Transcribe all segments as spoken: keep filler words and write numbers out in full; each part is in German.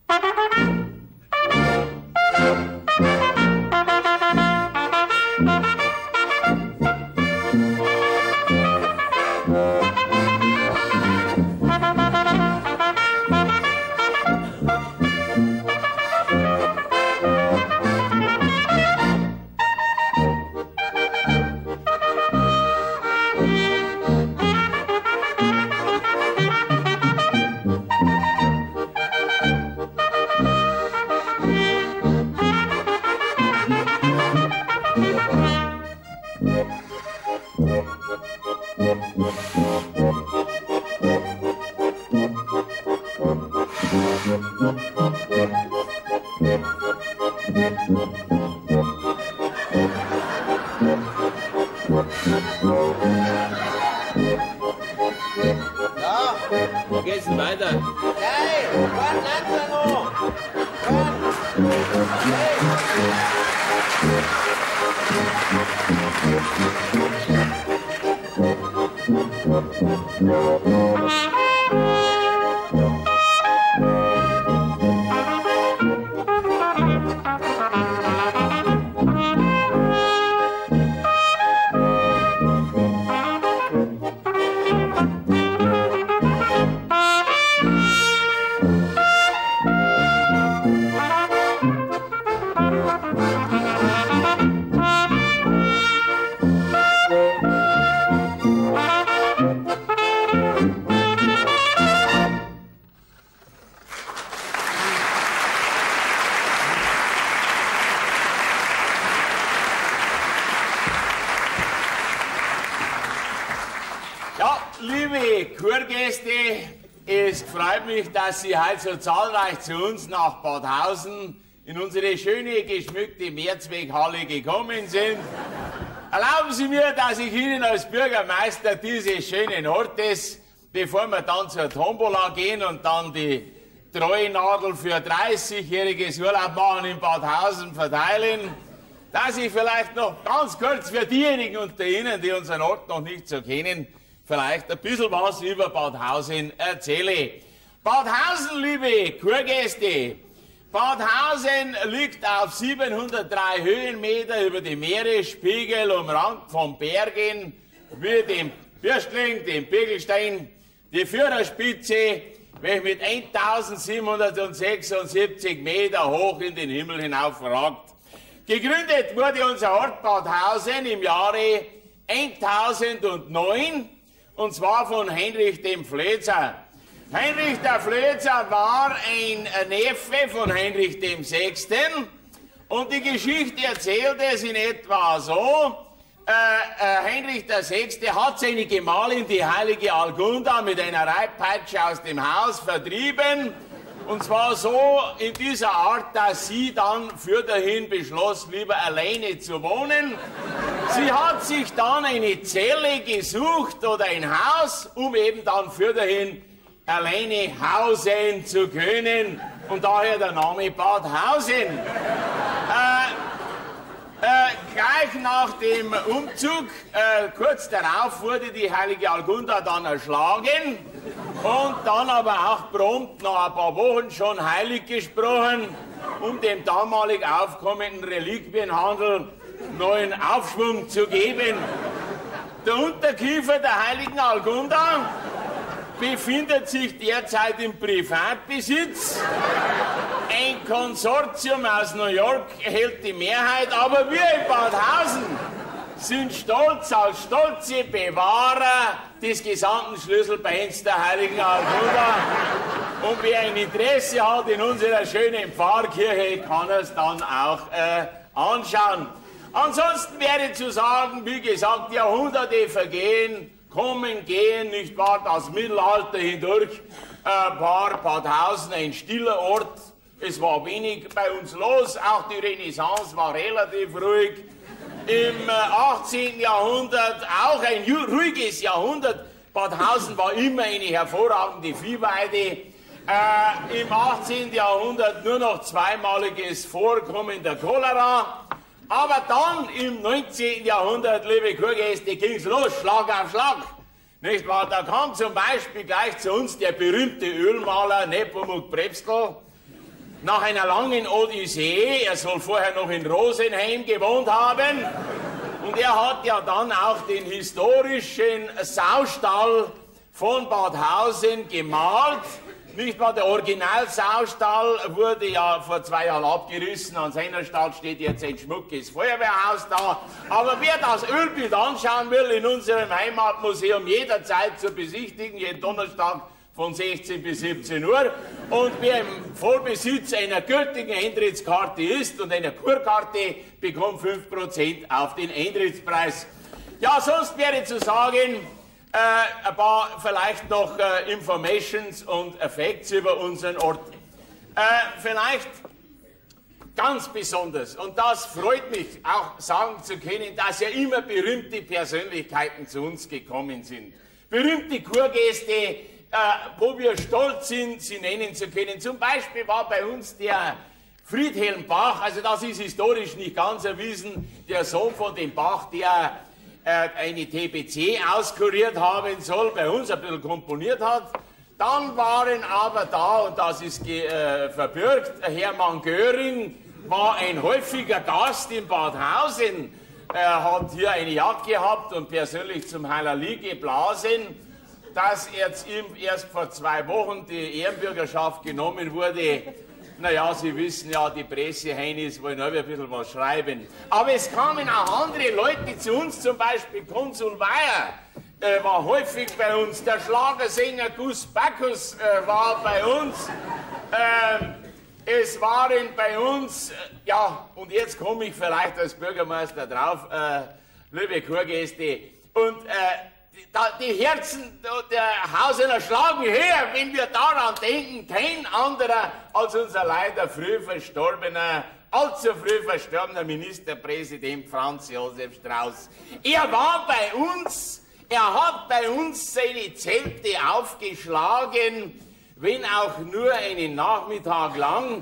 Ja, wo geht's denn weiter? Hey, wann lernt ihr noch? Ja, liebe Kurgäste, es freut mich, dass Sie heute so zahlreich zu uns nach Badhausen in unsere schöne, geschmückte Mehrzweckhalle gekommen sind. Erlauben Sie mir, dass ich Ihnen als Bürgermeister dieses schönen Ortes, bevor wir dann zur Tombola gehen und dann die Treuenadel für dreißigjähriges Urlaub machen in Badhausen verteilen, dass ich vielleicht noch ganz kurz für diejenigen unter Ihnen, die unseren Ort noch nicht so kennen, vielleicht ein bisschen was über Badhausen erzähle. Badhausen, liebe Kurgäste, Badhausen liegt auf siebenhundertdrei Höhenmeter über dem Meeresspiegel, umrankt von Bergen wie dem Bürstling, dem Pegelstein, die Führerspitze, welche mit eintausendsiebenhundertsechsundsiebzig Meter hoch in den Himmel hinauf ragt. Gegründet wurde unser Ort Badhausen im Jahre eintausendneun, und zwar von Heinrich dem Flözer. Heinrich der Flözer war ein Neffe von Heinrich dem Sechsten, und die Geschichte erzählt es in etwa so: äh, äh, Heinrich der Sechste hat seine Gemahlin, die heilige Algunda, mit einer Reitpeitsche aus dem Haus vertrieben, und zwar so in dieser Art, dass sie dann für dahin beschloss, lieber alleine zu wohnen. Sie hat sich dann eine Zelle gesucht oder ein Haus, um eben dann für dahin alleine hausen zu können, und daher der Name Badhausen. Äh, äh, gleich nach dem Umzug, äh, kurz darauf, wurde die heilige Algunda dann erschlagen und dann aber auch prompt nach ein paar Wochen schon heilig gesprochen, um dem damalig aufkommenden Reliquienhandel neuen Aufschwung zu geben. Der Unterkiefer der heiligen Algunda befindet sich derzeit im Privatbesitz. Ein Konsortium aus New York hält die Mehrheit, aber wir in Badhausen sind stolz als stolze Bewahrer des gesamten Schlüsselbeins der heiligen Algunda. Und wer ein Interesse hat in unserer schönen Pfarrkirche, kann es dann auch äh, anschauen. Ansonsten wäre zu sagen, wie gesagt, Jahrhunderte vergehen, kommen, gehen, nicht wahr, das Mittelalter hindurch äh, war Badhausen ein stiller Ort. Es war wenig bei uns los, auch die Renaissance war relativ ruhig. Im äh, achtzehnten Jahrhundert auch ein ruhiges Jahrhundert. Badhausen war immer eine hervorragende Viehweide. Äh, Im achtzehnten Jahrhundert nur noch zweimaliges Vorkommen der Cholera. Aber dann im neunzehnten Jahrhundert, liebe Kurgäste, ging's los, Schlag auf Schlag. Nicht wahr? Da kam zum Beispiel gleich zu uns der berühmte Ölmaler Nepomuk Prepskal. nach einer langen Odyssee, er soll vorher noch in Rosenheim gewohnt haben, und er hat ja dann auch den historischen Saustall von Badhausen gemalt. Nicht wahr, der Originalsaustall wurde ja vor zwei Jahren abgerissen, an seiner Stadt steht jetzt ein schmuckes Feuerwehrhaus da. Aber wer das Ölbild anschauen will, in unserem Heimatmuseum jederzeit zu besichtigen, jeden Donnerstag von sechzehn bis siebzehn Uhr. Und wer im Vollbesitz einer gültigen Eintrittskarte ist und einer Kurkarte, bekommt fünf Prozent auf den Eintrittspreis. Ja, sonst wäre zu sagen, äh, ein paar vielleicht noch äh, Informations und Facts über unseren Ort. Äh, vielleicht ganz besonders, und das freut mich auch sagen zu können, dass ja immer berühmte Persönlichkeiten zu uns gekommen sind. Berühmte Kurgäste, Äh, wo wir stolz sind, sie nennen zu können. Zum Beispiel war bei uns der Friedhelm Bach, also das ist historisch nicht ganz erwiesen, der Sohn von dem Bach, der äh, eine T B C auskuriert haben soll, bei uns ein bisschen komponiert hat. Dann waren aber da, und das ist äh, verbürgt, Hermann Göring war ein häufiger Gast in Badhausen. Er hat hier eine Jagd gehabt und persönlich zum Halali geblasen. Dass jetzt ihm erst vor zwei Wochen die Ehrenbürgerschaft genommen wurde, naja, Sie wissen ja, die Presseheinis wollen auch ein bisschen was schreiben. Aber es kamen auch andere Leute zu uns, zum Beispiel Konsul Weyer äh, war häufig bei uns, der Schlagersänger Gus Bacchus äh, war bei uns, äh, es waren bei uns, äh, ja, und jetzt komme ich vielleicht als Bürgermeister drauf, äh, liebe Kurgäste, und äh, die Herzen der Hausener schlagen höher, wenn wir daran denken, kein anderer als unser leider früh verstorbener, allzu früh verstorbener Ministerpräsident Franz Josef Strauß. Er war bei uns, er hat bei uns seine Zelte aufgeschlagen, wenn auch nur einen Nachmittag lang,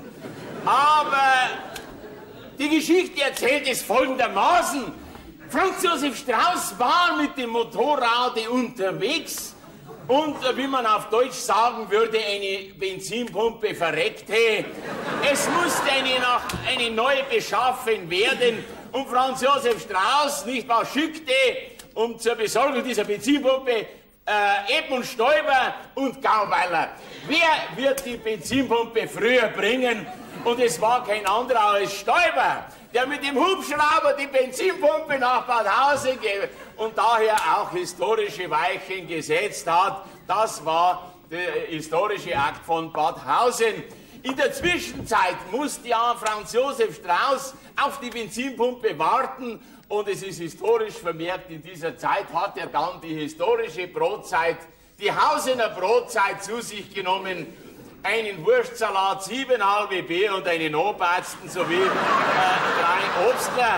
aber die Geschichte erzählt es folgendermaßen. Franz Josef Strauß war mit dem Motorrad unterwegs und, wie man auf Deutsch sagen würde, eine Benzinpumpe verreckte. Es musste eine, nach, eine neue beschaffen werden und Franz Josef Strauß, nicht wahr, schickte, um zur Besorgung dieser Benzinpumpe, äh, Edmund Stoiber und Gauweiler. Wer wird die Benzinpumpe früher bringen? Und es war kein anderer als Stoiber, der mit dem Hubschrauber die Benzinpumpe nach Badhausen und daher auch historische Weichen gesetzt hat. Das war der historische Akt von Badhausen. In der Zwischenzeit musste ja Franz Josef Strauß auf die Benzinpumpe warten und es ist historisch vermerkt, in dieser Zeit hat er dann die historische Brotzeit, die Hausener Brotzeit zu sich genommen, einen Wurstsalat, sieben halbe Bier und einen Obersten sowie äh, drei Obstler.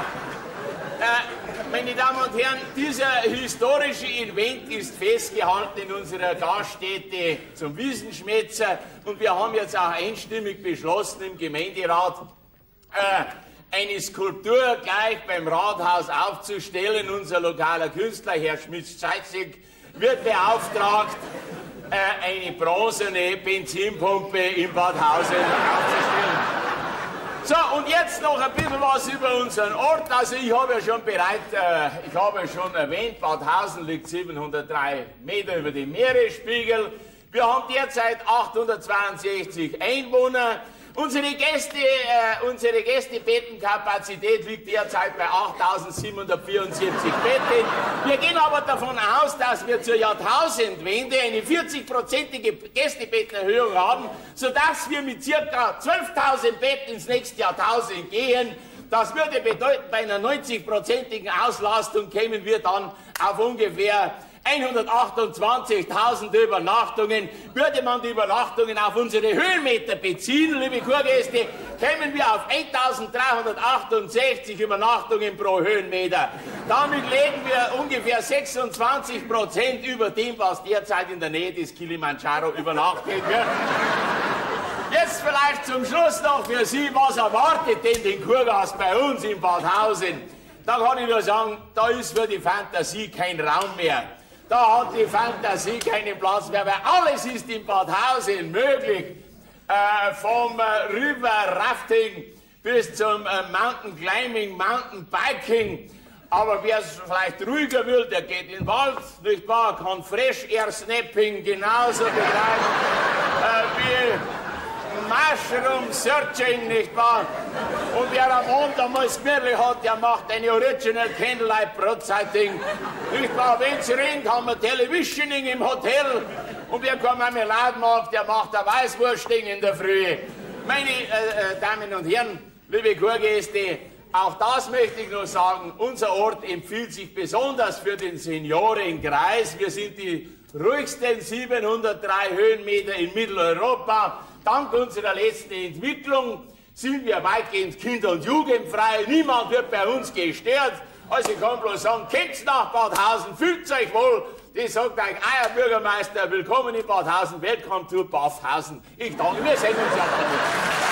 Äh, meine Damen und Herren, dieser historische Event ist festgehalten in unserer Gaststätte zum Wiesenschmätzer und wir haben jetzt auch einstimmig beschlossen im Gemeinderat, äh, eine Skulptur gleich beim Rathaus aufzustellen. Unser lokaler Künstler, Herr Schmitz-Zeitzig, wird beauftragt, eine bronzene Benzinpumpe in Badhausen aufzustellen. So, und jetzt noch ein bisschen was über unseren Ort. Also ich habe ja schon bereit, äh, ich habe ja schon erwähnt, Badhausen liegt siebenhundertdrei Meter über dem Meeresspiegel. Wir haben derzeit achthundertzweiundsechzig Einwohner. Unsere Gäste, äh, unsere Gästebettenkapazität liegt derzeit bei achttausendsiebenhundertvierundsiebzig Betten. Wir gehen aber davon aus, dass wir zur Jahrtausendwende eine vierzigprozentige Gästebettenerhöhung haben, sodass wir mit circa zwölftausend Betten ins nächste Jahrtausend gehen. Das würde bedeuten, bei einer neunzigprozentigen Auslastung kämen wir dann auf ungefähr hundertachtundzwanzigtausend Übernachtungen. Würde man die Übernachtungen auf unsere Höhenmeter beziehen, liebe Kurgäste, kämen wir auf eintausenddreihundertachtundsechzig Übernachtungen pro Höhenmeter. Damit legen wir ungefähr sechsundzwanzig Prozent über dem, was derzeit in der Nähe des Kilimanjaro übernachtet wird. Jetzt vielleicht zum Schluss noch für Sie, was erwartet denn den Kurgast bei uns in Badhausen? Da kann ich nur sagen, da ist für die Fantasie kein Raum mehr. Da hat die Fantasie keinen Platz mehr, weil alles ist in Badhausen möglich. äh, vom äh, River Rafting bis zum äh, Mountain Climbing, Mountain Biking. Aber wer es vielleicht ruhiger will, der geht in den Wald, nicht wahr? Kann Fresh Air Snapping genauso betreiben äh, wie Mushroom Searching, nicht wahr? Und wer am Abend einmal das Gemütlich hat, der macht eine Original Candlelight Broadside-Ding. Nicht wahr? Wenn es regnet, kann man Televisioning im Hotel. Und wer kein Marmelade mag, der macht ein Weißwursting in der Früh. Meine äh, äh, Damen und Herren, liebe Kurgäste, auch das möchte ich nur sagen, unser Ort empfiehlt sich besonders für den Seniorenkreis. Wir sind die ruhigsten siebenhundertdrei Höhenmeter in Mitteleuropa. Dank unserer letzten Entwicklung sind wir weitgehend kinder- und jugendfrei. Niemand wird bei uns gestört. Also ich kann bloß sagen, kommt's nach Badhausen, fühlt euch wohl. Das sagt euch euer Bürgermeister, willkommen in Badhausen, welcome to Badhausen. Ich danke, wir sehen uns ja dann.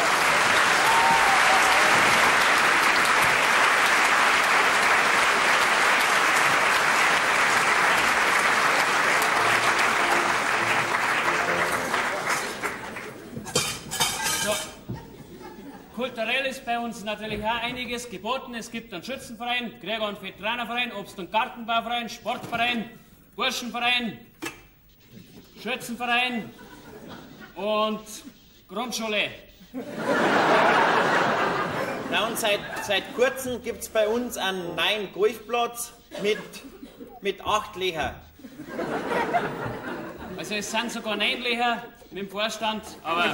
Kulturell ist bei uns natürlich auch einiges geboten. Es gibt einen Schützenverein, Gregor- und Veteranerverein, Obst- und Gartenbauverein, Sportverein, Burschenverein, Schützenverein und Grundschule. Na und seit, seit kurzem gibt es bei uns einen neuen Golfplatz mit, mit acht Löchern. Also es sind sogar neun Löcher mit dem Vorstand, aber...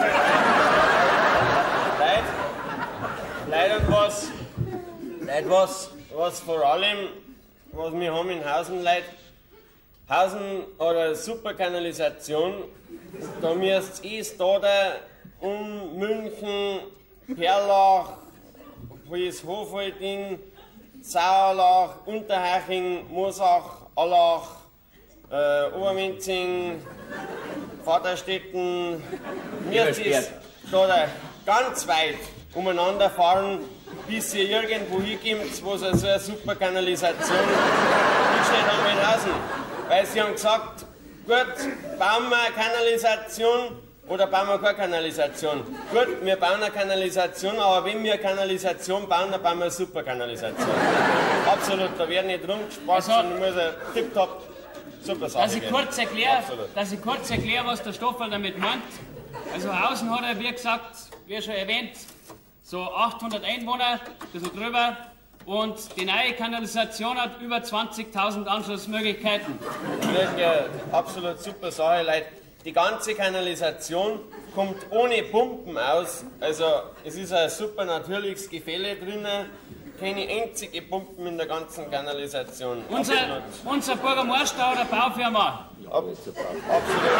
Leute, Leute und was, Leute, was, was vor allem, was wir haben in Hausen, Leute, Hausen hat eine super Kanalisation, da müsst ihr da um München, Perlach, Hofalting, Sauerlach, Unterhaching, Moosach, Allach, äh, Obermenzing, Vaterstetten, müsst ihr da ganz weit umeinander fahren, bis ihr irgendwo hinkommt, wo es so eine super Kanalisation hinsteht am Weinhausen. Weil sie haben gesagt, gut, bauen wir eine Kanalisation oder bauen wir keine Kanalisation. Gut, wir bauen eine Kanalisation, aber wenn wir eine Kanalisation bauen, dann bauen wir eine super Kanalisation. Absolut, da werden nicht rumgespart, Also, sondern muss eine tipptopp super Sache Dass ich, geben. kurz erkläre, Absolut. dass ich kurz erkläre, was der Stoffel damit meint. Also Hausen hat er, wie gesagt, wie schon erwähnt, so achthundert Einwohner, ein bisschen drüber. Und die neue Kanalisation hat über zwanzigtausend Anschlussmöglichkeiten. Das ist eine absolut super Sache, Leute. Die ganze Kanalisation kommt ohne Pumpen aus. Also es ist ein super natürliches Gefälle drinnen. Keine einzige Pumpen in der ganzen Kanalisation. Unser, Absolut. unser Bürgermeister hat eine Baufirma. Ab, absolut.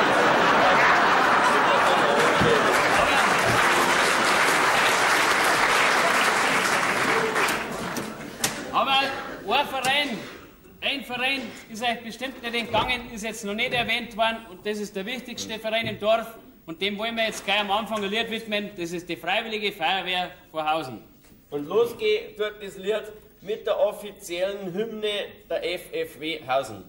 Aber ein Verein, ein Verein ist euch bestimmt nicht entgangen, ist jetzt noch nicht erwähnt worden und das ist der wichtigste Verein im Dorf und dem wollen wir jetzt gleich am Anfang ein Lied widmen, das ist die Freiwillige Feuerwehr Vorhausen. Und los geht wird das Lied mit der offiziellen Hymne der F F W Hausen.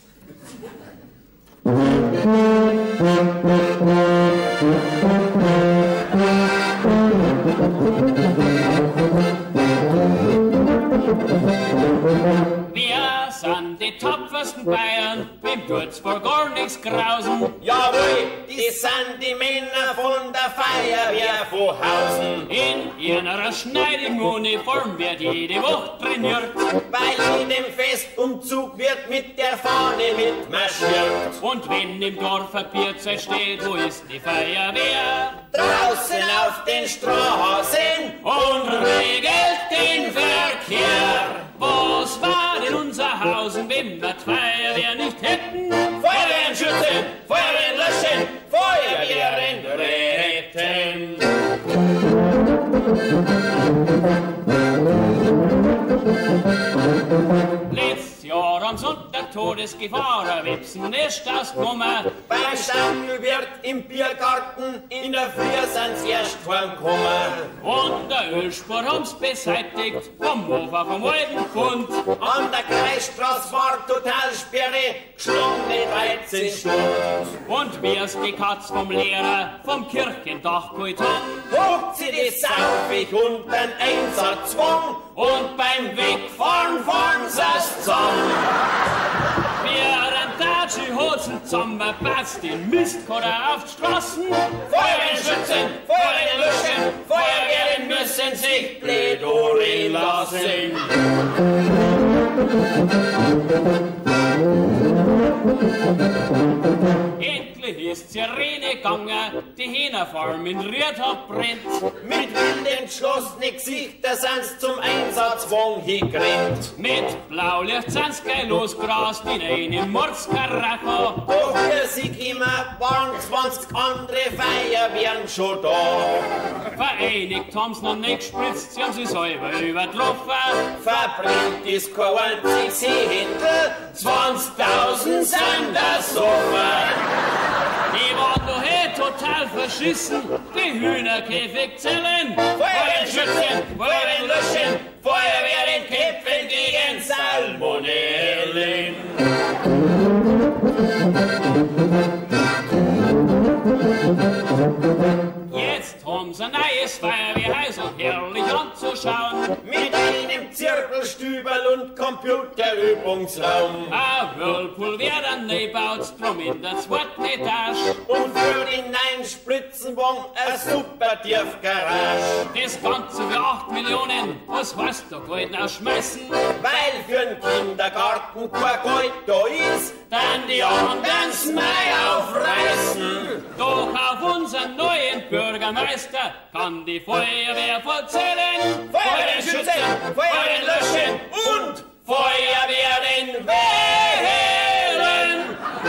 Wir sind die tapfersten Bayern, wem tut's vor gar nichts grausen. Jawohl, die sind die Männer von der Feuerwehr Vorhausen. In ihrer schneidigen Uniform wird jede Woche trainiert. Bei jedem Festumzug wird mit der Fahne mitmarschiert. Und wenn im Dorf ein Bierzeit steht, wo ist die Feuerwehr? Draußen auf den Straßen Und regelt den Verkehr. Was war in unser Hausen, wenn wir die Feuerwehr nicht hätten? Feuerwehren schützen, Feuerwehren löschen, Feuerwehren retten. Letztes Jahr am Sonntag Todesgefahr, Wipsen ist das Nummer. Beim Stammwirt im Biergarten in der Früh sind's erst heimgekommen. Und der Ölspur haben's beseitigt, vom Hofer, vom alten Pfund. An der Kreisstraße war total Sperre, geschlungene dreizehn Stunden. Und wie's die Katz vom Lehrer vom Kirchendach geholt hat, hocht sie die Saufig und den Einsatzzwang. und beim Wegfahren fahren sie's zusammen. Während der Dschihotsen zusammenpasst, den Mistkoder auf die Straßen. Feuerwehren schützen, Feuerwehren löschen, Feuerwehren müssen sich Plädoyer lassen. Endlich ist Sirene gegangen, die Hähnerfarm in Riedhab brennt. Mit wild entschlossenen Gesichtern sind's zum Einsatzzwang hingerannt. Mit Blaulicht sind's gleich losgerast in eine Mordskaracho. Doch für sie immer waren zwanzig andere Feuerwehren schon da. Vereinigt haben's noch nicht gespritzt, sie haben sich selber übertroffen. Verbrennt ist kein einziges Seehändel, zwanzigtausend sind das Sommer. Die waren doch eh total verschissen, die Hühnerkäfigzellen. Feuerwehren schützen, Feuerwehren löschen, Feuerwehren kämpfen gegen Salmonellen. Jetzt haben sie ein neues Feuerwehrhaus und herrlich anzuschauen. Mit einem Zirkelstübel und Computerübungsraum. Ein Whirlpool wird dann neu gebaut, drum in der zweiten Etage. Und für den neuen Spritzenwagen ein super Tiefgarage. Das Ganze für acht Millionen, was heißt da Geld ausschmeißen? Weil für den Kindergarten kein Geld da ist, Dann die anderen's Mai aufreißen. Doch auf unseren neuen Bürgermeister kann die Feuerwehr verzählen. Feuerwehren schützen, Feuerwehren löschen und Feuerwehren wählen.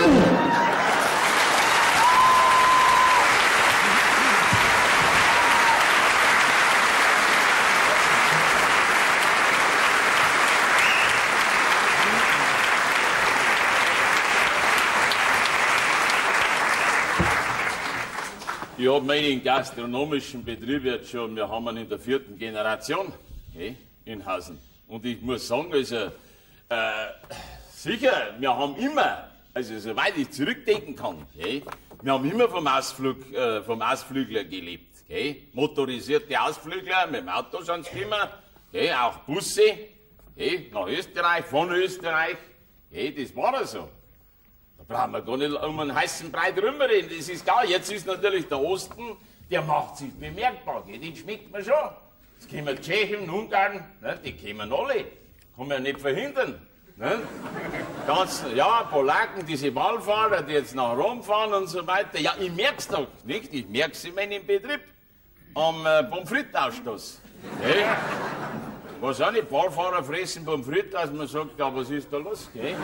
Ich habe meinen gastronomischen Betrieb jetzt schon, wir haben ihn in der vierten Generation hey, in Hausen. Und ich muss sagen, also, äh, sicher, wir haben immer, also soweit ich zurückdenken kann, hey, wir haben immer vom, Ausflug, äh, vom Ausflügler gelebt. Hey, motorisierte Ausflügler, mit dem Auto sind sie immer, hey, auch Busse, hey, nach Österreich, von Österreich, hey, das war ja so. Da brauchen wir gar nicht um einen heißen Brei drüber reden, das ist klar. Jetzt ist natürlich der Osten, der macht sich bemerkbar, gell? Den schmeckt man schon. Jetzt kommen Tschechen, Ungarn, ne? Die kommen alle, kann man ja nicht verhindern. Ne? Ganz, ja, Polaken, diese Wallfahrer, die jetzt nach Rom fahren und so weiter. Ja, ich merk's doch, nicht? Ich merk's in meinem Betrieb, am äh, Pommes frites-Ausstoß. Gell? Was auch nicht, Wallfahrer fressen Pommes frites, dass man sagt, ja, was ist da los? Gell?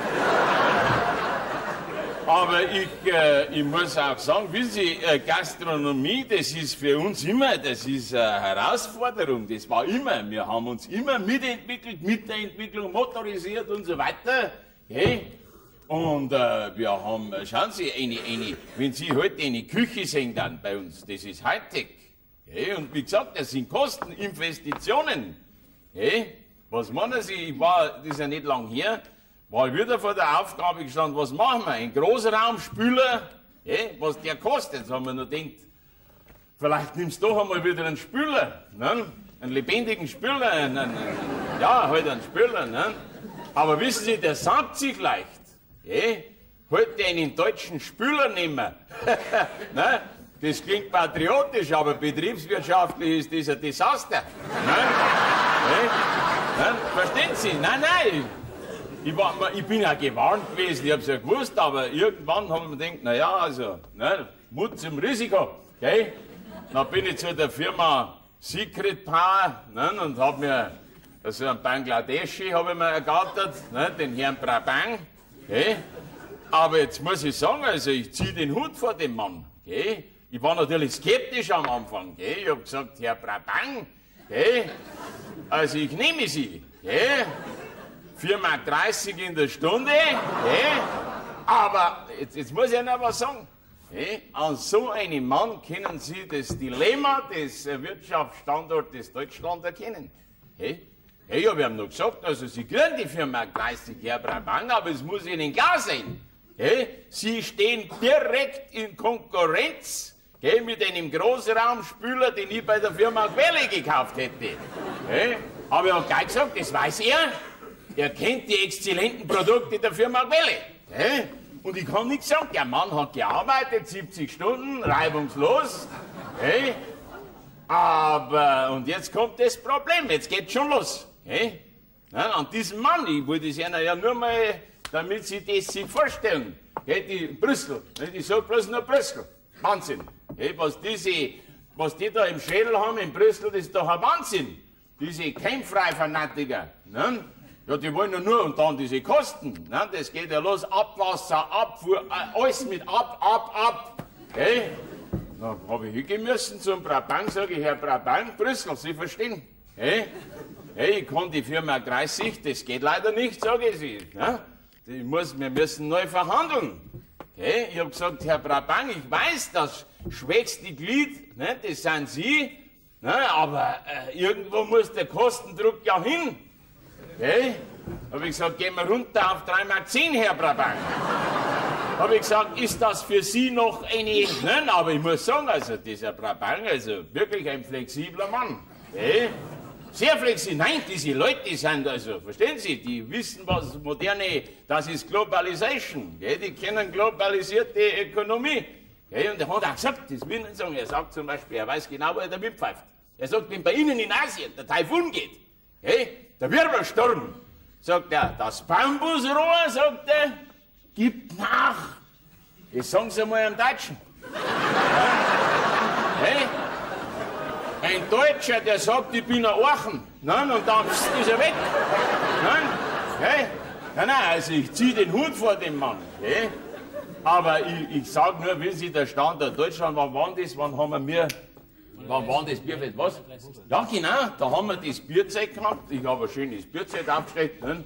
Aber ich, äh, ich muss auch sagen, wissen Sie, äh, Gastronomie, das ist für uns immer, das ist eine Herausforderung. Das war immer. Wir haben uns immer mitentwickelt, mit der Entwicklung motorisiert und so weiter. Okay? Und äh, wir haben, schauen Sie, eine, eine, wenn Sie heute eine Küche sehen dann bei uns, das ist Hightech. Okay? Und wie gesagt, das sind Kosten, Investitionen. Okay? Was meinen Sie, ich war, das ist ja nicht lang her, war wieder vor der Aufgabe gestanden, was machen wir? Ein Großraumspüler, eh, was der kostet. Jetzt haben wir nur gedacht, vielleicht nimmst du doch einmal wieder einen Spüler, ne? Einen lebendigen Spüler, einen, einen, ja, halt einen Spüler. Ne? Aber wissen Sie, der sagt sich leicht. Eh? Heute einen deutschen Spüler nehmen. Ne? Das klingt patriotisch, aber betriebswirtschaftlich ist das ein Desaster. Ne? Eh? Ne? Verstehen Sie? Nein, nein. Ich, war, ich bin ja gewarnt gewesen, ich hab's ja gewusst, aber irgendwann haben wir gedacht, naja, also, ne, Mut zum Risiko, okay? Dann bin ich zu der Firma Secret Power, ne, und hab mir, also einen Bangladeschi habe ich mir ergattert, ne, den Herrn Prabang, okay? Aber jetzt muss ich sagen, also ich ziehe den Hut vor dem Mann, okay? Ich war natürlich skeptisch am Anfang, okay? Ich hab gesagt, Herr Prabang, okay? Also ich nehme Sie, okay? vier Mark dreißig in der Stunde. Hey? Aber jetzt, jetzt muss ich Ihnen was sagen. Hey? An so einem Mann können Sie das Dilemma des Wirtschaftsstandortes Deutschland erkennen. Hey? Hey, ich habe ihm noch gesagt, also Sie kriegen die vier Mark dreißig, Herr Brabang, aber es muss Ihnen klar sein. Hey? Sie stehen direkt in Konkurrenz, hey, mit einem Großraumspüler, den ich bei der Firma Quelle gekauft hätte. Hey? Aber ich habe gleich gesagt, das weiß er. Er kennt die exzellenten Produkte der Firma Quelle. Hey? Und ich kann nichts sagen, der Mann hat gearbeitet, siebzig Stunden, reibungslos. Hey? Aber, und jetzt kommt das Problem, jetzt geht's schon los. Hey? Ja, an diesem Mann, ich wollte es Ihnen ja nur mal, damit Sie das sich vorstellen. Hey, die Brüssel, ich sag bloß nur Brüssel. Wahnsinn. Hey, was, diese, was die da im Schädel haben in Brüssel, das ist doch ein Wahnsinn. Diese Keimfrei-Fanatiker. Ne? Ja, die wollen ja nur, und dann diese Kosten. Ne? Das geht ja los, Abwasser, Abfuhr, äh, alles mit ab, ab, ab. Hey? Da habe ich hingehen müssen zum Brabang, sage ich, Herr Brabang, Brüssel, Sie verstehen. Hey? Hey, ich kann die vier Mark dreißig, das geht leider nicht, sage ich Sie. Ne? Ich muss, wir müssen neu verhandeln. Okay? Ich habe gesagt, Herr Brabang, ich weiß, das schwächste Glied, ne, das sind Sie, ne, aber äh, irgendwo muss der Kostendruck ja hin. Okay? Habe ich gesagt, gehen wir runter auf drei Mark zehn, Herr Brabang. Habe ich gesagt, ist das für Sie noch eine... Nein, aber ich muss sagen, also dieser Brabang, also wirklich ein flexibler Mann. Okay? Sehr flexibel. Nein, diese Leute, die sind also, verstehen Sie, die wissen, was moderne, das ist Globalization. Okay? Die kennen globalisierte Ökonomie. Okay? Und er hat auch gesagt, das will ich nicht sagen, er sagt zum Beispiel, er weiß genau, wo er damit pfeift. Er sagt, wenn bei Ihnen in Asien der Taifun geht, okay? Der Wirbelsturm, sagt er, das Bambusrohr, sagt er, gibt nach. Das sagen Sie mal im Deutschen. Ja? Hey? Ein Deutscher, der sagt, ich bin ein Orchen, nein, und dann ist er weg. Nein, hey? Nein, nein, also ich ziehe den Hut vor dem Mann. Hey? Aber ich, ich sage nur, wie sich der Standort Deutschland, wann war das, wann haben wir, wann war das Bierfest, was? Ja, genau, da haben wir das Bierzelt gehabt, ich habe ein schönes Bierzelt aufgestellt, ne?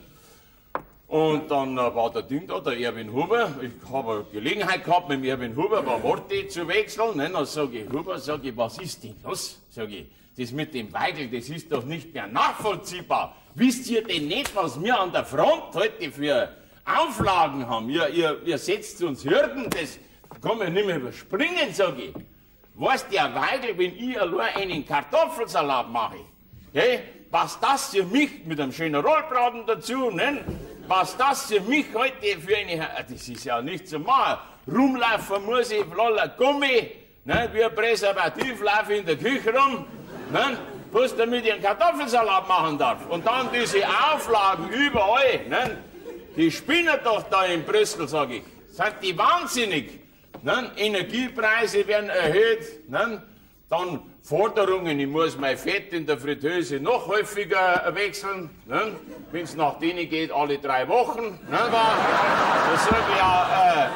Und dann äh, war der Ding da, der Erwin Huber. Ich habe Gelegenheit gehabt, mit dem Erwin Huber ein paar Worte zu wechseln. Ne? Dann sage ich, Huber, sage ich, was ist denn los? Sage ich, das mit dem Weigel, das ist doch nicht mehr nachvollziehbar. Wisst ihr denn nicht, was wir an der Front heute für Auflagen haben? Ihr, ihr, ihr setzt uns Hürden, das kann man nicht mehr überspringen, sage ich. Weiß der Weigel, wenn ich allein einen Kartoffelsalat mache, okay? Was das für mich mit einem schönen Rollbraten dazu, ne? Was das für mich heute für eine, das ist ja nicht zu machen. Rumlaufen muss ich, lala Gummi, ne, wie ein Präservativ laufe ich in der Küche rum, ne, bloß damit ich einen Kartoffelsalat machen darf. Und dann diese Auflagen überall, ne, die spinnen doch da in Brüssel, sag ich. Sind die wahnsinnig. Ne, Energiepreise werden erhöht, ne, dann Forderungen, ich muss mein Fett in der Fritteuse noch häufiger wechseln, ne? Wenn es nach denen geht, alle drei Wochen. Ne? Da sag ich ja,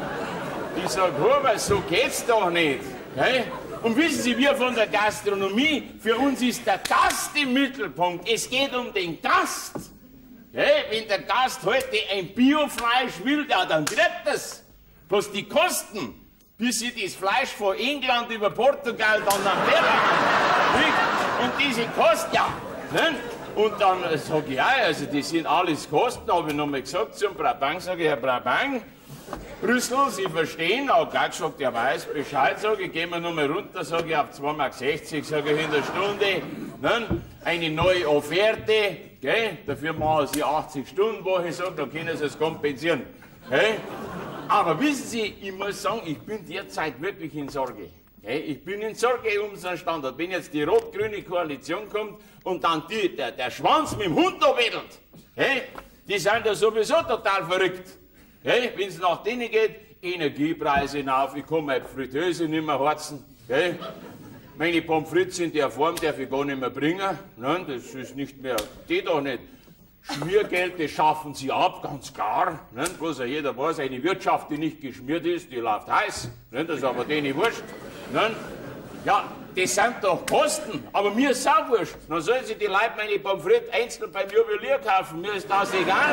äh, ich sag, Huber, so geht's doch nicht. Okay? Und wissen Sie, wir von der Gastronomie, für uns ist der Gast im Mittelpunkt. Es geht um den Gast. Okay? Wenn der Gast heute ein Biofleisch will, ja, dann kriegt das. Bloß die Kosten, bis sie das Fleisch von England über Portugal dann nach Berlin und diese Kosten, ja. Ne? Und dann äh, sage ich, ja, also das sind alles Kosten, habe ich nochmal gesagt zum Brabang, sage ich, Herr Brabang, Brüssel, Sie verstehen, auch gleich gesagt, er weiß Bescheid, sage ich, gehen wir nochmal runter, sage ich, auf zwei Mark sechzig, sage ich, in der Stunde, ne? Eine neue Offerte, gell? Dafür machen Sie achtzig Stunden Woche, sage, dann können Sie es kompensieren. Gell? Aber wissen Sie, ich muss sagen, ich bin derzeit wirklich in Sorge. Ich bin in Sorge um unseren Standort. Wenn jetzt die rot-grüne Koalition kommt und dann die, der, der Schwanz mit dem Hund da wedelt, die sind ja sowieso total verrückt. Wenn es nach denen geht, Energiepreise hinauf, ich kann meine Fritteuse nicht mehr heizen. Meine Pommes frites in der Form darf ich gar nicht mehr bringen. Das ist nicht mehr, geht doch nicht. Schmiergeld, das schaffen sie ab, ganz klar. Ne? Bloß jeder weiß, eine Wirtschaft, die nicht geschmiert ist, die läuft heiß. Ne? Das ist aber denen wurscht. Ne? Ja, das sind doch Kosten, aber mir ist auch wurscht. Dann sollen sich die Leute meine Pommes frites einzeln beim Juwelier kaufen, mir ist das egal.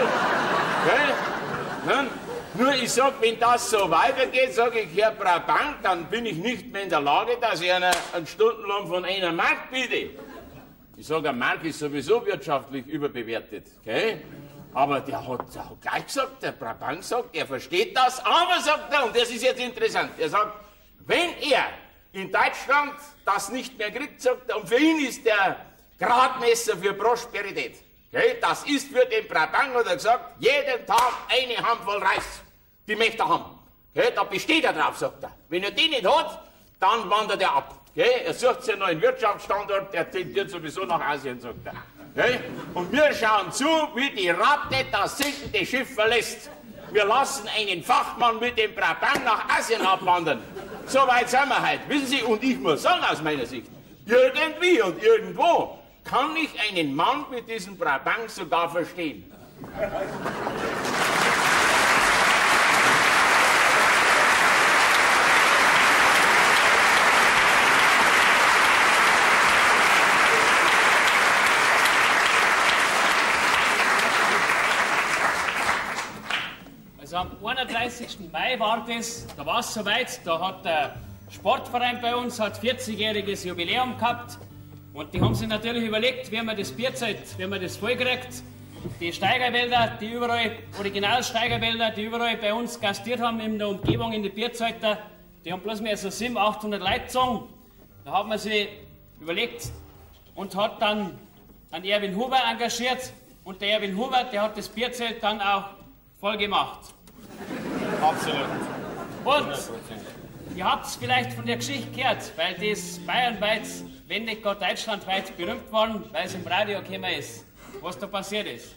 Gell? Nur ich sag, wenn das so weitergeht, sage ich, Herr Brabant, dann bin ich nicht mehr in der Lage, dass ich einer einen Stundenlohn von einer Mark biete. Ich sage, eine Mark ist sowieso wirtschaftlich überbewertet. Gell? Aber der hat, der hat gleich gesagt, der Brabant sagt, er versteht das, aber sagt er, und das ist jetzt interessant, er sagt, wenn er in Deutschland das nicht mehr kriegt, sagt er, und für ihn ist der Gradmesser für Prosperität. Okay, das ist für den Brabant, hat er gesagt, jeden Tag eine Handvoll Reis. Die möchte er haben. Okay, da besteht er drauf, sagt er. Wenn er die nicht hat, dann wandert er ab. Okay, er sucht sich einen neuen Wirtschaftsstandort, der tendiert sowieso nach Asien, sagt er. Okay, und wir schauen zu, wie die Ratte das sinkende Schiff verlässt. Wir lassen einen Fachmann mit dem Brabant nach Asien abwandern. So weit sind wir heute. Wissen Sie, und ich muss sagen aus meiner Sicht, irgendwie und irgendwo kann ich einen Mann mit diesem Brabant sogar verstehen. Also am einunddreißigsten Mai war das, da war es soweit, da hat der Sportverein bei uns hat vierzigjähriges Jubiläum gehabt und die haben sich natürlich überlegt, wie man das Bierzelt, wie man das vollkriegt. Die Steigerwälder, die überall, Originalsteigerwälder, die überall bei uns gastiert haben in der Umgebung, in die Bierzelter, die haben bloß mehr so siebenhundert, achthundert Leute gezogen. Da hat man sich überlegt und hat dann einen Erwin Huber engagiert und der Erwin Huber, der hat das Bierzelt dann auch voll gemacht. Absolut. Und ihr habt es vielleicht von der Geschichte gehört, weil das bayernweit, wenn nicht gar deutschlandweit berühmt worden, weil es im Radio gekommen ist, was da passiert ist.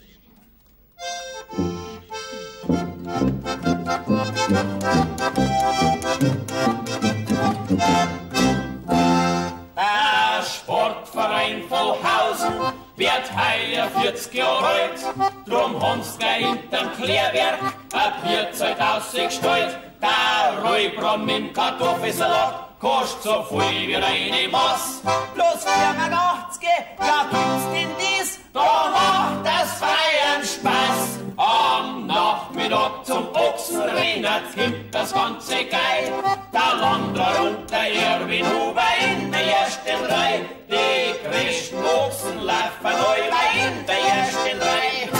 Der Sportverein Vollhausen wird heuer vierzig Jahre alt, drum haben's gleich hinterm Klärwerk ein Bierzelt ausgestellt. Der Räubram im Kartoffelsalat kostet so viel wie eine Maß. Bloß vierundachtzig, ja gibt's denn dies? Da macht das Feiern Spaß. Am Nachmittag zum Ochsenrennen kommt das ganze geil. Der Landler und der Erwin Huber in der ersten Reihe. Die größten Ochsen laufen über in der ersten Reihe.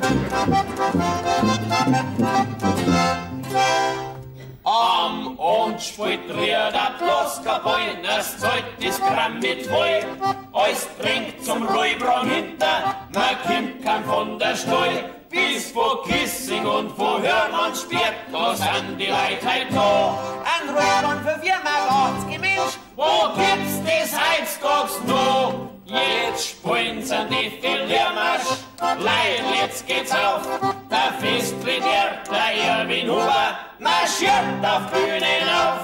Am Abend spielt der Bloskaboi, das Zeug ist Gramm mit Heu. Alles trinkt zum Räubram hinter, man kommt kein von der Steu. Bis vor Kissing und vor Hörmann spielt, da sind die Leute halt da. Ein Räubram für vierundachtzig Mensch, wo gibt's das heutzutage noch? Jetzt spielen sie die Filiermarsch, Leil, jetzt geht's auf. Der Festredner, der Erwin Huber, marschiert auf Bühnen auf.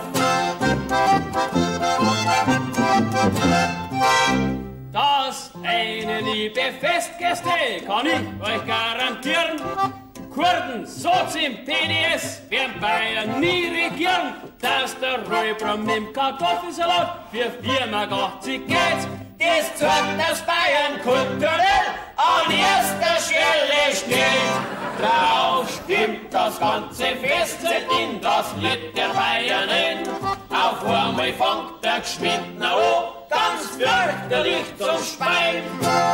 Das eine liebe Festgäste kann ich euch garantieren. Kurden, Sozim, P D S werden Bayern nie regieren. Dass der Räubram im Kartoffelsalat für vier Mark achtzig geht, das zeigt, dass Bayern kulturell an erster Stelle steht. Drauf stimmt das ganze Festzelt in das Lied der Bayern hin. Auf einmal fängt der Geschwindner an, ganz fürchterlich zum Speien.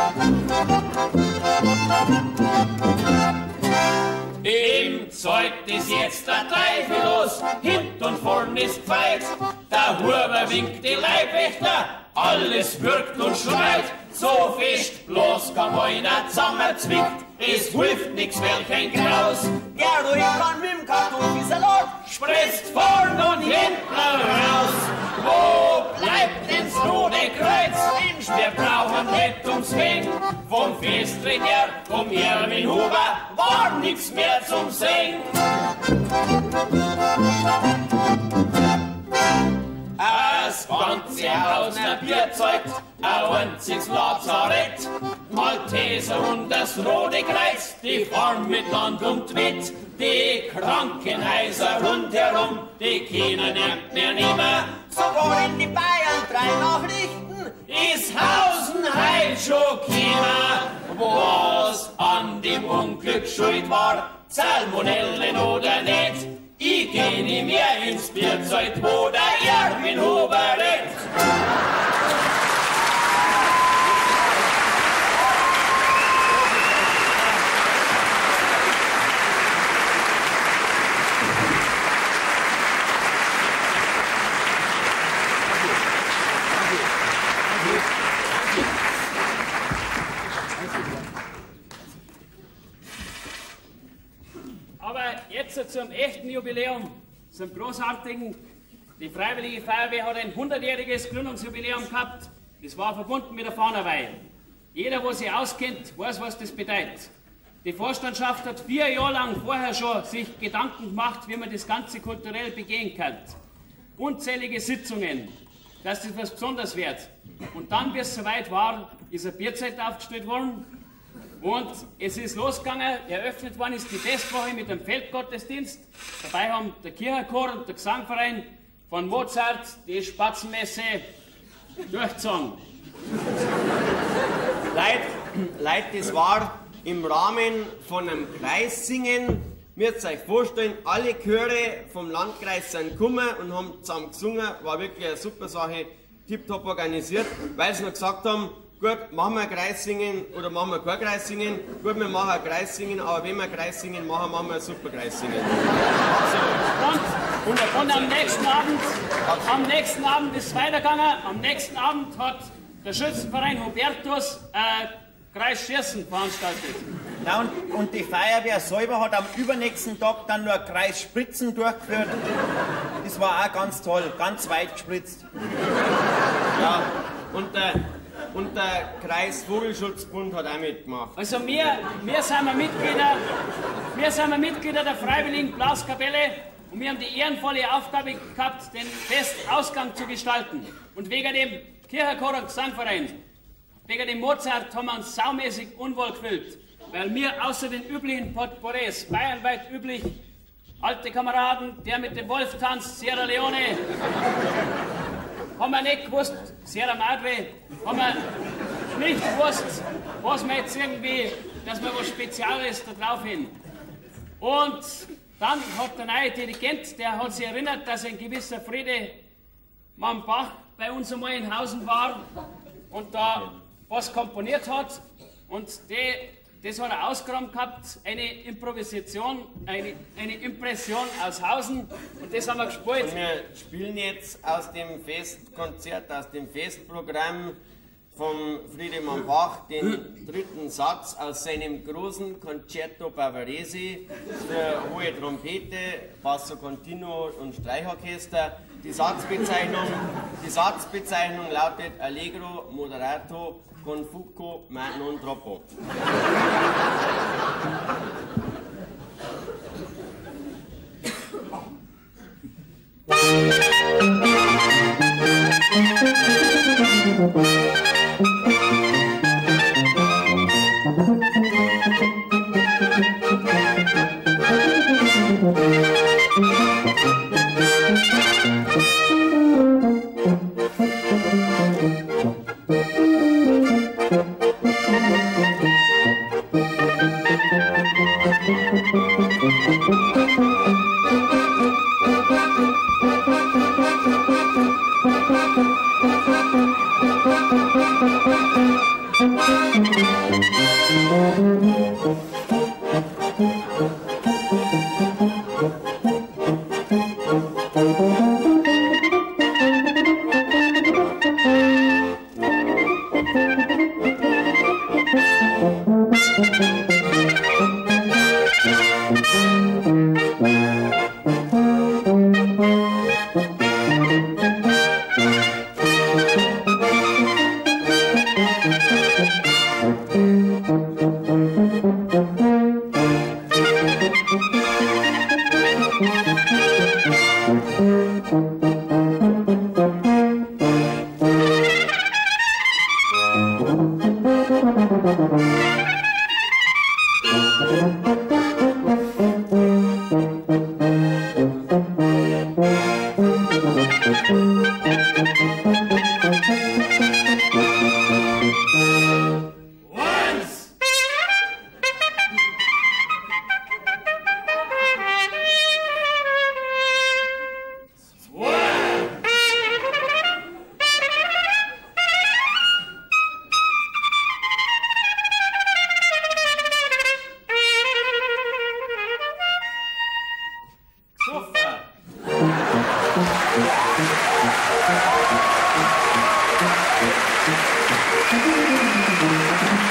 Im Zeug ist jetzt der Teufel los, hint und vorn ist gefeit. Der Huber winkt die Leibwächter, alles wirkt und schreit. So fest bloß kann einer zusammenzwickt, es hilft nix, welch ein Graus. der Räubram mit dem Kartoffelsalat Spritzt vorn und hinten raus. Wo bleibt denn das Rote Kreuz? Mensch, wir brauchen Rettungsweg. Vom Festredner, vom Erwin Huber, war nix mehr zum Singen. Das ganze Haus ein Bierzeug, ein einziges Lazarett. Malteser und das Rote Kreuz, die fahren mit Land und mit. Die Krankenhäuser rundherum, die keiner nimmt mehr nimmer. sogar in die Bayern drei Nachrichten. ist Hausenheim schon keiner, was an dem Unglück schuld war, Salmonellen oder nicht. Ich geh nie mehr ins Bierzeit, wo der Erwin Huber redet. Jetzt zum echten Jubiläum, zum großartigen. Die Freiwillige Feuerwehr hat ein hundertjähriges Gründungsjubiläum gehabt. Das war verbunden mit der Fahnenweihe. Jeder, der sich auskennt, weiß, was das bedeutet. Die Vorstandschaft hat vier Jahre lang vorher schon sich Gedanken gemacht, wie man das Ganze kulturell begehen kann. Unzählige Sitzungen, dass das was Besonderes wird. Und dann, bis es soweit war, ist ein Bierzelt aufgestellt worden. Und es ist losgegangen, eröffnet worden ist die Festwoche mit dem Feldgottesdienst. Dabei haben der Kirchenchor und der Gesangverein von Mozart die Spatzenmesse durchgezogen. Leute, Leute, das war im Rahmen von einem Kreissingen. Müsst ihr euch vorstellen, alle Chöre vom Landkreis sind gekommen und haben zusammen gesungen. War wirklich eine super Sache, tipptopp organisiert, weil sie noch gesagt haben, gut, machen wir ein Kreissingen oder machen wir kein Kreissingen. Gut, wir machen ein Kreissingen, aber wenn wir ein Kreissingen machen, machen wir ein super Kreissingen. Und, und, und am nächsten Abend, am nächsten Abend ist es weitergegangen. Am nächsten Abend hat der Schützenverein Hubertus äh, Kreisschießen veranstaltet. Na und, und die Feuerwehr selber hat am übernächsten Tag dann nur Kreisspritzen durchgeführt. Das war auch ganz toll, ganz weit gespritzt. Ja, und der, und der Kreisvogelschutzbund hat auch mitgemacht. Also wir, wir, sind wir, Mitglieder, wir sind wir Mitglieder der Freiwilligen Blaskapelle und wir haben die ehrenvolle Aufgabe gehabt, den Festausgang zu gestalten. Und wegen dem Kirchenchor und Gesangverein, wegen dem Mozart haben wir uns saumäßig unwohl gefühlt, weil wir außer den üblichen Potpourris, bayernweit üblich, alte Kameraden, der mit dem Wolf tanzt, Sierra Leone, haben wir nicht gewusst, Sierra Madre, haben wir nicht gewusst, was wir jetzt irgendwie, dass wir was Spezielles da drauf hin. Und dann hat der neue Dirigent, der hat sich erinnert, dass ein gewisser Friede Bach bei uns einmal in Hausen war und da was komponiert hat. Und die, das hat er ausgeräumt gehabt, eine Improvisation, eine, eine Impression aus Hausen, und das haben wir gespielt. Und wir spielen jetzt aus dem Festkonzert, aus dem Festprogramm von Friedemann Bach den dritten Satz aus seinem großen Concerto Bavarese für hohe Trompete, Basso Continuo und Streichorchester. Die Satzbezeichnung, die Satzbezeichnung lautet Allegro moderato con fuoco ma non troppo.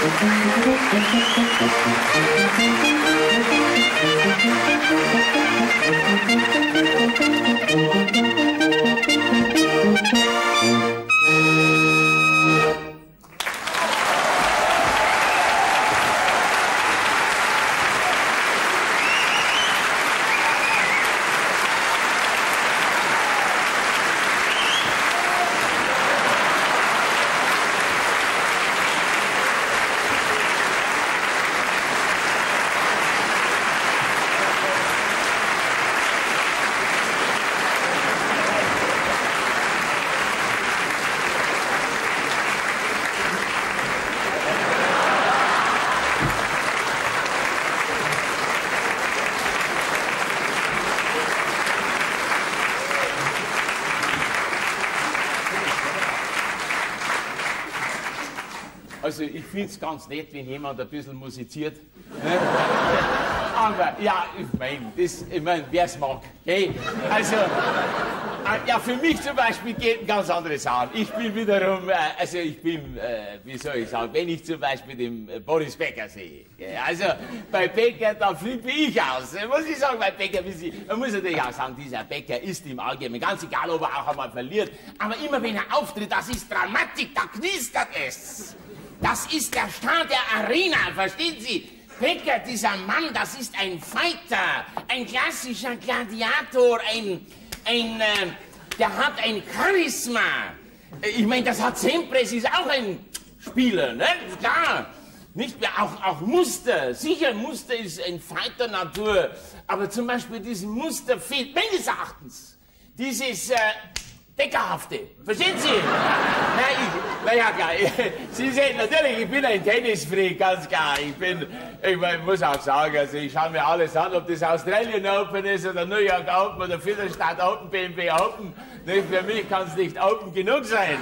Also ich finde es ganz nett, wenn jemand ein bisschen musiziert. Ne? Aber ja, ich meine, ich mein, wer es mag. Okay? Also, äh, ja, für mich zum Beispiel geht ein ganz anderes an. Ich bin wiederum, äh, also ich bin, äh, wie soll ich sagen, wenn ich zum Beispiel den äh, Boris Becker sehe. Okay? Also bei Becker, da flippe ich aus. Äh, muss ich sagen, bei Becker, Sie, man muss natürlich auch sagen, dieser Becker ist im Allgemeinen, ganz egal, ob er auch einmal verliert, aber immer wenn er auftritt, das ist Dramatik, da knistert es. Das ist der Star der Arena, verstehen Sie? Becker, dieser Mann, das ist ein Fighter, ein klassischer Gladiator, ein, ein, äh, der hat ein Charisma. Ich meine, das hat Sempres, ist auch ein Spieler, ne? Klar. Nicht mehr, auch, auch Muster. Sicher, Muster ist ein Fighter-Natur, aber zum Beispiel diesen Muster fehlt meines Erachtens. Dieses, äh, Deckerhafte. Verstehen Sie? Na, ich, na ja, klar. Sie sehen, natürlich, ich bin ein Tennisfreak, ganz klar. Ich bin, ich mein, muss auch sagen, also ich schaue mir alles an, ob das Australian Open ist oder New York Open oder Viertelstadt Open, B M W Open. Nicht, für mich kann es nicht Open genug sein.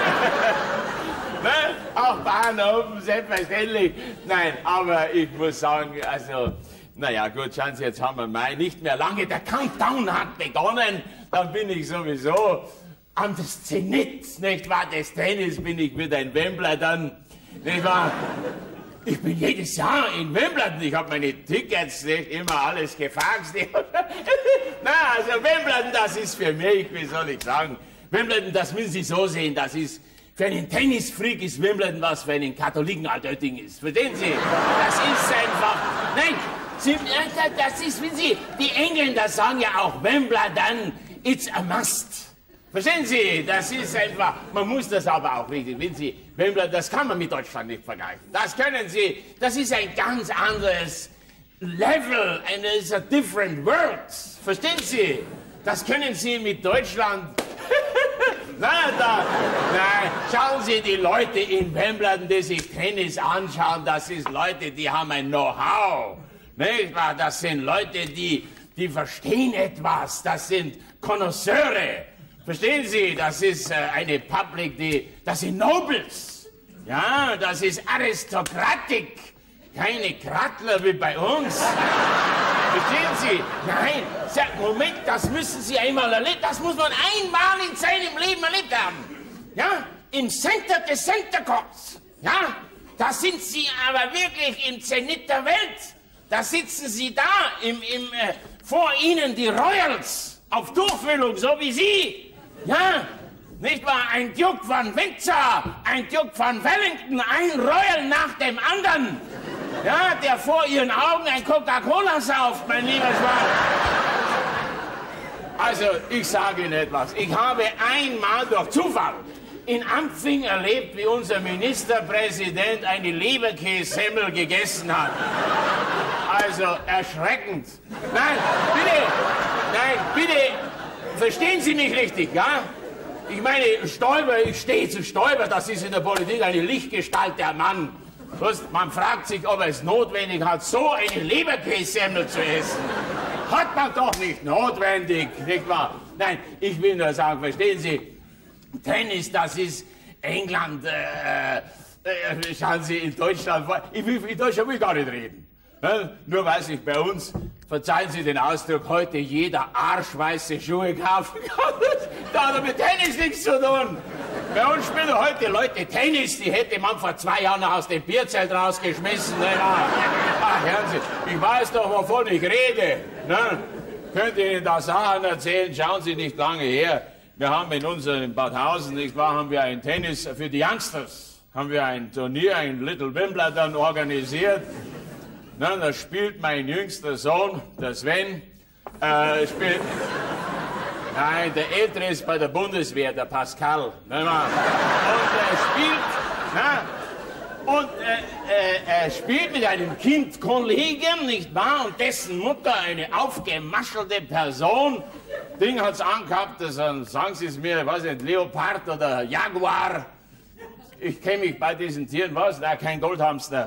Ne? Auch Bahn Open, selbstverständlich. Nein, aber ich muss sagen, also, naja, gut, schauen Sie, jetzt haben wir Mai nicht mehr lange. Der Countdown hat begonnen. Dann bin ich sowieso am Zenit, nicht wahr, des Tennis bin ich wieder in Wimbledon, nicht wahr? Ich bin jedes Jahr in Wimbledon, ich habe meine Tickets, nicht immer alles gefaxt. Na, also Wimbledon, das ist für mich, wie soll ich sagen, Wimbledon, das müssen Sie so sehen, das ist, für einen Tennisfreak ist Wimbledon was für einen Katholiken Altötting ist, verstehen Sie? Das ist einfach, nein, Sie, das ist, wenn Sie, die Engländer sagen ja auch Wimbledon, it's a must. Verstehen Sie? Das ist einfach, man muss das aber auch richtig, wenn Sie, Wimbledon, das kann man mit Deutschland nicht vergleichen. Das können Sie, das ist ein ganz anderes Level and it's a different world. Verstehen Sie? Das können Sie mit Deutschland, nein, da, nein, schauen Sie die Leute in Wimbledon, die sich Tennis anschauen, das sind Leute, die haben ein Know-how. Nicht wahr? Das sind Leute, die, die verstehen etwas, das sind Konnoisseure. Verstehen Sie, das ist äh, eine Public, die, das sind Nobles. Ja, das ist Aristokratik. Keine Krattler wie bei uns. Verstehen Sie? Nein, Moment, das müssen Sie einmal erleben. Das muss man einmal in seinem Leben erlebt haben. Ja, im Center des Center Courts. Ja, da sind Sie aber wirklich im Zenit der Welt. Da sitzen Sie da, im, im, äh, vor Ihnen die Royals auf Durchfüllung, so wie Sie. Ja, nicht wahr? Ein Duke von Windsor, ein Duke von Wellington, ein Royal nach dem anderen. Ja, der vor Ihren Augen ein Coca-Cola sauft, mein lieber Schwan. Also, ich sage Ihnen etwas. Ich habe einmal durch Zufall in Ampfing erlebt, wie unser Ministerpräsident eine Leberkässemmel gegessen hat. Also, erschreckend. Nein, bitte, nein, bitte, verstehen Sie mich richtig, ja? Ich meine, Stoiber, ich stehe zu Stoiber, das ist in der Politik eine Lichtgestalt, der Mann. Man fragt sich, ob er es notwendig hat, so eine Leberkässemmel zu essen. Hat man doch nicht notwendig, nicht wahr? Nein, ich will nur sagen, verstehen Sie, Tennis, das ist England, äh, äh, schauen Sie, in Deutschland, ich will, in Deutschland will ich gar nicht reden. Ja, nur weil sich bei uns, verzeihen Sie den Ausdruck, heute jeder arschweiße Schuhe kaufen kann. Da hat er mit Tennis nichts zu tun. Bei uns spielen heute Leute Tennis, die hätte man vor zwei Jahren noch aus dem Bierzelt rausgeschmissen. Ja. Ach, hören Sie, ich weiß doch, wovon ich rede. Ne? Könnt ihr Ihnen da Sachen erzählen, schauen Sie nicht lange her. Wir haben in unserem Bad Hausen, nicht wahr, haben wir ein Tennis für die Youngsters. Haben wir ein Turnier, ein Little Wimbledon organisiert. Na, da spielt mein jüngster Sohn, der Sven, äh, spielt... Nein, der Ältere ist bei der Bundeswehr, der Pascal. Und er spielt, na, und äh, äh, er spielt mit einem Kindkollegen, nicht wahr? Und dessen Mutter, eine aufgemaschelte Person. Ding hat's angehabt, das, sagen Sie es mir, ich weiß nicht, Leopard oder Jaguar. Ich kenne mich bei diesen Tieren, was? Na, kein Goldhamster.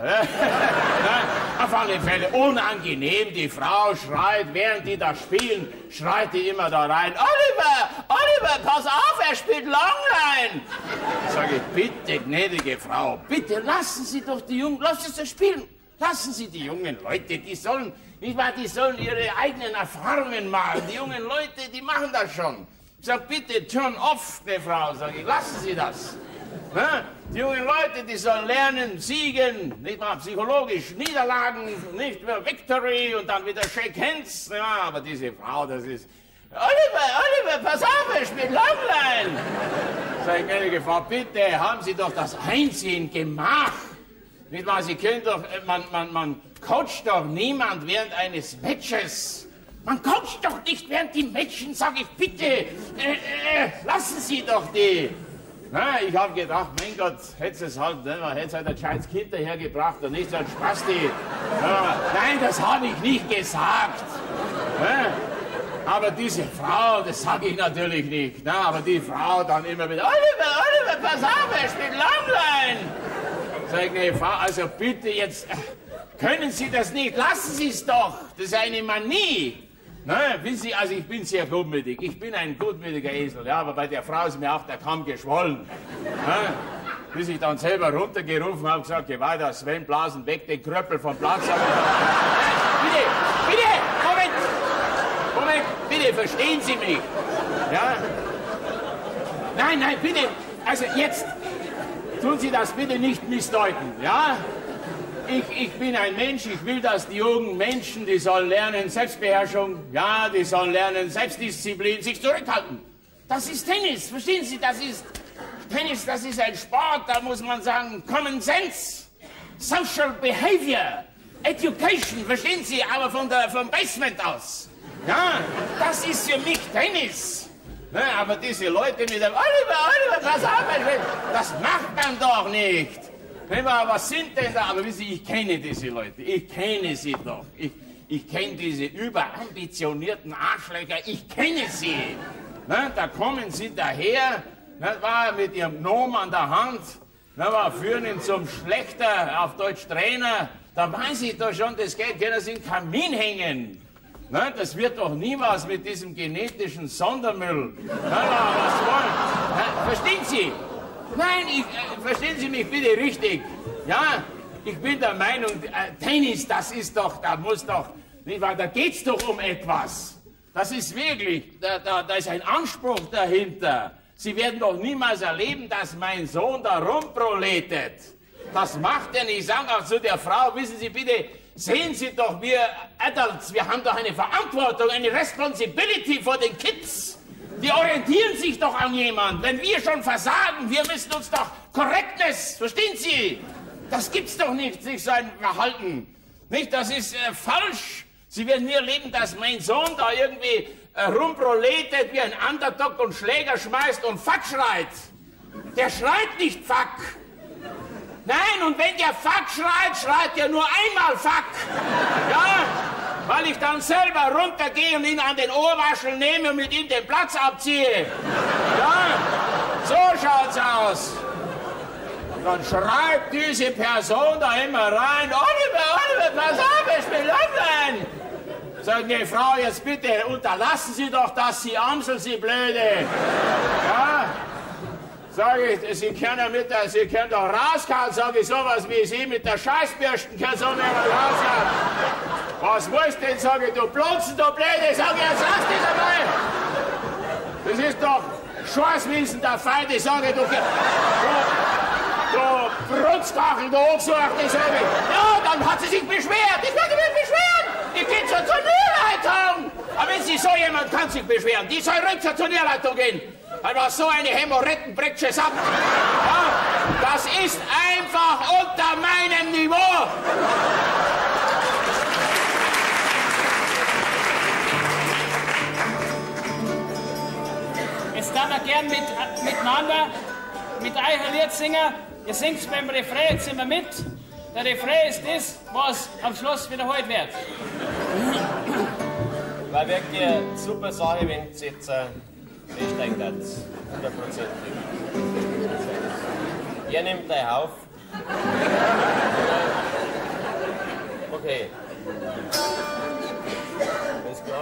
Na, auf alle Fälle unangenehm. Die Frau schreit, während die da spielen, schreit die immer da rein. Oliver, Oliver, pass auf, er spielt Longline. Sage ich, bitte, gnädige Frau, bitte lassen Sie doch die Jungen, lassen Sie spielen. Lassen Sie die jungen Leute, die sollen, nicht wahr, die sollen ihre eigenen Erfahrungen machen. Die jungen Leute, die machen das schon. Ich sag, bitte, turn off, die Frau, sage ich, lassen Sie das. Na, die jungen Leute, die sollen lernen, siegen, nicht wahr, psychologisch, Niederlagen, nicht mehr Victory und dann wieder Shake Hands. Ja, aber diese Frau, das ist... Oliver, Oliver, pass auf, er spielt Longline. Sag ich, gnädige Frau, bitte, haben Sie doch das Einziehen gemacht. Nicht wahr, Sie können doch, man, man, man coacht doch niemand während eines Matches. Man coacht doch nicht während die Matchen, sag ich, bitte, äh, äh, lassen Sie doch die. Na, ich hab gedacht, mein Gott, hätt's es halt, ne, man hätte halt ein scheiß Kind dahergebracht und nicht so ein Spasti. Ja, nein, das habe ich nicht gesagt. Ne? Aber diese Frau, das sage ich natürlich nicht. Ne? Aber die Frau dann immer wieder, Oliver, Oliver, pass auf, er spielt Longline. Sag ich, ne, Frau, also bitte jetzt, können Sie das nicht, lassen Sie es doch. Das ist eine Manie. Ne, wissen Sie, also ich bin sehr gutmütig. Ich bin ein gutmütiger Esel, ja, aber bei der Frau ist mir auch der Kamm geschwollen. Ne, bis ich dann selber runtergerufen habe und gesagt, geh weiter, Sven, blasen weg, den Kröppel vom Platz. Bitte, bitte, Moment, Moment, bitte, verstehen Sie mich? Ja? Nein, nein, bitte, also jetzt tun Sie das bitte nicht missdeuten, ja? Ich, ich bin ein Mensch, ich will, dass die jungen Menschen, die sollen lernen Selbstbeherrschung, ja, die sollen lernen Selbstdisziplin, sich zurückhalten. Das ist Tennis, verstehen Sie, das ist Tennis, das ist ein Sport, da muss man sagen, Common Sense, Social Behavior, Education, verstehen Sie, aber von der, vom Basement aus. Ja, das ist für mich Tennis. Ja, aber diese Leute mit dem Oliver, Oliver, pass auf, das macht man doch nicht. Was sind denn da? Aber wissen Sie, ich kenne diese Leute. Ich kenne sie doch. Ich, ich kenne diese überambitionierten Arschlöcher. Ich kenne sie. Na, da kommen sie daher, na, war mit ihrem Gnom an der Hand, na, war, führen ihn zum Schlechter, auf Deutsch Trainer. Da weiß ich doch schon, das Geld können sie in den Kamin hängen. Na, das wird doch nie was mit diesem genetischen Sondermüll. Na, na, was wollen? Na, verstehen Sie? Nein, ich, äh, verstehen Sie mich bitte richtig. Ja, ich bin der Meinung, äh, Tennis, das ist doch, da muss doch, nicht wahr, da geht's doch um etwas. Das ist wirklich, da, da, da ist ein Anspruch dahinter. Sie werden doch niemals erleben, dass mein Sohn da rumproletet. Das macht er nicht. Ich sage auch zu der Frau, wissen Sie bitte, sehen Sie doch, wir Adults, wir haben doch eine Verantwortung, eine Responsibility vor den Kids. Die orientieren sich doch an jemand. Wenn wir schon versagen, wir müssen uns doch Correctness, verstehen Sie? Das gibt's doch nicht, sich so ein Verhalten. Nicht, das ist äh, falsch. Sie werden nie erleben, dass mein Sohn da irgendwie äh, rumproletet wie ein Underdog und Schläger schmeißt und Fuck schreit. Der schreit nicht Fuck. Nein, und wenn der Fuck schreit, schreit er nur einmal Fuck. Ja? Weil ich dann selber runtergehe und ihn an den Ohrwaschel nehme und mit ihm den Platz abziehe. Ja, so schaut's aus. Dann schreibt diese Person da immer rein, Oliver, Oliver, pass auf, ich bin Longline. Sagt die Frau, jetzt bitte unterlassen Sie doch das, Sie Amsel, Sie Blöde. Ja, Sag ich, Sie können ja mit der, Sie können doch rausgehen, sag ich, sowas wie Sie mit der Scheißbürsten können so nicht mehr rausgehen. Was willst du denn, sag ich, du Blödsinn, du Blöde, sag ich, jetzt lass dich einmal. Das ist doch Scheißwissen der Feinde, sag ich, du, du, du Brutzkachel, du Angesuchte, sag ich. Ja, dann hat sie sich beschwert, ich werde mich beschweren. Ich gehe zur Turnierleitung. Aber wenn Sie so jemand kann sich beschweren, die soll ruhig zur Turnierleitung gehen. Aber so eine Hämorrhoiden bringt es ab. Ja, das ist einfach unter meinem Niveau. Jetzt darf wir gern mit, äh, miteinander, mit euch ein Lied singen. Ihr singt beim Refrain jetzt immer mit. Der Refrain ist das, was am Schluss wiederholt wird. War wirklich eine super Sache, wenn es jetzt äh, einsteigen hat. hundertprozentig. Ihr nehmt euch auf. Okay. Alles klar.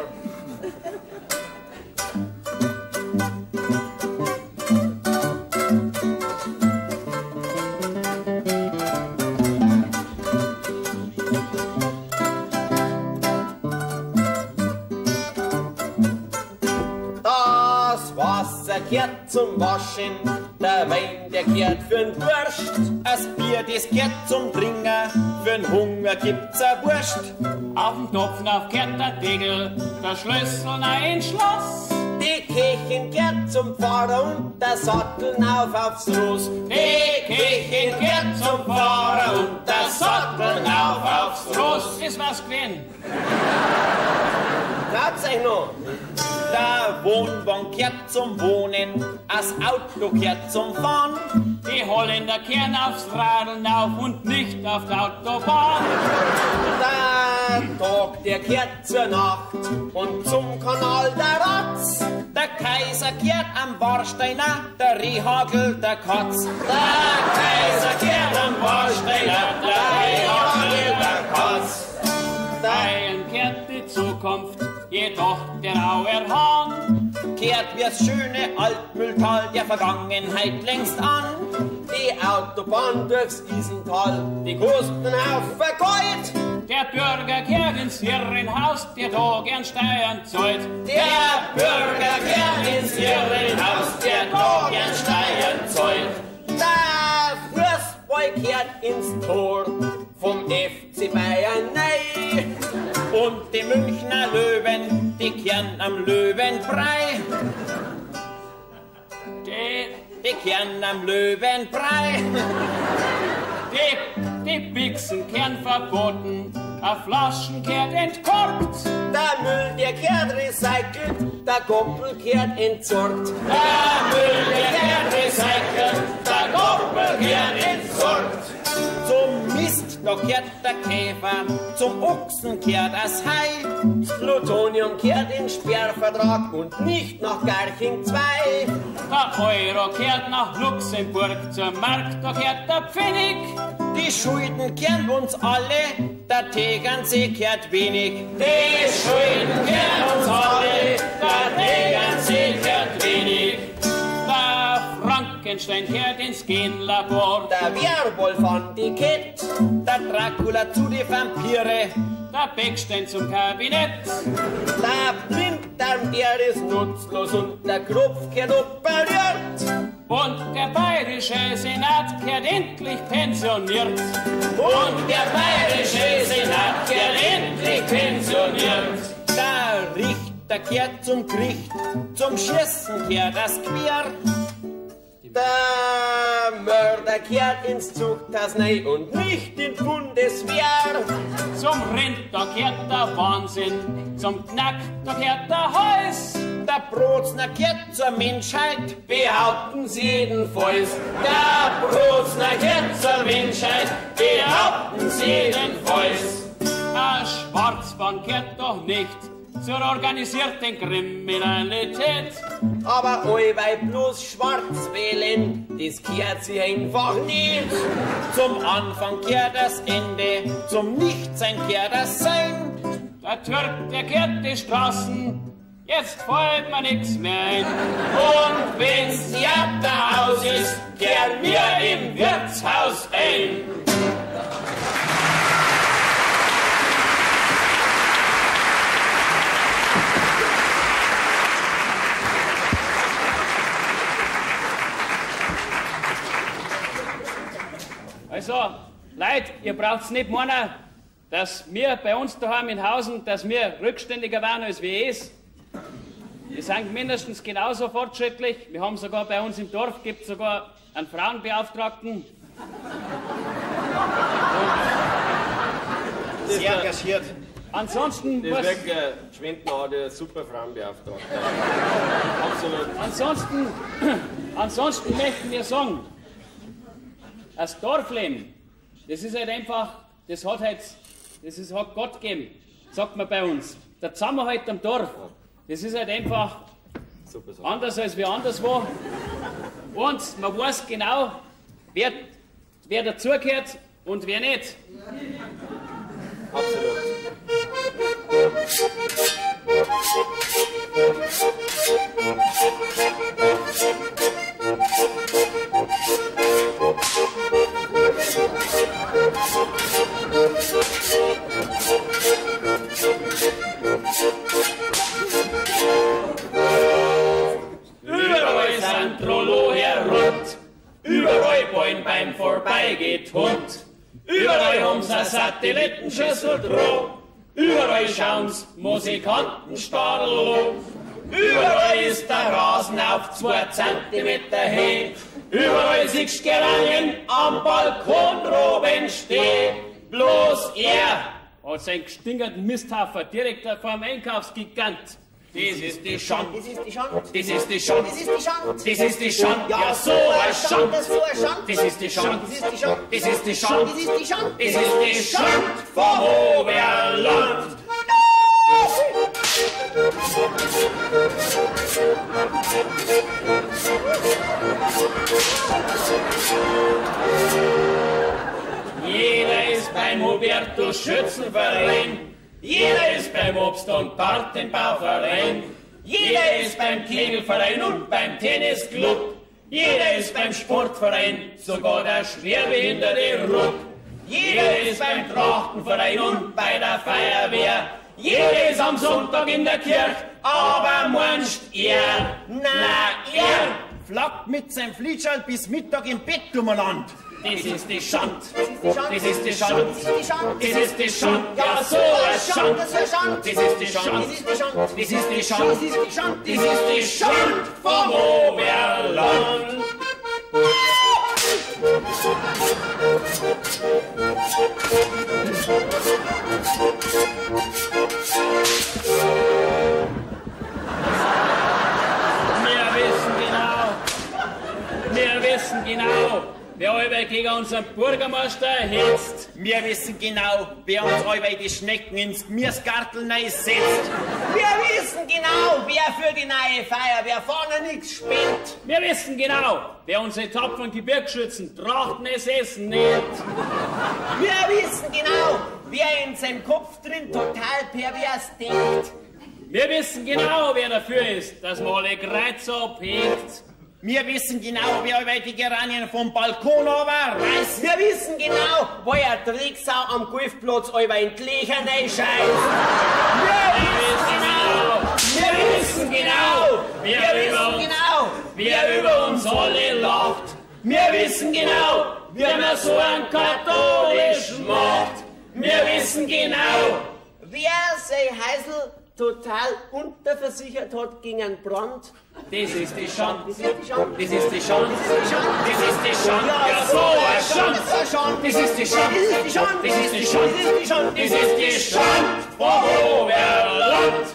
Kehrt zum Waschen, der Wein, der kehrt für'n Durst, das Bier, das kehrt zum Trinken, für'n Hunger gibt's a Wurst. Auf dem Topf auf kehrt der Deckel, der Schlüssel ein Schloss. Die Kirchen kehrt zum Pfarrer und der Sattel auf aufs Ross. Die Kirchen kehrt zum Pfarrer und der Sattel auf aufs Ross. Ist was gewesen? Glaubt's euch noch? Der Wohnwagen kehrt zum Wohnen, das Auto kehrt zum Fahren. Die Holländer kehren aufs Radeln auf und nicht auf der Autobahn. Der Tag, der kehrt zur Nacht und zum Kanal der Ratz. Der Kaiser kehrt am Warsteiner, der Rehhagel der Katz. Der Kaiser kehrt am Warsteiner, der Rehhagel der Katz. Bayern kehrt die Zukunft, jedoch der Auer Hahn. Kehrt wir's schöne Altmühltal der Vergangenheit längst an. Die Autobahn durchs Isental, die kosten auf Gold. Der Bürger kehrt ins Irrenhaus, der da gern Steuern zahlt. Der Bürger kehrt ins Irrenhaus, der da gern Steuern zahlt. Der Fußball kehrt ins Tor vom F C Bayern nei. Und die Münchner Löwen, die kehren am Löwenbrei. Die, die kehren am Löwenbrei. Die, die Bixen kehren verboten, a Flaschen kehrt entkorkt. Der Müll, der kehrt recycelt, der Goppel kehrt entsorgt. Der Müll, der kehrt recycelt, der Goppel kehrt entsorgt. Zum Mist, da kehrt der Käfer, zum Ochsen kehrt das Hai. Das Plutonium kehrt in Sperrvertrag und nicht nach Garching zwei. Der Euro kehrt nach Luxemburg, zum Markt, da kehrt der Pfennig. Die Schulden kehren uns alle, der Tegernsee kehrt wenig. Die Schulden kehren uns alle, der Tegernsee kehrt wenig. Der Frankenstein kehrt ins Genlabor. Der Werwolf an die Kette, der Dracula zu die Vampire. Der Beckstein zum Kabinett. Der Blinddarm, der ist nutzlos und der Kropf kehrt operiert. Und der bayerische Senat kehrt endlich pensioniert. Und der bayerische Senat kehrt endlich pensioniert. Der Richter kehrt zum Gericht, zum Schießen kehrt das Quer. Der Mörder kehrt ins Zuchthaus rein und nicht in Bundeswehr. Zum Rind, da kehrt der Wahnsinn, zum Knack, da kehrt der Hals. Der Brotzner kehrt zur Menschheit, behaupten sie jedenfalls. Der Brotzner kehrt zur Menschheit, behaupten sie jedenfalls. Ein Schwarzbahn kehrt doch nicht zur organisierten Kriminalität. Aber allweil bloß schwarz wählen, das kehrt sie einfach nicht. Zum Anfang kehrt das Ende, zum Nichtsein kehrt das Sein. Der Türk, der kehrt die Straßen Jetzt fällt mir nix mehr ein. Und wenn's Theaterhaus ist, kehren wir im Wirtshaus ein. Also, Leute, ihr braucht's nicht meinen, dass wir bei uns daheim in Hausen, dass wir rückständiger waren als wir es. Wir sind mindestens genauso fortschrittlich. Wir haben sogar bei uns im Dorf, gibt sogar einen Frauenbeauftragten. Sehr engagiert. Ansonsten Das muss... ist wirklich ein Schwendenau, der super Frauenbeauftragte. Absolut. Ansonsten, ansonsten möchten wir sagen, das Dorfleben, das ist halt einfach, das hat halt, das ist, hat Gott gegeben, sagt man bei uns. Der Zusammenhalt am Dorf, das ist halt einfach anders als wie anderswo. Und man weiß genau, wer, wer dazugehört und wer nicht. Absolut. Überall sind Trollo herrund, überall ballen beim Vorbeigeht Hund. Überall haben sie eine Satellitenschüssel drauf, überall schauen's Musikantenstadel an. Überall ist der Rasen auf zwei Zentimeter Höhe, überall siehst du Geranien am Balkon droben stehen. Bloß er hat seinen gestingerten Misthaufen direkt vor dem Einkaufsgigant. Das ist die Schand, Das ist die Schande. das ist die Schand, Das ist die Schande. das ist die Schand, ja so ein Schand. So ein Schand. Das ist die Schand, Das ist die Schande. das ist die Schand, Das ist die Schande. das ist die Schand vom Oberland. Jeder ist beim Hubertus Schützenverein, jeder ist beim Obst- und Gartenbauverein, jeder ist beim Kegelverein und beim Tennisclub, jeder ist beim Sportverein, sogar der schwerbehinderte Rupp. Jeder ist beim Trachtenverein und bei der Feuerwehr, jeder ist am Sonntag in der Kirche, aber meinst er, na er, Flackt mit seinem Flitschal bis Mittag im Bett umeinander. das ist die Schand, Das ist die Schande. das ist die Schand, Das ist die Schande. das ist die Schand, ja so ein Schand, Das ist die Schande. das ist die Schand, Das ist die Schande. das ist die Schand, Das ist die Schande. das ist die Schand vom Oberland. Wir wissen genau, wir wissen genau, wer alle gegen unseren Bürgermeister hetzt. Wir wissen genau, wer uns allweil die Schnecken ins Gemüsegartel setzt. Wir wissen genau, wer für die neue Feuerwehr vorne nichts spinnt. Wir wissen genau, wer unsere tapferen Gebirgsschützen Trachten es essen nicht. Wir wissen genau, wer in seinem Kopf drin total pervers denkt. Wir wissen genau, wer dafür ist, dass man alle Kreuze abhegt. Wir wissen genau, wer allweil die Geranien vom Balkon runterreißt. Wir wissen genau, wo er Drecksau am Golfplatz über in die Löcher reinscheißt. Wir wissen genau, wir wissen genau, Wir wer über wissen uns, genau, wer über uns alle lacht. Wir wissen genau, wie man so einen katholisch macht. Wir wissen genau, wer sein Heisel total unterversichert hat gegen einen Brand. das ist die Schande, Das ist die Schande. das ist die Schande, Das ist die Schande. das ist die Schande, Ja, ja so so ein ein Schand, Schand. so ein Schand. Das ist die Schande, Das ist die Schande. das ist die Schande, Das ist die Schande. das ist die Schande vom Oberland.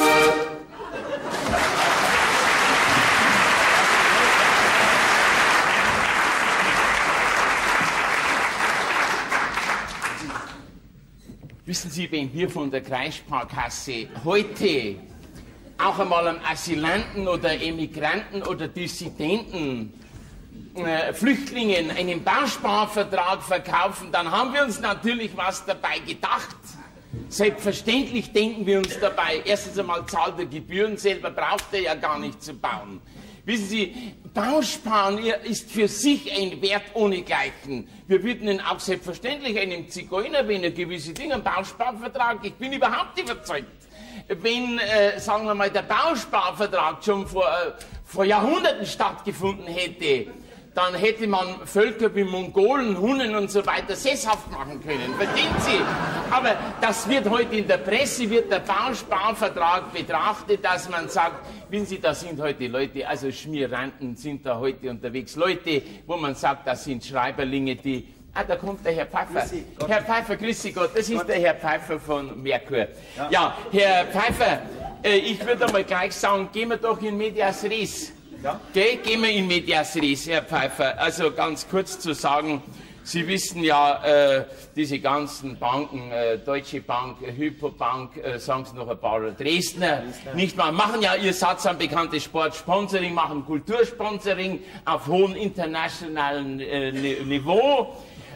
Wissen Sie, wenn wir von der Kreissparkasse heute auch einmal einem Asylanten oder Emigranten oder Dissidenten, äh, Flüchtlingen einen Bausparvertrag verkaufen, dann haben wir uns natürlich was dabei gedacht. Selbstverständlich denken wir uns dabei, erstens einmal zahlt er Gebühren, selber braucht er ja gar nicht zu bauen. Wissen Sie, Bausparen ist für sich ein Wert ohnegleichen. Wir bieten Ihnen auch selbstverständlich einem Zigeuner, wenn er gewisse Dinge, einen Bausparvertrag, ich bin überhaupt überzeugt, wenn, äh, sagen wir mal, der Bausparvertrag schon vor, äh, vor Jahrhunderten stattgefunden hätte, dann hätte man Völker wie Mongolen, Hunnen und so weiter sesshaft machen können. Verstehen Sie? Aber das wird heute in der Presse, wird der Bausparvertrag betrachtet, dass man sagt, wissen Sie, da sind heute Leute, also Schmierranten sind da heute unterwegs, Leute, wo man sagt, das sind Schreiberlinge, die... Ah, da kommt der Herr Pfeiffer. Herr Pfeiffer, grüß Sie Gott, das ist Gott. Der Herr Pfeiffer von Merkur. Ja, ja Herr Pfeiffer, äh, ich würde mal gleich sagen, gehen wir doch in Medias Res. Ja? Okay, gehen wir in Medias Res, Herr Pfeiffer. Also ganz kurz zu sagen, Sie wissen ja, äh, diese ganzen Banken, äh, Deutsche Bank, äh, Hypobank, äh, sagen Sie noch ein paar, Dresdner, Dresdner, nicht wahr, machen ja ihr Satz an bekanntes Sportsponsoring, machen Kultursponsoring auf hohem internationalen äh, Niveau.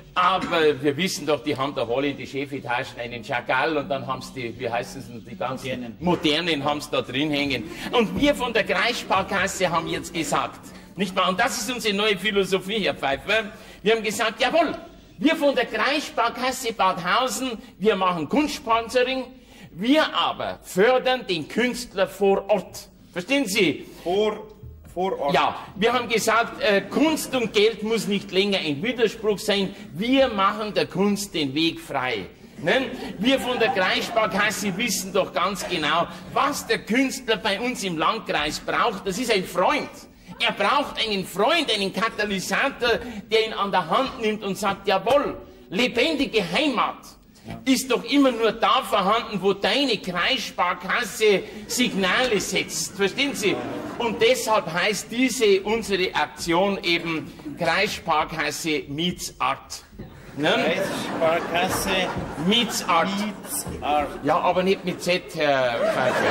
Aber wir wissen doch, die haben doch alle in die Chefetagen einen Chagall und dann haben sie die, wie heißen es, die ganzen modernen, modernen haben sie da drin hängen. Und wir von der Kreissparkasse haben jetzt gesagt, nicht wahr? Und das ist unsere neue Philosophie, Herr Pfeiffer. Wir haben gesagt, jawohl, wir von der Kreissparkasse Badhausen, wir machen Kunstsponsoring, wir aber fördern den Künstler vor Ort. Verstehen Sie? Vor Vor Ort. Ja, wir haben gesagt, äh, Kunst und Geld muss nicht länger ein Widerspruch sein. Wir machen der Kunst den Weg frei. Ne? Wir von der Kreissparkasse wissen doch ganz genau, was der Künstler bei uns im Landkreis braucht. Das ist ein Freund. Er braucht einen Freund, einen Katalysator, der ihn an der Hand nimmt und sagt, jawohl, lebendige Heimat ist doch immer nur da vorhanden, wo deine Kreissparkasse Signale setzt. Verstehen Sie? Und deshalb heißt diese, unsere Aktion eben Kreissparkasse meets Art. Ne? Kreissparkasse meets Art. meets Art. Ja, aber nicht mit Z, Herr Pfeiffer.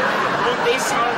Und deshalb,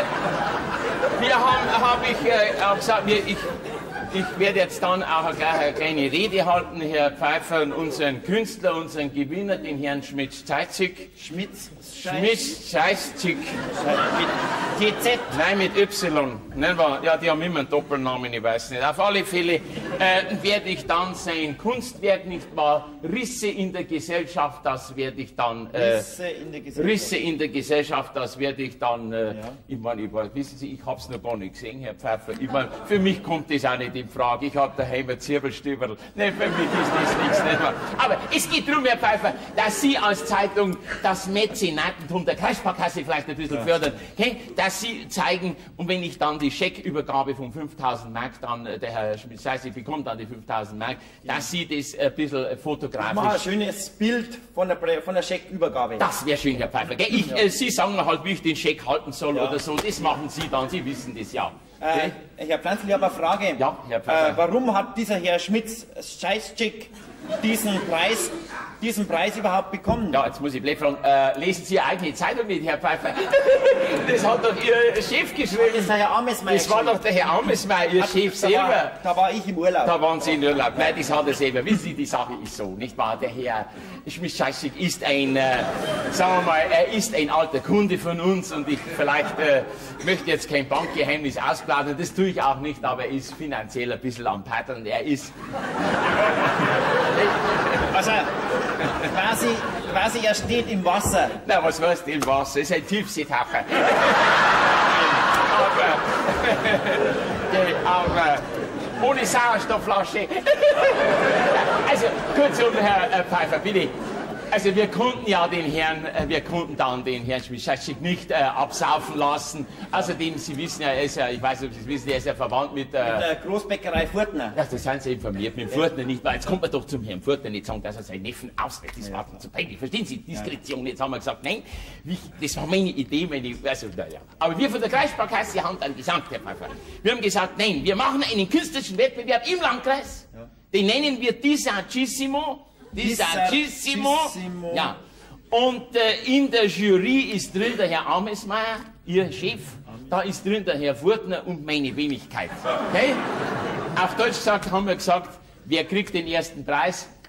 äh, wir haben, habe ich äh, auch gesagt, wir, ich, Ich werde jetzt dann auch gleich eine kleine Rede halten, Herr Pfeiffer, und unseren Künstler, unseren Gewinner, den Herrn Schmitz-Zeitzig. Schmitz-Zeitzig. Mit T Z? Nein, mit Y. Ja, die haben immer einen Doppelnamen, ich weiß nicht. Auf alle Fälle äh, werde ich dann sein Kunstwerk, nicht wahr, Risse in der Gesellschaft, das werde ich dann... Äh, Risse in der Gesellschaft. Risse in der Gesellschaft, das werde ich dann... Äh, ja. Ich meine, ich weiß, wissen Sie, ich habe es noch gar nicht gesehen, Herr Pfeiffer. Ich mein, für mich kommt das auch nicht in Frage. Ich habe daheim ein Zirbelstüberl. Nein, für mich ist das nichts. Nicht wahr? Aber es geht darum, Herr Pfeiffer, dass Sie als Zeitung das Mäzenatentum der Kreissparkasse vielleicht ein bisschen ja. fördern, okay? Dass Sie zeigen, und wenn ich dann die Scheckübergabe von fünftausend Mark, dann der Herr Schmitz-Zeitzig bekommt dann die fünftausend Mark, ja. dass Sie das ein bisschen fotografisch... Mach ein schönes Bild von der, von der Scheckübergabe. Das wäre schön, Herr Pfeiffer. Gell? Ich, ja. äh, Sie sagen mir halt, wie ich den Scheck halten soll ja. oder so, das machen Sie dann, Sie wissen das ja. Äh, Herr Pflanzl, ich habe eine Frage. Ja, Herr Pfeiffer. Äh, warum hat dieser Herr Schmitz-Zeitzig diesen Preis, diesen Preis überhaupt bekommen? Ja, jetzt muss ich blöd fragen, äh, lesen Sie Ihre eigene Zeitung mit, Herr Pfeiffer? Das hat doch Ihr Chef geschrieben. Das war Herr Amesmeier. Das war doch der Herr Amesmeier, Ihr hat, Chef da selber. War, da war ich im Urlaub. Da waren Sie in Urlaub. Nein, das hat er selber. Wissen Sie, die Sache ist so, nicht wahr? Der Herr Schmitz-Zeitzig ist ein, äh, sagen wir mal, er ist ein alter Kunde von uns und ich vielleicht äh, möchte jetzt kein Bankgeheimnis ausplaudern, das tue ich auch nicht, aber er ist finanziell ein bisschen am Pattern. Er ist... Also, quasi, quasi, er steht im Wasser. Na, was heißt im Wasser? Er ist ein Tiefseetaucher. aber, aber ohne Sauerstoffflasche. Also, kurzum, Herr Pfeiffer, bitte. Also wir konnten ja den Herrn, äh, wir konnten dann den Herrn Schmitz-Zeitzig nicht äh, absaufen lassen. Außerdem, Sie wissen ja, er ist ja, ich weiß nicht, ob Sie es wissen, er ist ja verwandt mit, äh, mit der Großbäckerei Furtner. Ja, das sind Sie informiert, mit dem Furtner nicht wahr. Jetzt kommt man doch zum Herrn Furtner nicht sagen, dass er seinen Neffen auslässt. Das war zu peinlich. Verstehen Sie? Diskretion. Jetzt haben wir gesagt, nein, wie, das war meine Idee, meine, also, naja. Aber wir von der Kreissparkasse haben dann gesagt, Herr Pfeiffer, wir haben gesagt, nein, wir machen einen künstlerischen Wettbewerb im Landkreis. Ja. Den nennen wir Disagissimo. Disagissimo. Ja. Und äh, in der Jury ist drin der Herr Amesmeier, Ihr Chef. Da ist drin der Herr Furtner und meine Wenigkeit. Okay? Auf Deutsch gesagt haben wir gesagt, wer kriegt den ersten Preis?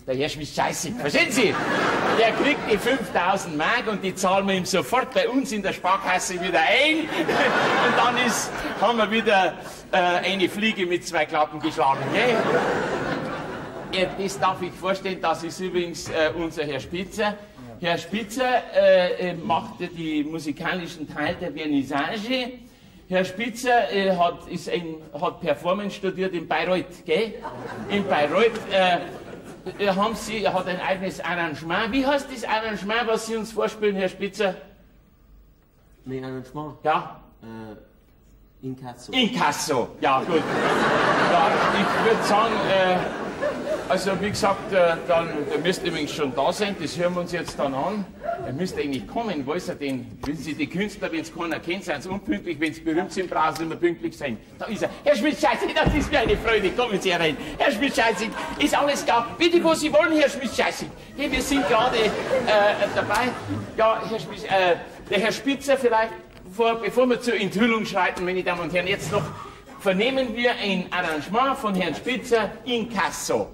der Herr Schmidt-Scheißig, verstehen Sie? Der kriegt die fünftausend Mark und die zahlen wir ihm sofort bei uns in der Sparkasse wieder ein. Und dann ist, haben wir wieder äh, eine Fliege mit zwei Klappen geschlagen. Gell? Ja, das darf ich vorstellen, das ist übrigens äh, unser Herr Spitzer. Herr Spitzer äh, macht die musikalischen Teil der Vernissage. Herr Spitzer äh, hat, ist ein, hat Performance studiert in Bayreuth, gell? In Bayreuth äh, haben Sie, er hat ein eigenes Arrangement. Wie heißt das Arrangement, was Sie uns vorspielen, Herr Spitzer? Mein Arrangement? Ja. Äh, Inkasso. Inkasso, ja gut. Ja, ich würde sagen, äh, also wie gesagt, äh, dann, der müsste übrigens schon da sein, das hören wir uns jetzt dann an. Er müsste eigentlich kommen, wo ist er denn? Wissen Sie, die Künstler, wenn es keiner kennt, sind sie unpünktlich, wenn sie berühmt sind, brauchen sie immer pünktlich sein. Da ist er. Herr Schmidt-Scheißig, das ist mir eine Freude, kommen Sie herein. Herr Schmidt-Scheißig, ist alles klar? Bitte, wo Sie wollen, Herr Schmidt-Scheißig. Hey, wir sind gerade äh, dabei. Ja, Herr Schmidt, äh, der Herr Spitzer vielleicht, vor, bevor wir zur Enthüllung schreiten, meine Damen und Herren, jetzt noch vernehmen wir ein Arrangement von Herrn Spitzer, Inkasso.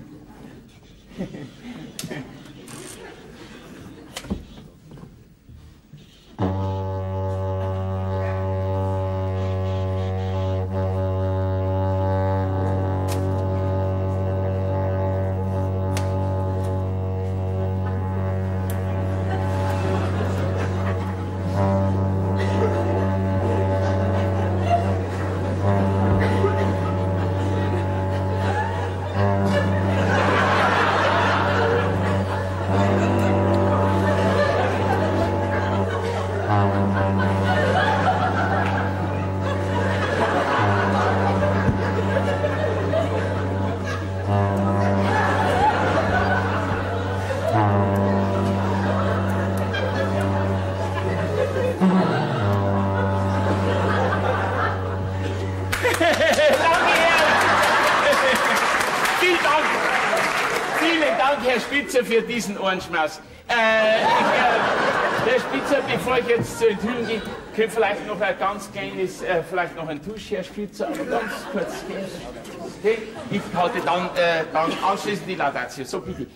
Für diesen Ohrenschmaus. Äh, ich, äh, Herr Spitzer, bevor ich jetzt zur Enthüllung gehe, könnte vielleicht noch ein ganz kleines, äh, vielleicht noch ein Tusch, Herr Spitzer, aber ganz kurz. Okay? Ich halte dann, äh, dann anschließend die Laudatio. So, bitte.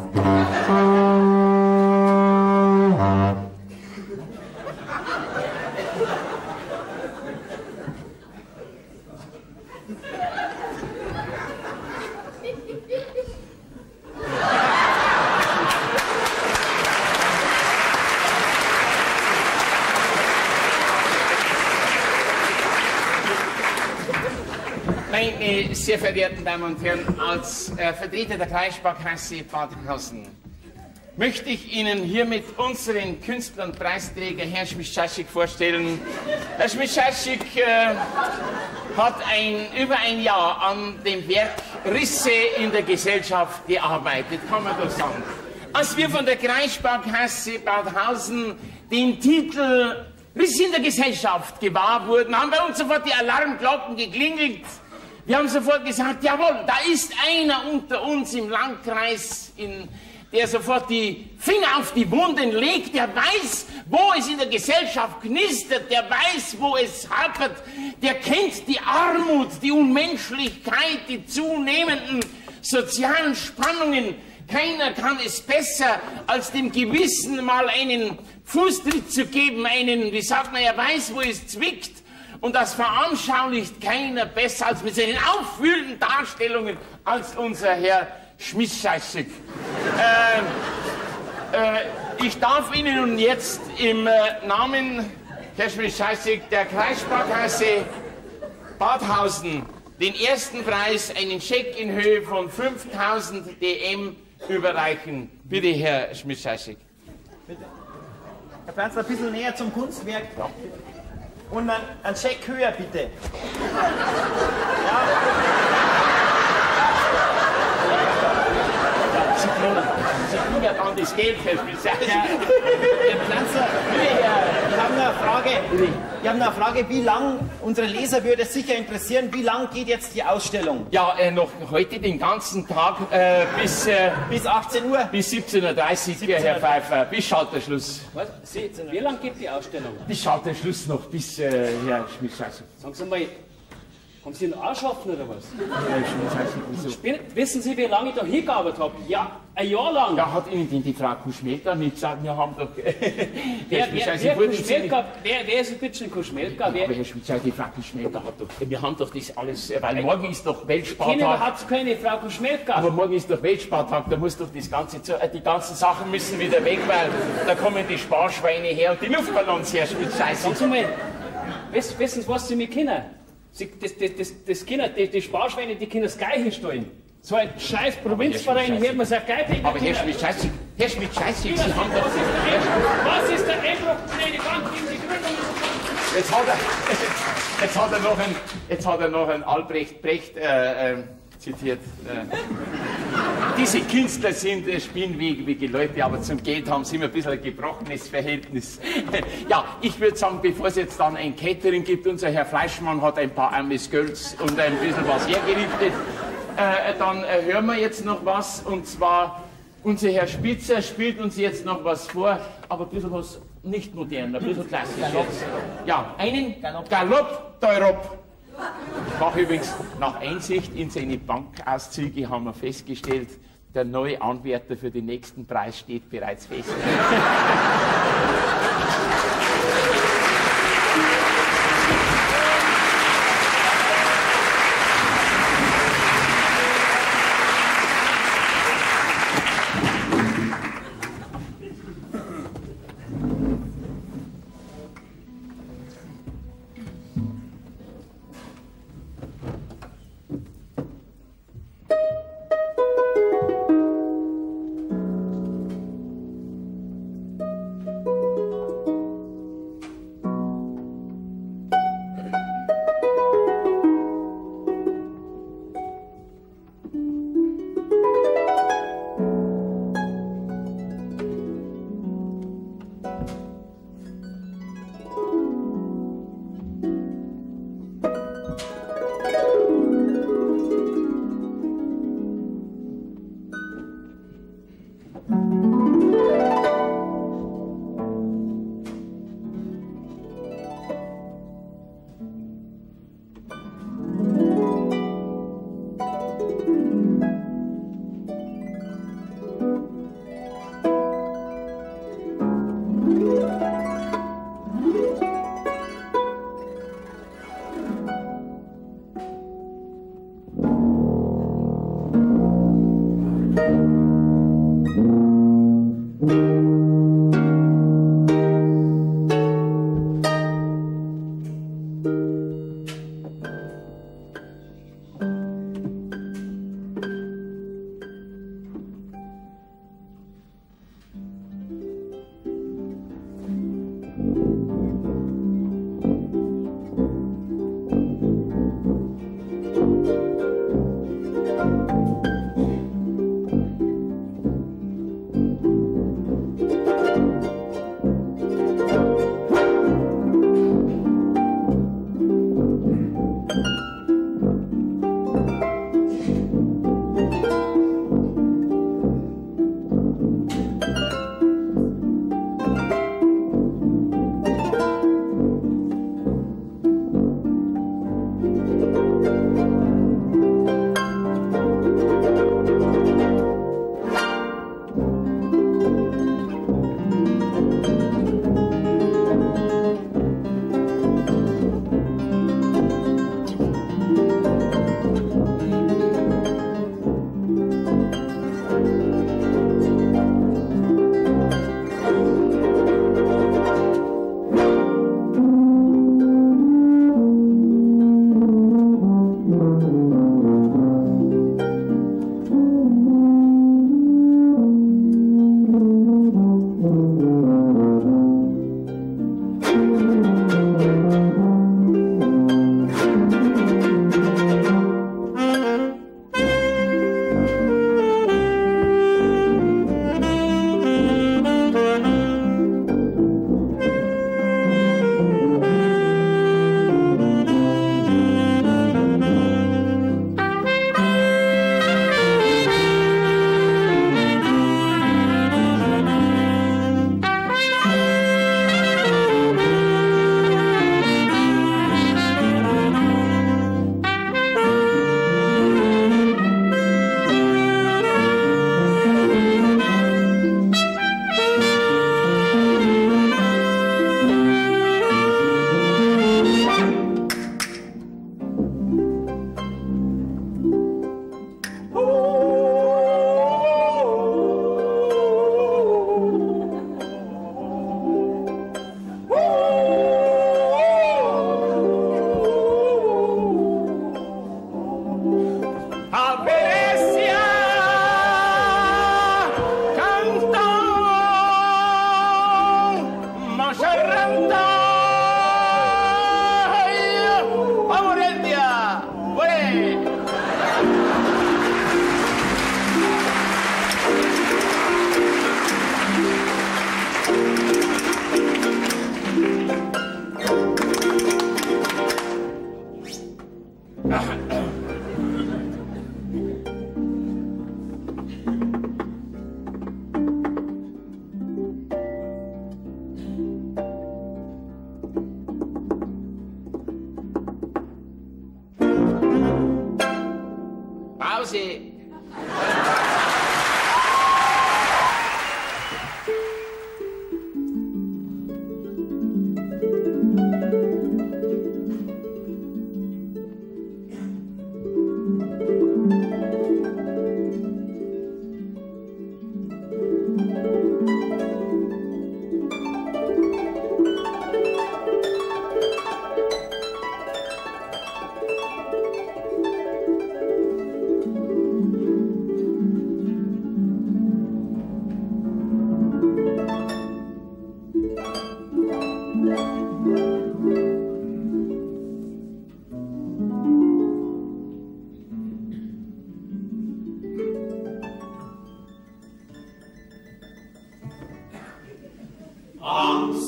Meine sehr verehrten Damen und Herren, als äh, Vertreter der Kreissparkasse Badhausen möchte ich Ihnen hiermit unseren Künstler und Preisträger Herrn Schmidt-Scheißig vorstellen. Herr Schmidt-Scheißig äh, hat ein, über ein Jahr an dem Werk Risse in der Gesellschaft gearbeitet, kann man doch sagen. Als wir von der Kreissparkasse Badhausen den Titel Risse in der Gesellschaft gewahr wurden, haben bei uns sofort die Alarmglocken geklingelt. Wir haben sofort gesagt, jawohl, da ist einer unter uns im Landkreis, in, der sofort die Finger auf die Wunden legt, der weiß, wo es in der Gesellschaft knistert, der weiß, wo es hapert, der kennt die Armut, die Unmenschlichkeit, die zunehmenden sozialen Spannungen. Keiner kann es besser, als dem Gewissen mal einen Fußtritt zu geben, einen, wie sagt man, er weiß, wo es zwickt. Und das veranschaulicht keiner besser als mit seinen aufwühlenden Darstellungen als unser Herr Schmidt-Scheißig. äh, äh, ich darf Ihnen nun jetzt im äh, Namen, Herr Schmidt-Scheißig, der Kreissparkasse Badhausen den ersten Preis, einen Scheck in Höhe von fünftausend D M überreichen. Bitte, Herr Schmidt-Scheißig. Bitte. Herr Pflanzler, ein bisschen näher zum Kunstwerk. Ja. Und ein, ein Scheck höher, bitte. Ja. Sie kriegen, Sie kriegen ja dann das Geld, Herr Schmidt-Scheißig. Herr Pflanzler, ich habe noch eine Frage. Ich habe noch eine Frage, wie lang, unsere Leser würde es sicher interessieren, wie lang geht jetzt die Ausstellung? Ja, äh, noch heute den ganzen Tag äh, bis, äh, bis achtzehn Uhr? Bis siebzehn Uhr dreißig, Herr Pfeiffer, bis Schalterschluss. Was? Sie, wie lang geht die Ausstellung? Bis Schalterschluss noch, bis äh, Herr Schmidt-Scheißig. Sagen Sie mal, Haben Sie einen Anschaffen oder was? Ja, ich weiß nicht, wieso. Spinn- Wissen Sie, wie lange ich da hingearbeitet habe? Ja, ein Jahr lang. Ja, hat Ihnen denn die Frau Kuschmelka nicht gesagt, wir haben doch... Wer, wer, wer, Kuschmelka, wer, wer ist ein bisschen Kuschmelka? Wer, Aber Herr Schmitzer, die Frau Kuschmelka hat doch... Wir haben doch das alles... Weil Äh, morgen ist doch Keiner Weltspartag. hat keine Frau Kuschmelka. Aber morgen ist doch Weltspartag, da muss doch das ganze... Äh, die ganzen Sachen müssen wieder weg, weil da kommen die Sparschweine her und die Luftballons her, Schmitz, scheiße. Sagen Sie mal, wissen, wissen Sie, was Sie mit Kindern? Sie, das, das, das, das Kinder, die, die Sparschweine, die können das Gleiche stellen. So ein scheiß Provinzverein, hier hat man sagt, geil, Aber Herr Schmitz, scheiße, Herr Schmitz, scheiße, Sie haben doch... Was ist der Einbruch in eine Bank gegen die Grünen? Jetzt hat er, jetzt hat er noch ein, jetzt hat er noch ein Albrecht Brecht äh, äh, zitiert. Äh. Diese Künstler sind, äh, spinnwegige Leute, aber zum Geld haben sie immer ein bisschen ein gebrochenes Verhältnis. Ja, ich würde sagen, bevor es jetzt dann ein Catering gibt, unser Herr Fleischmann hat ein paar Amis Girls und ein bisschen was hergerichtet, äh, dann äh, hören wir jetzt noch was, und zwar unser Herr Spitzer spielt uns jetzt noch was vor, aber ein bisschen was nicht modern, ein bisschen klassisch. Ja, einen Galopp d'Europe. Ich mache übrigens nach Einsicht in seine Bankauszüge, haben wir festgestellt, der neue Anwärter für den nächsten Preis steht bereits fest.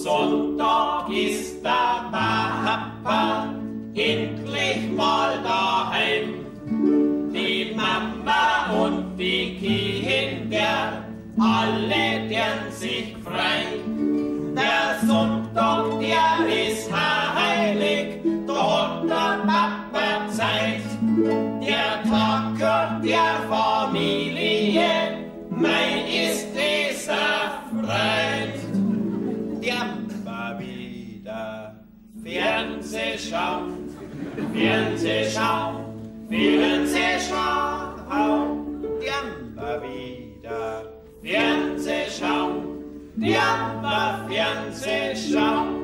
Sonntag ist der Papa endlich mal daheim. Die Mama und die Kinder, alle deren sich frei. Der Sonntag, der ist heilig, da hat der Papa Zeit. Der Tag gehört der Familie, mein ist dieser Freund. Der Papa wieder Fernseh schauen, Fernseh schauen, Fernseh schauen. Der Papa wieder Fernseh schauen, der Papa Fernseh schauen.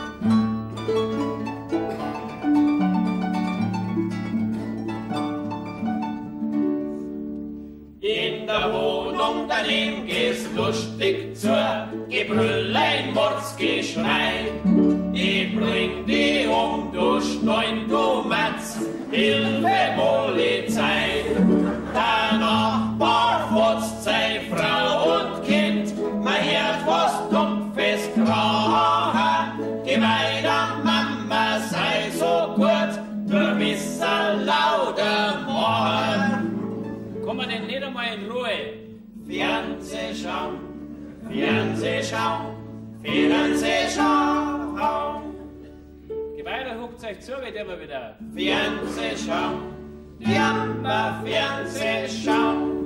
In der Wohnung daneben geht's lustig zur, Gebrüllein, Mordsgeschrei. Ich bring die um, du Schneun, du Matz, Hilfe, Polizei. Der Nachbar fotzt seine Frau und Kind, man hört was dumpfes Krachen. Die weiter Mama sei so gut, du bist ein lauter Mann. Komm mal denn nicht einmal in Ruhe. Fernseh schauen, Fernseh schauen, Fernseh schauen. Geh weiter, huckt euch zu, wird immer wieder. Fernseh schauen, ja, mal Fernseh schauen.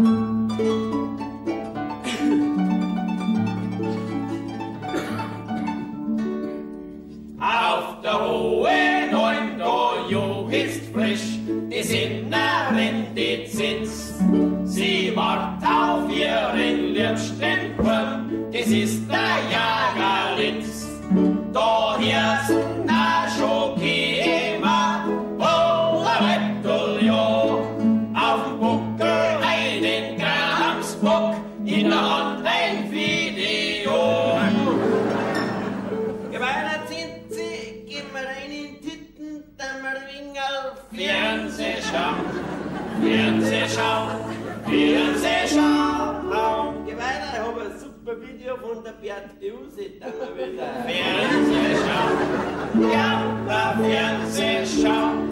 Auf der hohen Neun, da Jo ist frisch, die Sinnerin, die Zins. Sie wart auf ihren liebsten Wurm, das ist der Jagerlitz. Da hört's na schon kämer, oh, ein Wetteljo. Auf'm Buckel einen Gramsbock, in der Hand ein Video. Geweihter sind sie, gehen wir rein in Titten, dann wir Ringerl. Fernseh schauen, Fernseh schauen, Fernseh schauen. Geweihter, ich hab ein super Video von der Beate, dann wir wieder. Fernseh schauen, ja, der Fernseh schauen.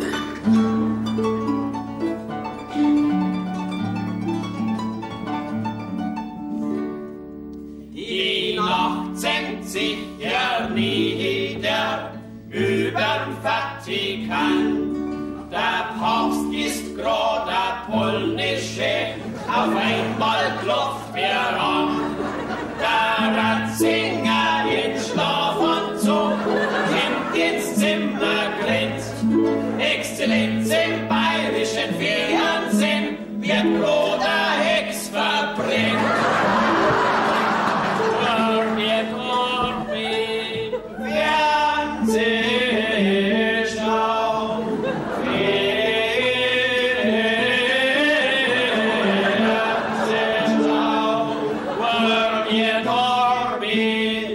Die Nacht senkt sich ja nieder überm Vatikan. Der Papst ist grad der polnische, auf einmal klopft er an. Der Ratzinger in Schlafanzug kommt ins Zimmer grinst. Exzellenz im bayerischen Fernsehen wird grad der Hex verbrennt. Fernseh schauen, Fernseh schauen, wollen wir doch mit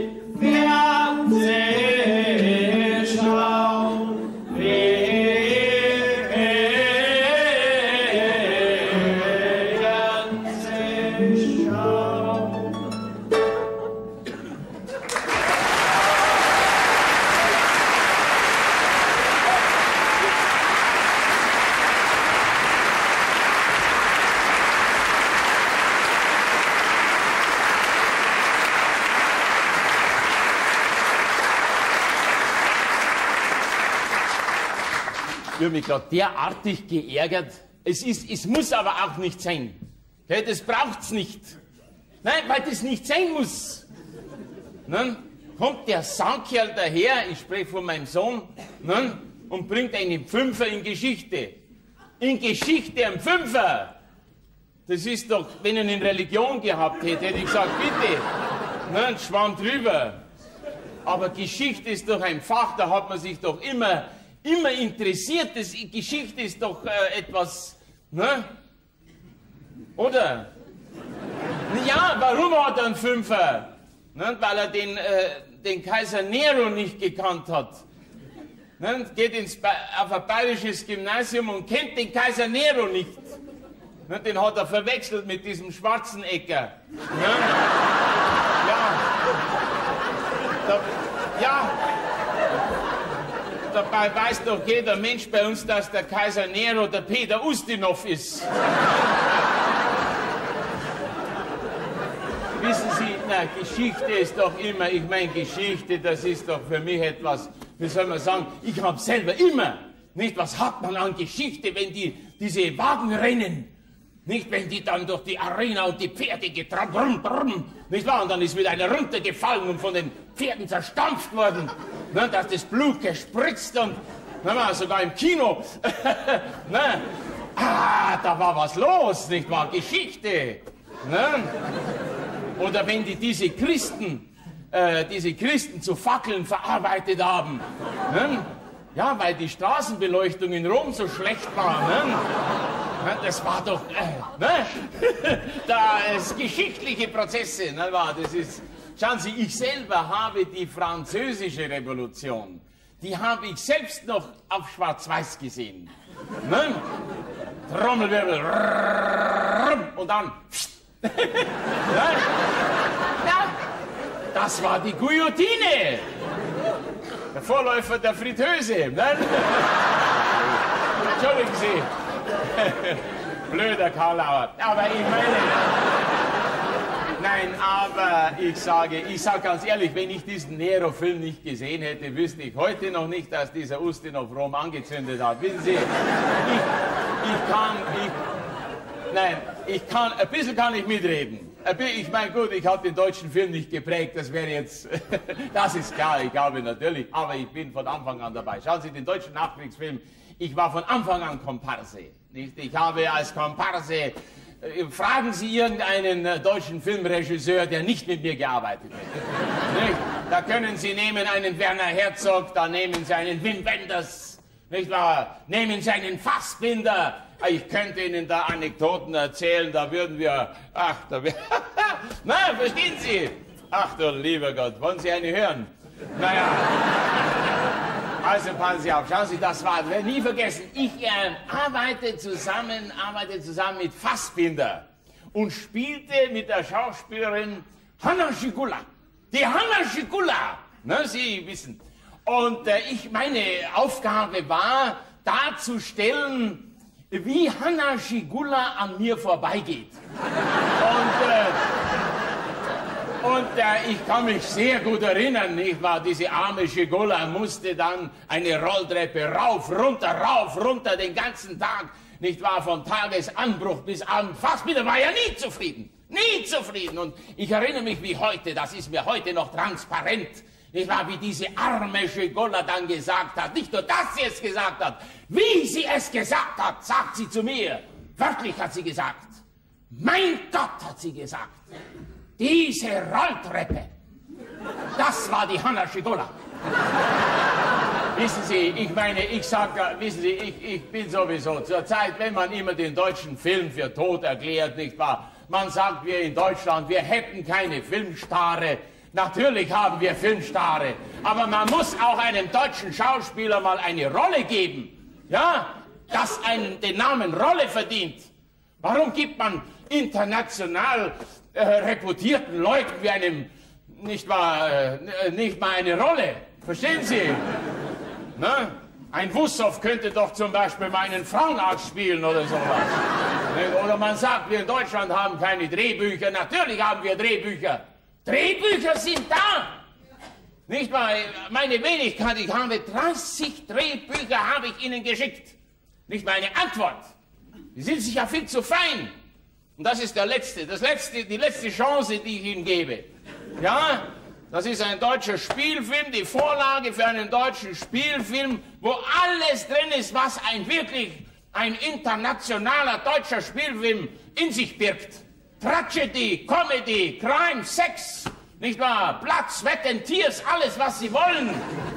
Fernseh schauen, Fernseh schauen. Ich habe mich gerade derartig geärgert. Es, ist, es muss aber auch nicht sein. Okay, das braucht's nicht. Nein, weil das nicht sein muss. Dann kommt der Sandkerl daher, ich spreche von meinem Sohn, ne, und bringt einen Fünfer in Geschichte. In Geschichte ein Fünfer. Das ist doch, wenn er in Religion gehabt hätte, hätte ich gesagt, bitte, ne, ein Schwamm drüber. Aber Geschichte ist doch ein Fach, da hat man sich doch immer... immer interessiert. Das, Geschichte ist doch äh, etwas, ne? Oder? Ja, warum hat er einen Fünfer? Ne? Weil er den, äh, den Kaiser Nero nicht gekannt hat. Ne? Geht ins auf ein bayerisches Gymnasium und kennt den Kaiser Nero nicht. Ne? Den hat er verwechselt mit diesem Schwarzenegger. Ne? Ja. Da, ja, dabei weiß doch jeder Mensch bei uns, dass der Kaiser Nero der Peter Ustinov ist. Wissen Sie, na, Geschichte ist doch immer, ich meine, Geschichte, das ist doch für mich etwas, wie soll man sagen, ich habe selber immer, nicht, was hat man an Geschichte, wenn die, diese Wagen rennen, nicht, wenn die dann durch die Arena und die Pferde getragen, brumm, brumm, nicht wahr, und dann ist wieder einer runtergefallen und von den Pferden zerstampft worden, ne, dass das Blut gespritzt und, na, sogar im Kino, ne, ah, da war was los, nicht wahr, Geschichte, ne. Oder wenn die diese Christen, äh, diese Christen zu Fackeln verarbeitet haben. Ne? Ja, weil die Straßenbeleuchtung in Rom so schlecht war. Ne? Das war doch, äh, ne? Das geschichtliche Prozesse, ne? Das ist, schauen Sie, ich selber habe die französische Revolution, die habe ich selbst noch auf Schwarz-Weiß gesehen. Ne? Trommelwirbel, und dann... Ja, ja, das war die Guillotine, der Vorläufer der Fritteuse. Ne? Entschuldigen Sie, blöder Karlauer, aber ich meine, nein, aber ich sage, ich sage ganz ehrlich, wenn ich diesen Nero-Film nicht gesehen hätte, wüsste ich heute noch nicht, dass dieser Ustinov Rom angezündet hat. Wissen Sie, ich, ich kann, ich, nein, ich kann, ein bisschen kann ich mitreden. Ich meine, gut, ich habe den deutschen Film nicht geprägt, das wäre jetzt, das ist klar, ich glaube natürlich, aber ich bin von Anfang an dabei. Schauen Sie, den deutschen Nachkriegsfilm, ich war von Anfang an Komparse. Nicht? Ich habe als Komparse, äh, fragen Sie irgendeinen äh, deutschen Filmregisseur, der nicht mit mir gearbeitet hat. Nicht? Da können Sie nehmen einen Werner Herzog, da nehmen Sie einen Wim Wenders, nicht wahr? Nehmen Sie einen Fassbinder. Ich könnte Ihnen da Anekdoten erzählen, da würden wir, ach, da wir, na, verstehen Sie? Ach du lieber Gott, wollen Sie eine hören? Naja, also passen Sie auf, schauen Sie, das war, nie vergessen, ich äh, arbeite zusammen, arbeite zusammen mit Fassbinder und spielte mit der Schauspielerin Hanna Schigula. Die Hanna Schigula, ne, Sie wissen. Und äh, ich, meine Aufgabe war, darzustellen, wie Hanna Schigula an mir vorbeigeht. Und, äh, und äh, ich kann mich sehr gut erinnern, nicht wahr? Diese arme Schigula musste dann eine Rolltreppe rauf, runter, rauf, runter, den ganzen Tag, nicht wahr? Von Tagesanbruch bis Abend. Fassbinder war ja nie zufrieden. Nie zufrieden. Und ich erinnere mich wie heute, das ist mir heute noch transparent, nicht wahr, wie diese arme Schigula dann gesagt hat, nicht nur, dass sie es gesagt hat, wie sie es gesagt hat, sagt sie zu mir. Wörtlich hat sie gesagt, mein Gott, hat sie gesagt, diese Rolltreppe, das war die Hanna Schigula. Wissen Sie, ich meine, ich sag, wissen Sie, ich, ich bin sowieso zur Zeit, wenn man immer den deutschen Film für tot erklärt, nicht wahr, man sagt, wir in Deutschland, wir hätten keine Filmstare. Natürlich haben wir Filmstare, aber man muss auch einem deutschen Schauspieler mal eine Rolle geben, ja, das einen den Namen Rolle verdient. Warum gibt man international äh, reputierten Leuten wie einem, nicht wahr, äh, nicht mal eine Rolle? Verstehen Sie? Ne? Ein Wussow könnte doch zum Beispiel mal einen Frauenarzt spielen oder sowas. Oder man sagt, wir in Deutschland haben keine Drehbücher. Natürlich haben wir Drehbücher. Drehbücher sind da! Nicht wahr? Meine Wenigkeit, ich habe dreißig Drehbücher habe ich Ihnen geschickt. Nicht meine Antwort. Die sind sicher viel zu fein. Und das ist der letzte, das letzte, die letzte Chance, die ich Ihnen gebe. Ja, das ist ein deutscher Spielfilm, die Vorlage für einen deutschen Spielfilm, wo alles drin ist, was ein wirklich ein internationaler deutscher Spielfilm in sich birgt. Tragedy, Comedy, Crime, Sex, nicht wahr? Blood, Sweat and Tears, alles, was Sie wollen.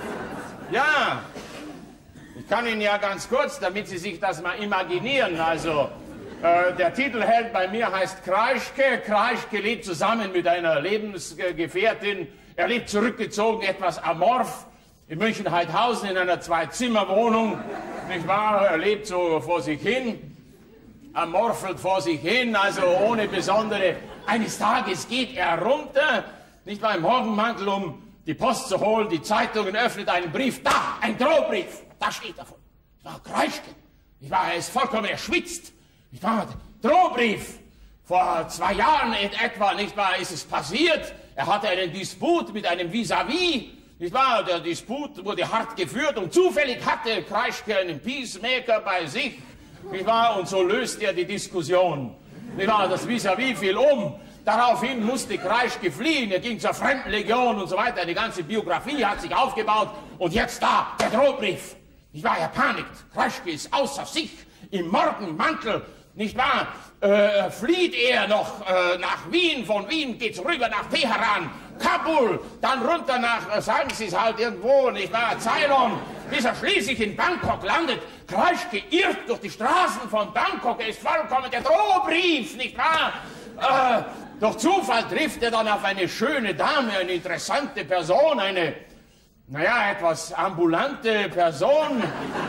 Ja, ich kann Ihnen ja ganz kurz, damit Sie sich das mal imaginieren, also, äh, der Titelheld bei mir heißt Kreischke. Kreischke lebt zusammen mit einer Lebensgefährtin. Er lebt zurückgezogen, etwas amorph, in München-Heidhausen in einer Zwei-Zimmer-Wohnung, nicht wahr? Er lebt so vor sich hin. Er morfelt vor sich hin, also ohne besondere. Eines Tages geht er runter, nicht wahr, im Morgenmantel, um die Post zu holen, die Zeitungen, öffnet einen Brief. Da, ein Drohbrief. Da steht davon. Ich war Kreischke. Ich war, er ist vollkommen erschwitzt. Ich war, Drohbrief. Vor zwei Jahren in etwa, nicht wahr, ist es passiert. Er hatte einen Disput mit einem Vis-à-vis. Nicht wahr, der Disput wurde hart geführt und zufällig hatte Kreischke einen Peacemaker bei sich. Nicht wahr, und so löste er die Diskussion. Nicht wahr, das Vis-à-vis fiel um. Daraufhin musste Kreischke fliehen, er ging zur Fremdenlegion und so weiter. Die ganze Biografie hat sich aufgebaut. Und jetzt da, der Drohbrief. Nicht wahr, er panikt. Kreischke ist außer sich, im Morgenmantel. Nicht wahr, äh, flieht er noch äh, nach Wien. Von Wien geht's rüber nach Teheran, Kabul, dann runter nach, äh, sagen Sie es halt irgendwo, nicht wahr, Ceylon, bis er schließlich in Bangkok landet. Kreischke irrt durch die Straßen von Bangkok. Er ist vollkommen der Drohbrief, nicht wahr? Äh, durch Zufall trifft er dann auf eine schöne Dame, eine interessante Person, eine, naja, etwas ambulante Person,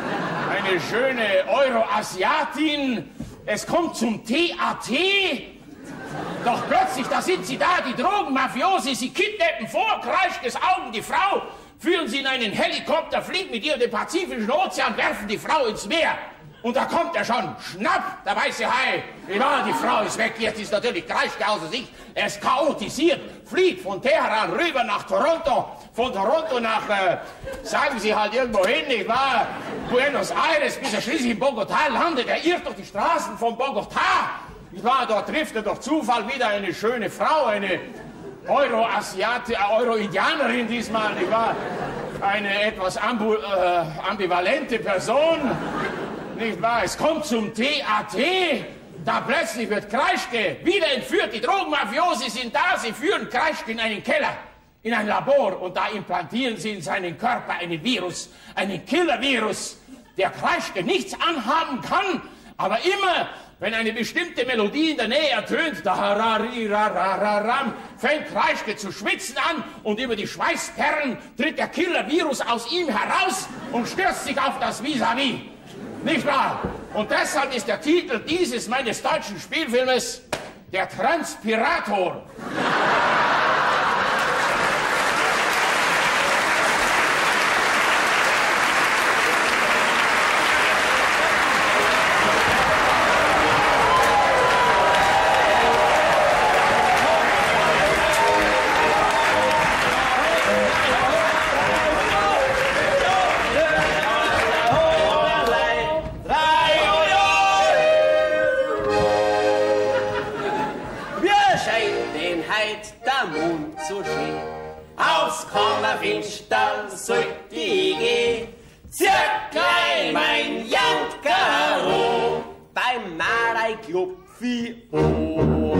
eine schöne Euroasiatin. Es kommt zum T A T. Doch plötzlich, da sind sie da, die Drogenmafiosi, sie kidnappen vor Kreischkes Augen die Frau, führen sie in einen Helikopter, fliegen mit ihr in den Pazifischen Ozean, werfen die Frau ins Meer. Und da kommt er schon, schnapp, der weiße Hai. Wie war, die Frau ist weg, jetzt ist natürlich Kreischke außer sich. Er ist chaotisiert, fliegt von Teheran rüber nach Toronto, von Toronto nach, äh, sagen Sie halt irgendwo hin, nicht wahr, Buenos Aires, bis er schließlich in Bogotá landet. Er irrt durch die Straßen von Bogotá. Nicht wahr, dort trifft er durch Zufall wieder eine schöne Frau, eine Euro-Asiatin, äh, Euro-Indianerin diesmal, nicht wahr, eine etwas ambu, äh, ambivalente Person. Nicht wahr? Es kommt zum T A T, da plötzlich wird Kreischke wieder entführt. Die Drogenmafiosi sind da, sie führen Kreischke in einen Keller, in ein Labor und da implantieren sie in seinen Körper einen Virus, einen Killer-Virus, der Kreischke nichts anhaben kann, aber immer, wenn eine bestimmte Melodie in der Nähe ertönt, da harari-ra-ra-ra-ram, fängt Kreischke zu schwitzen an und über die Schweißperlen tritt der Killer-Virus aus ihm heraus und stürzt sich auf das Vis-à-vis. Nicht wahr? Und deshalb ist der Titel dieses meines deutschen Spielfilmes der Transpirator. Fenster sollte ich gehen, zirkel mein Jankaro, beim Marei klopfi an.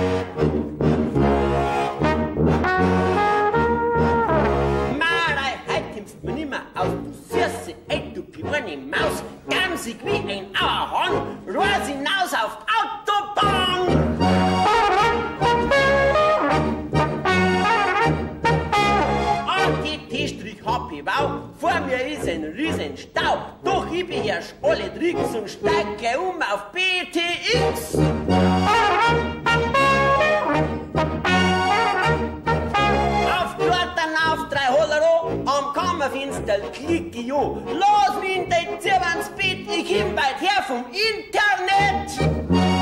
Marei, heut kommst mir nimmer aus, du süße, ey, du kleine Maus, gamsig wie ein Auerhahn, rohr's hinaus auf Autobahn. Hab ich wow, vor mir ist ein riesen Stau, doch ich beherrsch alle Tricks und steig gleich um auf B T X. Auf dort dann auf drei Hollero, am Kammerfenster klick ich an. Los mich in den Zimmer ans Bett, ich hin weit her vom Internet.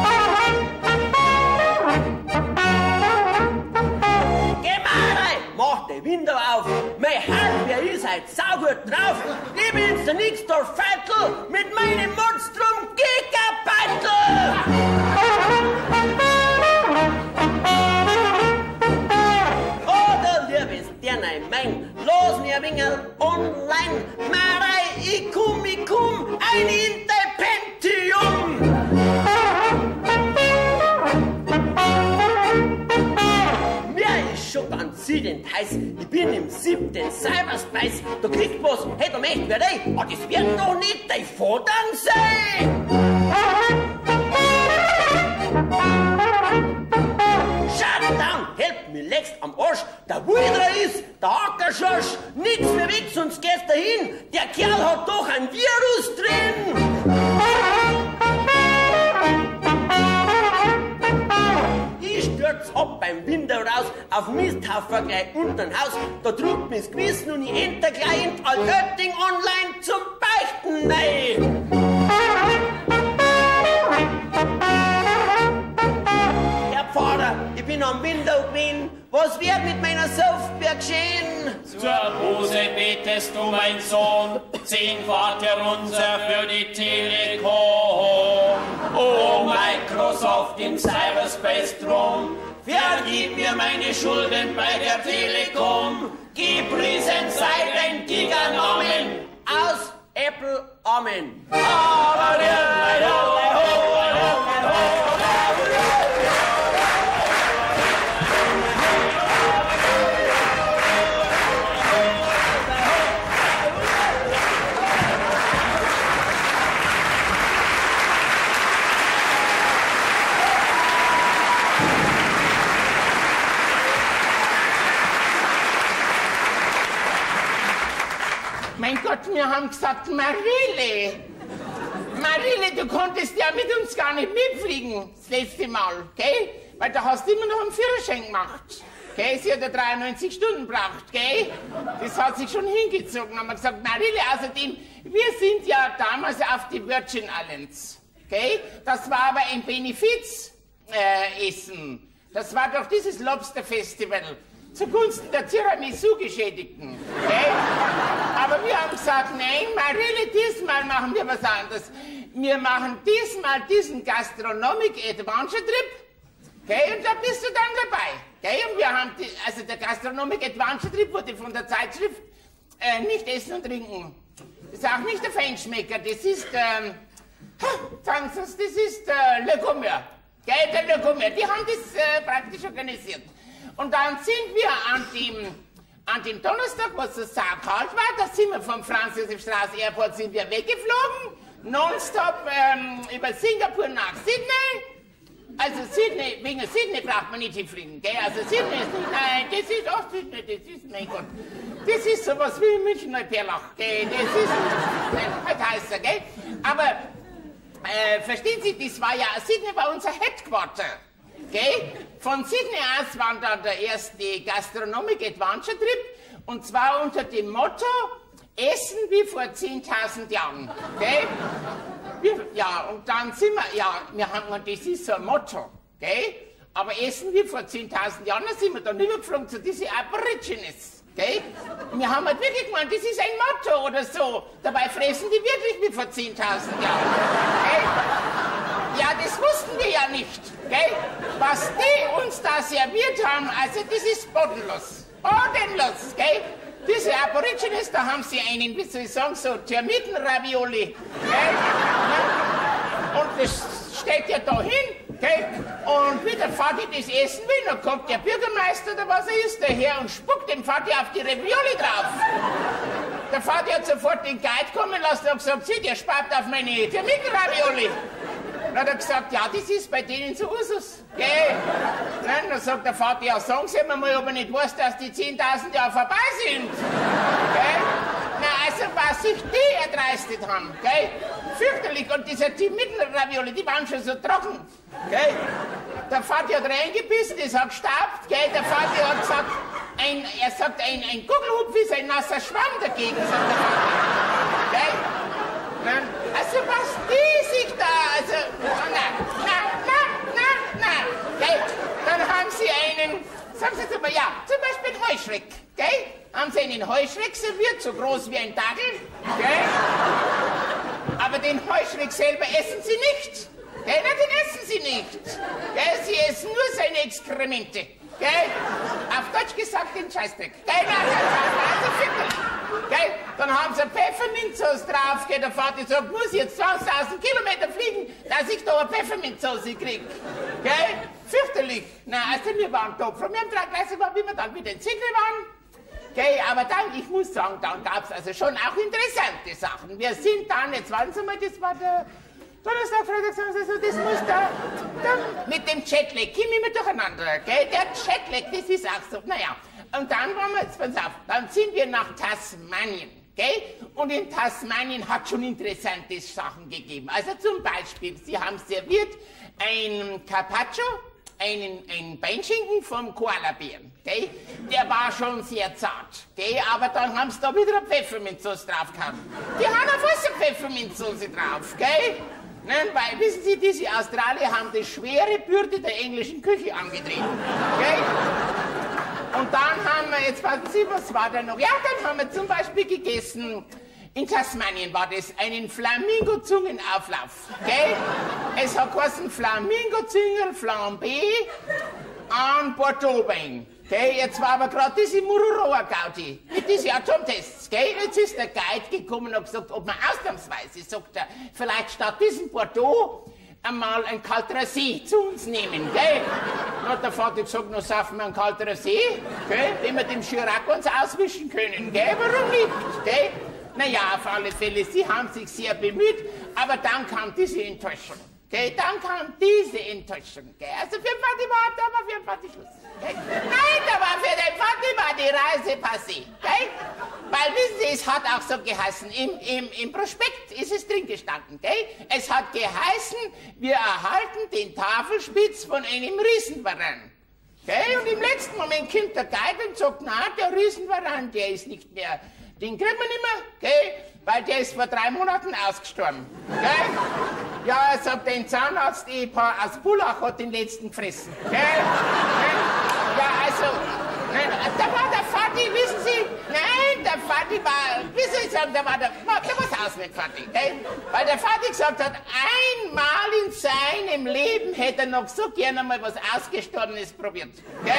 Mach den Window auf, mein Hardware ist halt saugut drauf. Ich bin's der Nixdorf Feitel mit meinem Monstrum Gigabeitel. Oder liebes Dirnei mein, los mir ein wenig online. Marei, ich komm, ich komm, ein Intel Pentium. Schon ganz siedend heiß, ich bin im siebten Cyberspace, da kriegt was, hey, da möcht wer ey, aber das wird doch nicht dein Vater sein! Shutdown, help mir legst am Arsch, der Widra ist, der Ackerschorsch, nix mehr weg, sonst gehst du hin, der Kerl hat doch ein Virus drin! Ich stürz stürz ab beim Window raus, auf Misthaufen gleich untern Haus. Da druckt mir's Gewissen und ich enter gleich in Altötting online zum Beichten. Nein! Herr Pfarrer, ich bin am Window gewesen. Was wird mit meiner Software geschehen? Zur Buße betest du, mein Sohn, zehn Vaterunser für die Telekom. Oh, Microsoft im Cyberspace drum, vergib mir meine Schulden bei der Telekom. Gepriesen sei dein Giganommen. Aus Apple, Amen. Aber der Mein Gott, wir haben gesagt, Marille. Marille, du konntest ja mit uns gar nicht mitfliegen, das letzte Mal, gell? Weil da hast du immer noch einen Führerschein gemacht. Gell? Sie hat ja dreiundneunzig Stunden gebraucht, gell? Das hat sich schon hingezogen. Haben wir gesagt, Marille, außerdem, wir sind ja damals auf die Virgin Islands, gell? Das war aber ein Benefiz-Essen. Äh, das war doch dieses Lobster-Festival zugunsten der Tiramisu-Geschädigten, gell? Aber wir haben gesagt, nein, Marille, diesmal machen wir was anderes. Wir machen diesmal diesen Gastronomic Adventure Trip, okay? Und da bist du dann dabei, okay? Und wir haben, die, also der Gastronomic Adventure Trip wurde von der Zeitschrift äh, nicht Essen und Trinken. Das ist auch nicht der Feinschmecker, das ist, ähm, sagen Sie es, das ist äh, Le Gourmet, okay? Der Le Gourmet, die haben das äh, praktisch organisiert. Und dann sind wir an dem An dem Donnerstag, wo es so saukalt war, da sind wir vom Franz-Josef-Straße Airport sind wir weggeflogen, nonstop ähm, über Singapur nach Sydney. Also Sydney, wegen Sydney braucht man nicht hinfliegen, gell? Also Sydney ist nicht, nein, das ist auch Sydney, das ist, mein Gott, das ist sowas wie München-Neuperlach, gell? Das ist, nein, halt heißt er, gell? Aber, äh, verstehen Sie, das war ja, Sydney war unser Headquarter. Okay? Von Sydney aus war dann der erste Gastronomic Adventure Trip und zwar unter dem Motto Essen wie vor zehntausend Jahren. Okay? Wir, ja, und dann sind wir, ja, wir haben, das ist so ein Motto, okay? Aber Essen wie vor zehntausend Jahren, da sind wir dann übergeflogen zu diesen Aborigines. Okay? Wir haben halt wirklich gemeint, das ist ein Motto oder so. Dabei fressen die wirklich wie vor zehntausend Jahren. Okay? Ja, das wussten wir ja nicht, gell? Was die uns da serviert haben, also das ist bodenlos, bodenlos, gell? Diese Aborigines, da haben sie einen, wie soll ich sagen, so Termitenravioli, gell? Und das steht ja da hin, gell? Und wie der Vati das essen will, dann kommt der Bürgermeister oder was er ist, daher und spuckt dem Vati auf die Ravioli drauf. Der Vati hat sofort den Guide kommen lassen und gesagt, sieh, der spart auf meine Termitenravioli. Dann hat er gesagt, ja, das ist bei denen so Usus, gell? Nein, dann sagt der Vater, ja, sagen Sie mir mal, ob er nicht weiß, dass die zehntausend Jahre vorbei sind, gell? Na, also, was sich die erdreistet haben, gell? Fürchterlich, und diese Mittelravioli, die waren schon so trocken, gell? Der Vater hat reingebissen, das hat gestaubt, gell? Der Vater hat gesagt, ein, er sagt, ein, ein Gugelhupf ist ein nasser Schwamm dagegen, sagt der Vater, gell? Nein, also was die sich da, also, na, na, na, na, na, gell? Dann haben sie einen, sagen Sie mal, ja, zum Beispiel einen Heuschreck, gell? Haben sie einen Heuschreck serviert, so groß wie ein Dackel, gell? Aber den Heuschreck selber essen sie nicht, gell? Na, den essen sie nicht, gell? Sie essen nur seine Exkremente, gell? Auf Deutsch gesagt, den Scheißdreck, gell? Na, also fürchterlich. Gell? Dann haben sie Pfefferminzsauce drauf, gell? Der Vater sagt, muss ich jetzt zwanzigtausend Kilometer fliegen, dass ich da eine Pfefferminzsauce krieg. Gell? Fürchterlich. Na, also wir waren top. Von mir am Dreigleise war, wie wir dann wieder in Sydney waren. Gell? Aber dann, ich muss sagen, dann gab es also schon auch interessante Sachen. Wir sind dann, jetzt warten Sie mal, das war der Donnerstag, Freitag, Samstag, so, das muss da, da mit dem Jetlag, komm immer durcheinander, gell? Der Jetlag, das ist auch so, naja. Und dann waren wir, jetzt pass auf, dann sind wir nach Tasmanien, gell? Und in Tasmanien hat schon interessante Sachen gegeben. Also zum Beispiel, sie haben serviert ein Carpaccio, einen, einen Beinschinken vom Koalabären, gell? Der war schon sehr zart, gell? Aber dann haben sie da wieder eine Pfefferminzsoße drauf gehabt. Die haben auf alles eine Pfefferminzsoße drauf, gell? Nein, weil, wissen Sie, diese Australier haben die schwere Bürde der englischen Küche angetreten, gell? Und dann haben wir, jetzt warten Sie, was war da noch? Ja, dann haben wir zum Beispiel gegessen, in Tasmanien war das, einen Flamingo-Zungenauflauf, gell? Es hat geheißen Flamingo-Züngel Flambé an Bordeaux-Wein, gell? Jetzt war aber gerade diese Mururoa-Gaudi mit diesen Atomtests, gell? Jetzt ist der Guide gekommen und hat gesagt, ob man ausnahmsweise, sagt er, vielleicht statt diesem Bordeaux einmal ein kalterer See zu uns nehmen, gell? Dann hat der Vater gesagt, noch saufen wir einen kalterer See, gell? Wenn wir dem Chirac uns auswischen können, gell? Warum nicht, gell? Naja, auf alle Fälle, sie haben sich sehr bemüht, aber dann kam diese Enttäuschung, gell? Dann kam diese Enttäuschung, gell? Also für den Vati war da war für den Vati Schluss, gell? Nein, da war für den Vati war die Reise passé, gell? Weil, wissen Sie, es hat auch so geheißen, im, im, im Prospekt ist es drin gestanden, gell? Es hat geheißen, wir erhalten den Tafelspitz von einem Riesenwaran. Gell? Und im letzten Moment kommt der Guide und sagt, na, der Riesenwaran, der ist nicht mehr, den kriegen wir nicht mehr, gell? Weil der ist vor drei Monaten ausgestorben, gell? Ja, er sagt, den Zahnarzt-Ehepaar aus Pullach hat den letzten gefressen, gell? Ja, also, da war der Vati, wissen Sie, nein, der Vati war, wissen Sie, da war der, der war aus mit Vati, gell? Weil der Vati gesagt hat, einmal in seinem Leben hätte er noch so gerne mal was Ausgestorbenes probiert, gell?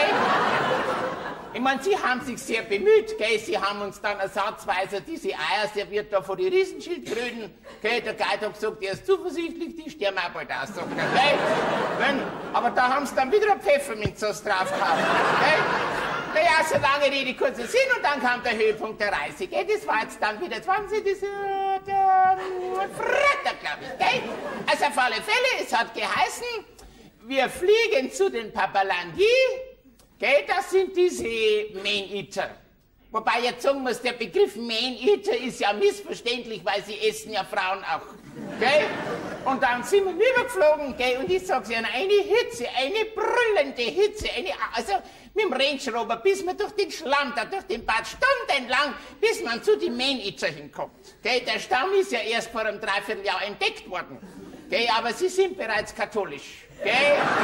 Ich meine, Sie haben sich sehr bemüht, gell? Sie haben uns dann ersatzweise diese Eier serviert da vor die Riesenschildkröten, gell? Der Guide hat gesagt, er ist zuversichtlich, die sterben auch bald aus, sagt er, gell? Wenn, aber da haben sie dann wieder eine Pfefferminzsoße drauf gehabt, gell? Naja, so lange Rede, kurzer Sinn, und dann kam der Höhepunkt der Reise, gell? Das war jetzt dann wieder, jetzt waren Sie das, äh, der Freitag, glaube ich, gell? Also auf alle Fälle, es hat geheißen, wir fliegen zu den Papalandi. Gell, das sind diese Man-Eater. Wobei ich jetzt sagen muss, der Begriff Man-Eater ist ja missverständlich, weil sie essen ja Frauen auch. Gell? Und dann sind wir rübergeflogen, gell, und ich sag's Ihnen, eine Hitze, eine brüllende Hitze, eine, also mit dem Range Rover, bis man durch den Schlamm, da durch den Bad, stundenlang, bis man zu den Man-Eater hinkommt. Gell, der Stamm ist ja erst vor einem Dreivierteljahr entdeckt worden. Gell, aber sie sind bereits katholisch. Gell?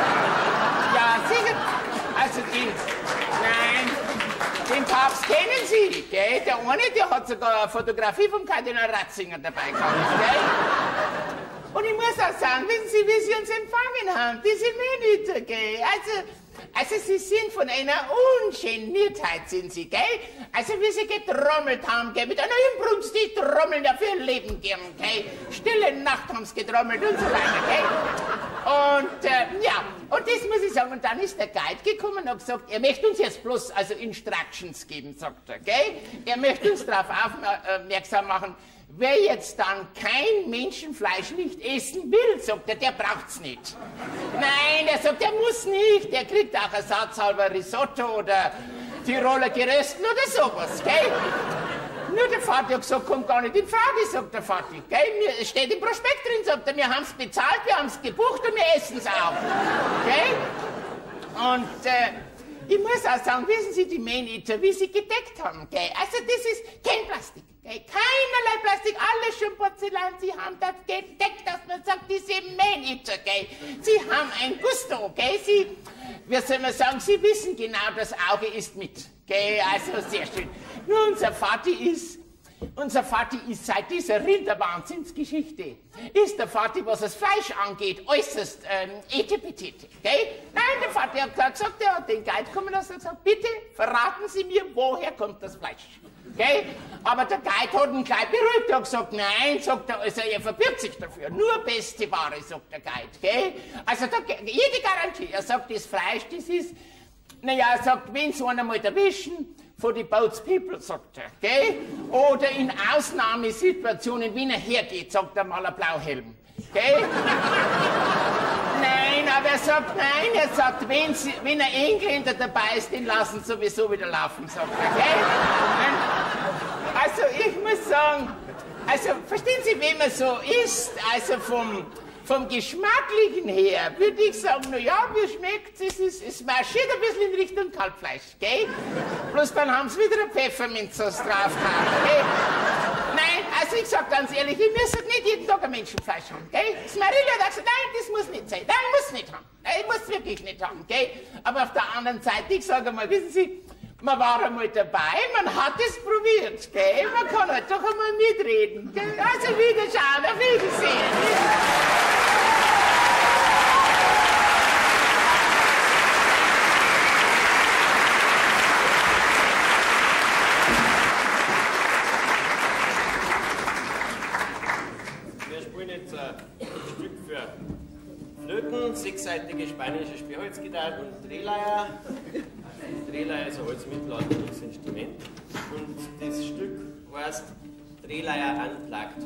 Ja, sicher. Also den, nein, den Papst kennen Sie, gell? Der eine, der hat sogar eine Fotografie vom Kardinal Ratzinger dabei gehabt, gell? Und ich muss auch sagen, wissen Sie, wie Sie uns empfangen haben, diese Menüter, gell? Also, also Sie sind von einer Ungeniertheit, sind Sie, gell? Also wie Sie getrommelt haben, gell? Mit einer Inbrunst, die trommeln ja für ihr Leben gern, gell? Stille Nacht haben Sie getrommelt und so weiter, gell? Und, äh, ja, und das muss ich sagen, und dann ist der Guide gekommen und hat gesagt, er möchte uns jetzt bloß, also Instructions geben, sagt er, gell? Er möchte uns darauf aufmerksam machen, wer jetzt dann kein Menschenfleisch nicht essen will, sagt er, der braucht's nicht. Nein, er sagt, der muss nicht, der kriegt auch ersatzhalber Risotto oder Tiroler Gerösten oder sowas, gell? Nur der Vati hat gesagt, kommt gar nicht in Frage, sagt der Vati, gell? Es steht im Prospekt drin, sagt er, wir haben's bezahlt, wir haben's gebucht und wir essen's auch, gell? Und, äh, ich muss auch sagen, wissen Sie, die Man-Eater, wie sie gedeckt haben, gell? Also das ist kein Plastik. Okay, keinerlei Plastik, alles schon Porzellan. Sie haben das gedeckt, dass man sagt, diese Man-Eater, gell? Sie haben ein Gusto, gell? Sie, wie soll man sagen, Sie wissen genau, das Auge ist mit, gell? Also sehr schön. Nur unser Vati ist, unser Vati ist seit dieser Rinderwahnsinnsgeschichte, ist der Vati, was das Fleisch angeht, äußerst ähm, etepetete, gell? Nein, der Vati hat gesagt, er hat den Guide kommen lassen und gesagt, bitte verraten Sie mir, woher kommt das Fleisch? Gell? Aber der Guide hat ihn gleich beruhigt, er hat gesagt, nein, sagt er, also er verbirgt sich dafür, nur beste Ware, sagt der Guide, gell? Also da, jede Garantie, er sagt, das Fleisch, das ist, naja, er sagt, wenn so einer mal erwischen, for the boats people, sagt er, gell? Oder in Ausnahmesituationen, wenn er hergeht, sagt er mal ein Blauhelm, gell? Nein, aber er sagt, nein, er sagt, wenn, sie, wenn ein Engländer dabei ist, den lassen sie sowieso wieder laufen, sagt er, gell? Also ich muss sagen, also verstehen Sie, wenn man so isst, also vom, vom Geschmacklichen her würde ich sagen, na ja, mir schmeckt es, es, es marschiert ein bisschen in Richtung Kalbfleisch, gell? Bloß dann haben sie wieder eine Pfefferminzsauce drauf gehabt, gell? Nein, also ich sag ganz ehrlich, ich müsste nicht jeden Tag ein Menschenfleisch haben, gell? Das Marille hat gesagt, nein, das muss nicht sein, nein, ich muss nicht haben, nein, ich muss wirklich nicht haben, gell? Aber auf der anderen Seite, ich sage mal, wissen Sie, man war einmal dabei, man hat es probiert, gell? Man kann halt doch einmal mitreden, gell? Also Wiederschauen, auf Wiedersehen. Flöten, sechsseitige spanische Spielholzgitarre und Drehleier. Drehleier ist ein holzmittelalterliches Instrument. Und das Stück heißt Drehleier Unplugged.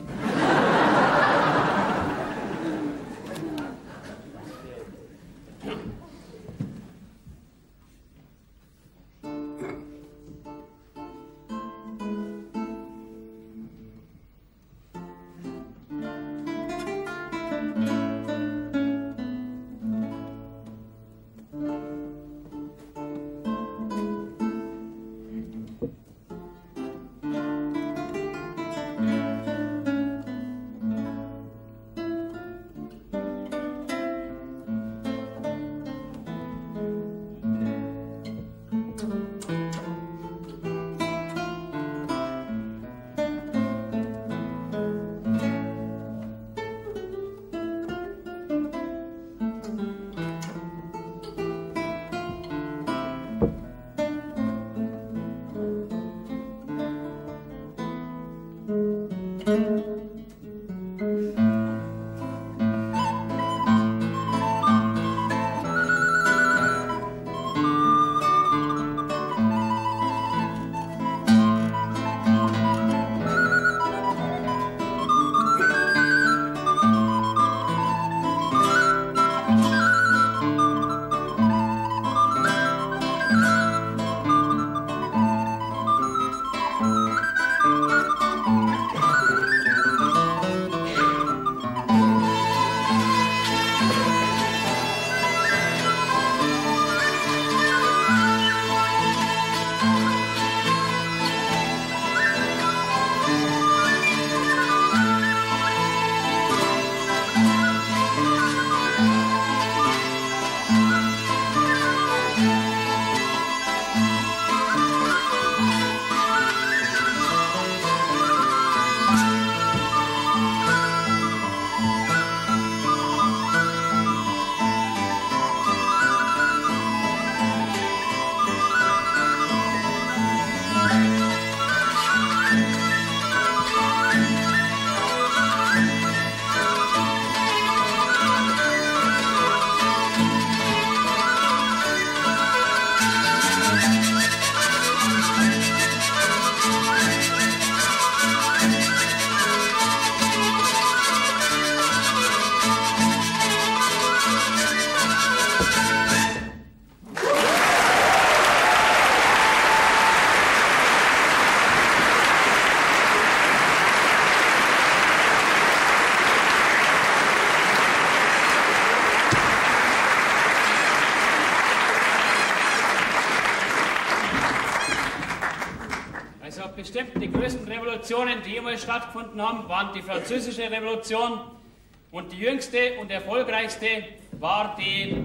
Bestimmt die größten Revolutionen, die jemals stattgefunden haben, waren die Französische Revolution und die jüngste und erfolgreichste war die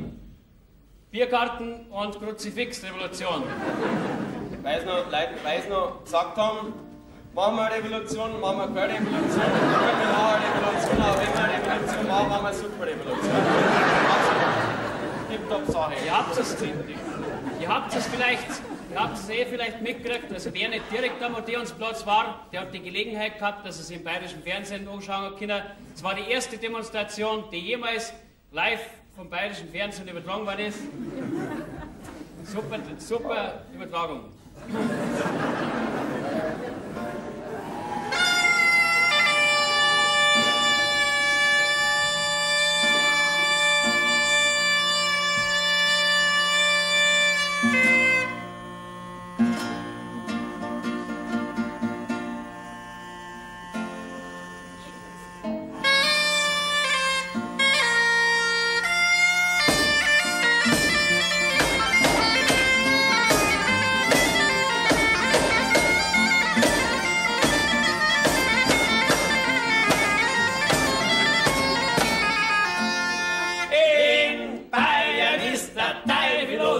Biergarten- und Kruzifix-Revolution. Weil sie noch, Leute, weil sie noch gesagt haben, machen wir eine Revolution, machen wir keine Revolution, können wir noch eine Revolution, aber wenn wir eine Revolution machen, machen wir eine super Revolution. Tipptopp Sache. Ihr habt es, ihr habt es vielleicht... Ihr habt es eh vielleicht mitgekriegt, also wer nicht direkt am Odeonsplatz war, der hat die Gelegenheit gehabt, dass er es im bayerischen Fernsehen anschauen kann. Es war die erste Demonstration, die jemals live vom bayerischen Fernsehen übertragen worden ist. Super, super Übertragung.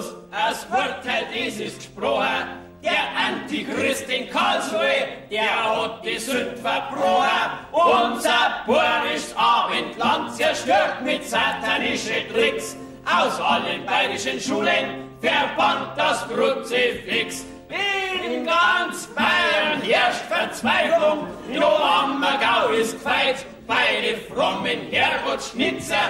bloß, das Urteil, das ist gesprochen. Der Antichrist in Karlsruhe, der hat die Sünd verbrochen. Unser borisches Abendland zerstört mit satanischen Tricks. Aus allen bayerischen Schulen verbannt das Kruzifix. In ganz Bayern herrscht Verzweiflung, nur Ammergau ist gefeit. Bei den frommen Herrgottsschnitzer,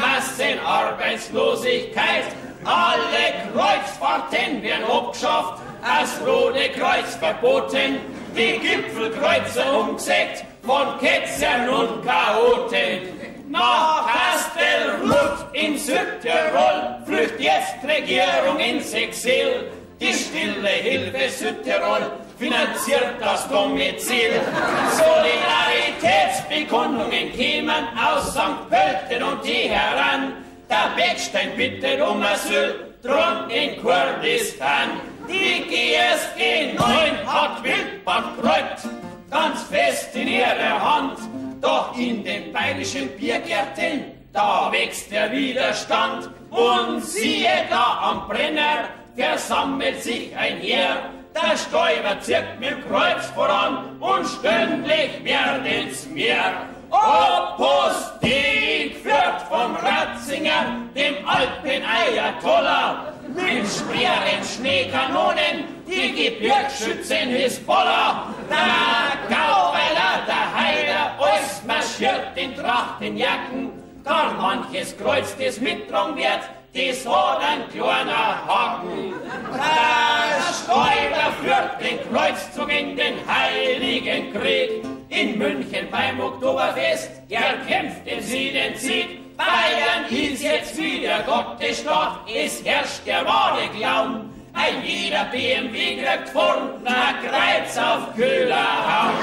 Massenarbeitslosigkeit. Alle Kreuzfahrten werden abgeschafft, das Rote Kreuz verboten, die Gipfelkreuzer umgesägt von Ketzern und Chaoten. Nach Kastelruth in Südtirol flüchtet jetzt die Regierung ins Exil. Die Stille Hilfe Südtirol finanziert das Domizil. Solidaritätsbekundungen kämen aus Sankt Pölten und die heran. Der Beckstein bittet um Asyl, drum in Kurdistan. Die G S G neun hat Wildbankrott, ganz fest in ihrer Hand. Doch in den bayerischen Biergärten, da wächst der Widerstand. Und siehe da am Brenner, versammelt sich ein Heer. Der Stäuber zirkt mit dem Kreuz voran und stündlich werden's mehr. Opus Dei führt vom Ratzinger, dem Alpen-Ayatollah, mit schweren Schneekanonen die Gebirgsschützen Hisbollah. Der Gauweiler, der Heider, alles marschiert in Trachtenjacken, gar manches Kreuz, das mitgetragen wird, das hat ein kleiner Haken. Der Stäuber führt den Kreuzzug in den Heiligen Krieg. In München beim Oktoberfest erkämpften sie den Sieg. Bayern ist jetzt wieder Gottesstaat, es herrscht der wahre Glauben. Ein jeder B M W kriegt vorn na Kreuz auf Köhlerhauen.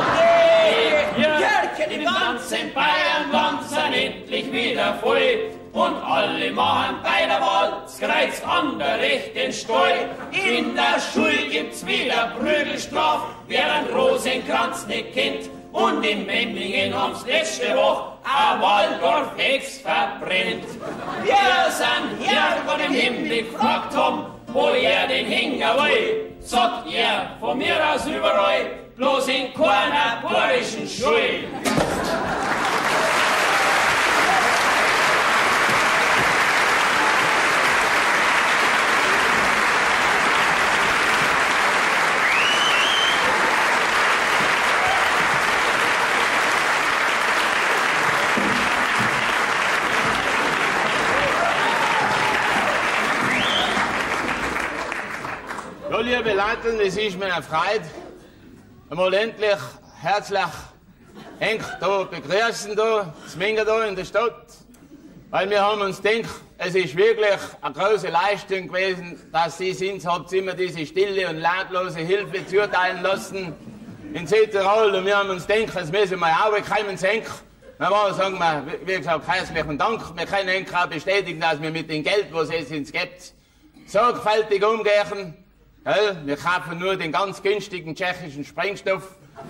Die Kirchen im ganzen Bayernland sind endlich wieder voll. Und alle machen bei der Wahl das Kreuz an der rechten Steu. In der Schule gibt's wieder Prügelstraf, wer einen Rosenkranz nicht kennt. Und in Memmingen haben's letzte Woche ein Waldorf-Hex verbrennt. Wir sind Herrgott im Himmel gefragt haben, wo er den Hänger will. Sagt er von mir aus überall, bloß in keiner bayerischen Schule. Ja, liebe Leute, es ist mir eine Freude, einmal endlich herzlich eng da begrüßen, da, Zwinger da in der Stadt. Weil wir haben uns gedacht, es ist wirklich eine große Leistung gewesen, dass Sie sind, habt immer diese stille und lautlose Hilfe zuteilen lassen in Südtirol. Und wir haben uns gedacht, das müssen wir auch bekommen, senken. Dann sagen wir, wie gesagt, herzlichen Dank. Wir können auch bestätigen, dass wir mit dem Geld, was es uns gibt, sorgfältig umgehen. Wir kaufen nur den ganz günstigen tschechischen Sprengstoff.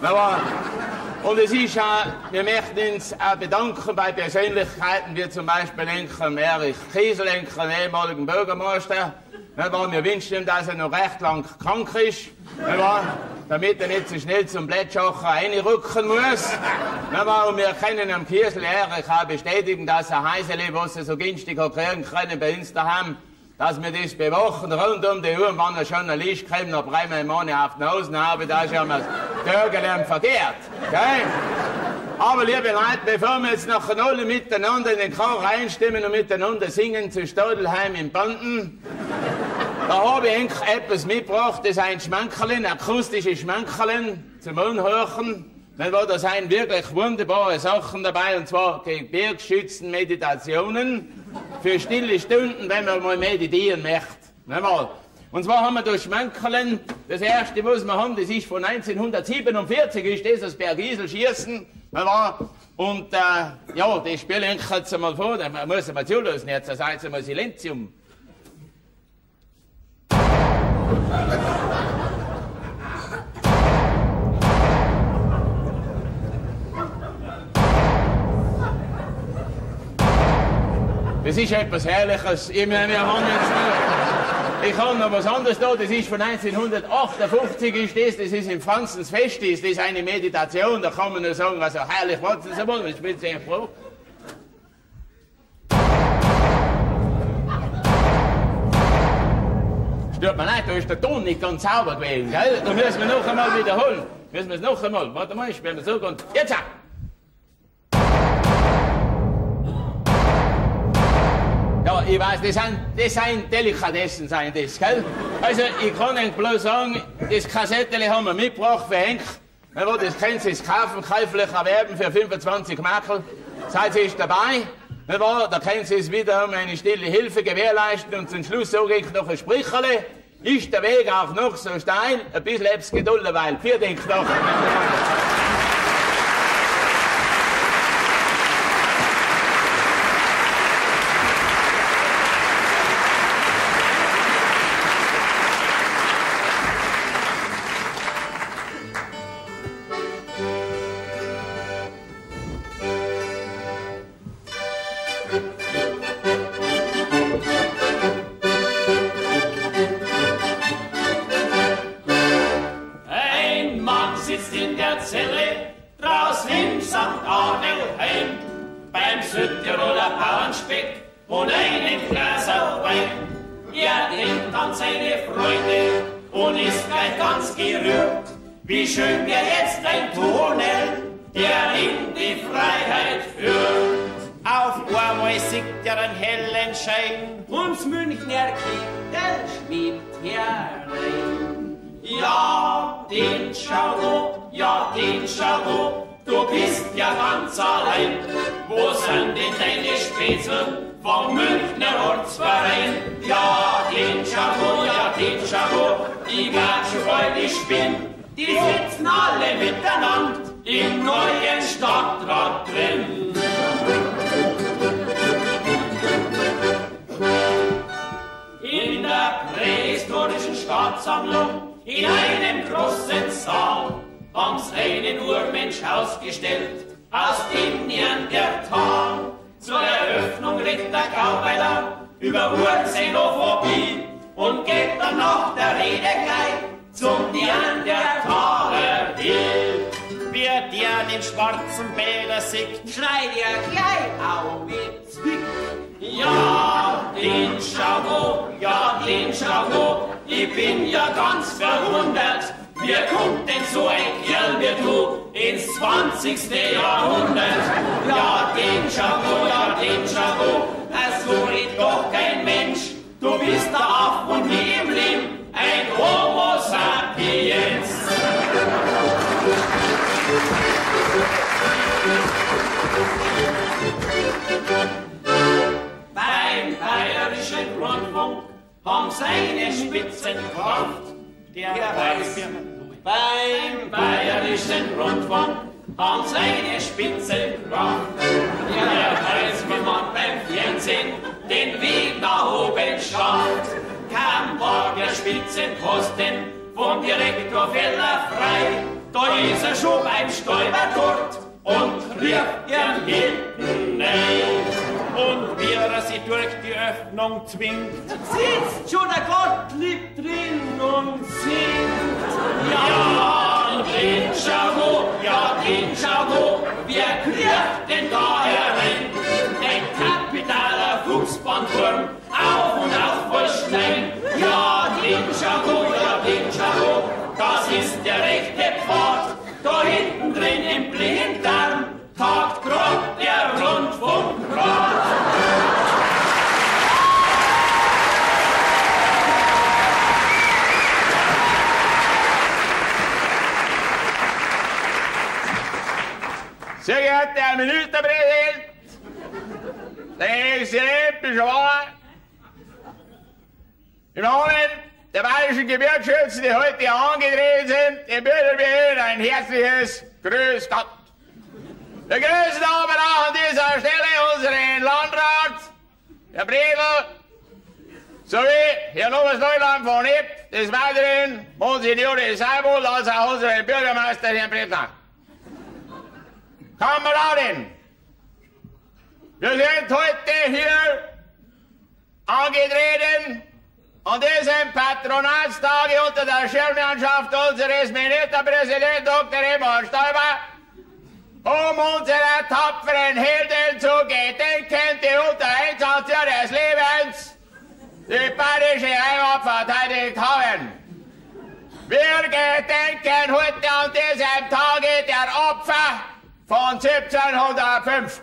Und es ist auch, wir möchten uns auch bedanken bei Persönlichkeiten wie zum Beispiel Erich Kiesel, dem ehemaligen Bürgermeister. Wir wünschen ihm, dass er noch recht lang krank ist, damit er nicht so schnell zum Blätschacher reinrücken muss. Und wir können am Kiesel Erich auch bestätigen, dass er Heiseli, was er so günstig hat kriegen können bei uns daheim, dass wir das bewachen rund um die Uhr, und wenn ein Journalist kommt, dann bringen wir Mann auf den Hosen haben, da ist ja mal Dörgelern verkehrt. Okay? Aber liebe Leute, bevor wir jetzt nachher alle miteinander in den Chor reinstimmen und miteinander singen zu Stadelheim in Banden, da habe ich etwas mitgebracht, das ist ein Schmankerlin, akustisches Schmankerlin zum Anhören. Da sind wirklich wunderbare Sachen dabei, und zwar Gebirgsschützen-Meditationen für stille Stunden, wenn man mal meditieren möchte. Und zwar haben wir da Schmankerln. Das erste, was wir haben, das ist von neunzehnhundertsiebenundvierzig, ist das das Bergiselschießen. Und äh, ja, das spiele ich jetzt einmal vor, da muss man zulassen, jetzt das heißt einmal Silenzium. Das ist etwas Herrliches. Ich meine, wir haben jetzt Ich habe noch was anderes da, das ist von neunzehnhundertachtundfünfzig ist das, das ist im Franzens Fest, das ist eine Meditation, da kann man nur sagen, was auch herrlich warten Sie mal, ich bin sehr froh. Stört mir leid, da ist der Ton nicht ganz sauber gewesen, gell? Da müssen wir noch einmal wiederholen. Müssen wir es noch einmal, warte mal, ich werde so ganz, jetzt! Ja, ich weiß, das sind, das sind Delikatessen, sind das, gell? Also, ich kann Ihnen bloß sagen, das Kassettchen haben wir mitgebracht für Henk. Das können Sie es kaufen, käuflich erwerben für fünfundzwanzig Mark. Seid ihr dabei? Da können Sie es wieder um eine stille Hilfe gewährleisten und zum Schluss sage ich noch ein Sprichlerle. Ist der Weg auch noch so steil? Ein bisschen hab's Geduld, weil vier denkt noch. Wie schön wäre jetzt ein Tunnel, der in die Freiheit führt. Auf einmal sieht er einen hellen Schein und Münchner Kittel schwimmt herein. Ja, den schau du, ja, den schau du, du bist ja ganz allein. Wo sind denn deine Spätzle vom Münchner Ortsverein? Ja, den schau du, ja, den schau du, ich werd schon bald ich bin. Die sitzen alle miteinander im neuen Stadtrat drin. In der prähistorischen Staatssammlung, in einem großen Saal, haben's einen Urmensch ausgestellt, aus dem Neandertal. Zur Eröffnung redet der Grauweiler über Urxenophobie und geht dann nach der Rede gleich zum Neandertaler Hill. Wer der den schwarzen Bäder sieht, schreit er gleich au wie Zwick. Ja, den schau wo, ja, den schau wo, ich bin ja ganz verwundert. Wie kommt denn so ein Kerl wie du ins zwanzigste Jahrhundert? Ja, den schau wo, ja, den schau wo, so redet doch kein Mensch. Du bist der Aff und nie im Leben ein Homo sapiens. Beim Bayerischen Rundfunk haben seine Spitzenkraft, der weiß. Beim Bayerischen Rundfunk haben seine Spitzenkraft, der weiß, wie man beim Fernsehen den Weg nach oben schafft. Kam war der Spitzenposten vom Direktor Feller frei. Da ist er schon beim Stolpertort und rief ihren hinten nein. Und wie er sie durch die Öffnung zwingt, sitzt schon der Gottlieb drin und singt. Ja, den schau wo, ja, den schau wo, wer kriegt denn da herein? Ein kapitaler Fuchsbandwurm, auf und auf voll Stein. Ja, den schau wo, ja, den schau wo, das ist der rechte Pfad. Da hinten drin im Blinddarm tagt grad der Rundfunkrat. Sehr geehrter Herr Ministerpräsident, sehr exzellente Schwager, im Namen der bayerischen Gewerkschaften, die heute angetreten sind, den Bürgern ein herzliches Grüß Gott. Wir grüßen aber auch an dieser Stelle unseren Landrat, Herr Bredel, sowie Herrn Oberstleutnant von Epp, des Weiteren Monsignore Seibold, als auch unseren Bürgermeister, Herrn Bredner. Kameraden, wir sind heute hier angetreten, um an diesem Patronatstage unter der Schirmherrschaft unseres Ministerpräsidenten Doktor Eberhard Stoiber, um unserer tapferen Helden zu gedenken, die unter Einsatz ihres Lebens die bayerische Heimat verteidigt haben. Wir gedenken heute an diesem Tage der Opfer von siebzehnhundertfünf.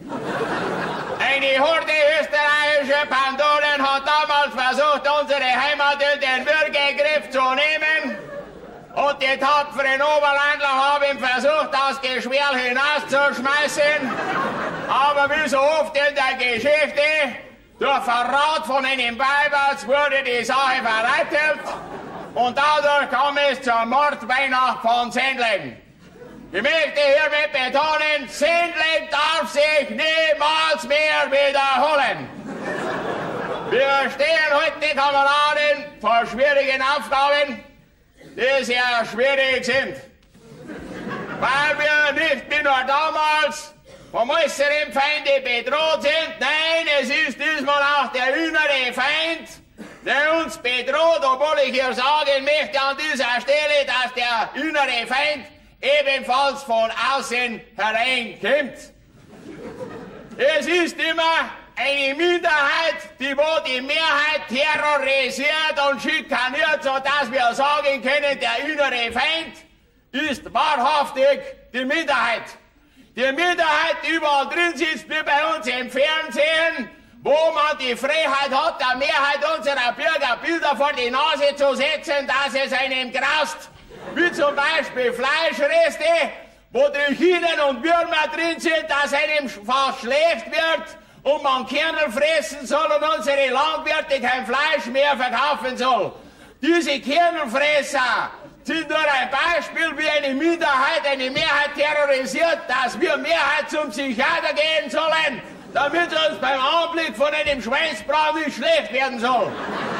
Eine Horde österreichischer Pandoren hat damals versucht, unsere Heimat in den Würgegriff zu nehmen. Und die tapferen Oberländler haben versucht, das Geschwür hinauszuschmeißen. Aber wie so oft in der Geschichte, durch Verrat von einem Weibers wurde die Sache vereitelt. Und dadurch kam es zur Mordweihnacht von Sendling. Ich möchte hiermit betonen, Sendling darf sich niemals mehr wiederholen. Wir stehen heute, Kameraden, vor schwierigen Aufgaben, die sehr schwierig sind. Weil wir nicht wie nur damals vom äußeren Feinde bedroht sind, nein, es ist diesmal auch der innere Feind, der uns bedroht, obwohl ich hier sagen möchte an dieser Stelle, dass der innere Feind ebenfalls von außen hereinkommt. Es ist immer eine Minderheit, die wo die Mehrheit terrorisiert und schikaniert, sodass wir sagen können, der innere Feind ist wahrhaftig die Minderheit. Die Minderheit, die überall drin sitzt, wie bei uns im Fernsehen, wo man die Freiheit hat, der Mehrheit unserer Bürger Bilder vor die Nase zu setzen, dass es einem graust. Wie zum Beispiel Fleischreste, wo Trichinen und Würmer drin sind, dass einem fast schlecht wird und man Kernel fressen soll und unsere Landwirte kein Fleisch mehr verkaufen soll. Diese Kernelfresser sind nur ein Beispiel, wie eine Minderheit eine Mehrheit terrorisiert, dass wir Mehrheit zum Psychiater gehen sollen, damit uns beim Anblick von einem Schweinsbraten nicht schlecht werden soll.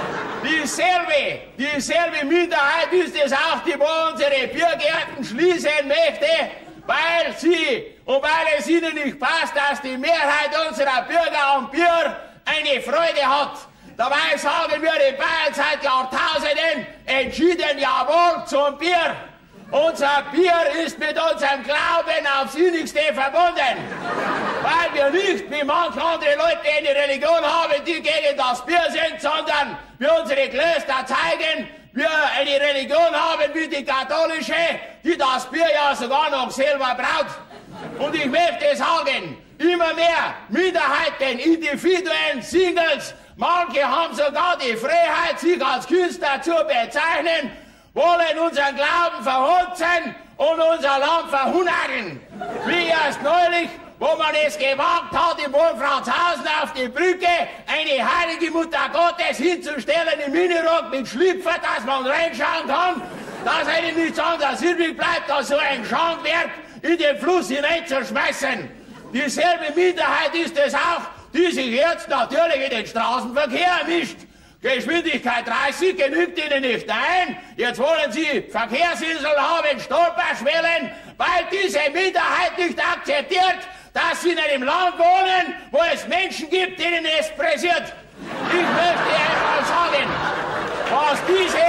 Dieselbe, dieselbe Minderheit ist es auch, die wo unsere Biergärten schließen möchte, weil sie und weil es ihnen nicht passt, dass die Mehrheit unserer Bürger am Bier eine Freude hat. Dabei sagen wir in Bayern seit Jahrtausenden entschieden Jawohl zum Bier. Unser Bier ist mit unserem Glauben aufs Innigste verbunden, weil wir nicht wie manche andere Leute eine Religion haben, die gegen das Bier sind, sondern wir unsere Klöster zeigen, wir eine Religion haben wie die katholische, die das Bier ja sogar noch selber braut. Und ich möchte sagen, immer mehr Minderheiten, Individuen, Singles, manche haben sogar die Freiheit, sich als Künstler zu bezeichnen, wollen unseren Glauben verhunzen und unser Land verhungern. Wie erst neulich, wo man es gewagt hat, in Wolfratshausen auf die Brücke eine heilige Mutter Gottes hinzustellen im Minirock mit Schlüpfer, dass man reinschauen kann, dass einem nichts anderes übrig bleibt, als so ein Schandwerk in den Fluss hineinzuschmeißen. Dieselbe Minderheit ist es auch, die sich jetzt natürlich in den Straßenverkehr mischt. Geschwindigkeit dreißig genügt ihnen nicht. Nein, jetzt wollen sie Verkehrsinsel haben, Stolperschwellen, weil diese Minderheit nicht akzeptiert, dass sie in einem Land wohnen, wo es Menschen gibt, denen es pressiert. Ich möchte einmal sagen, was diese,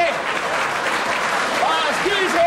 was diese,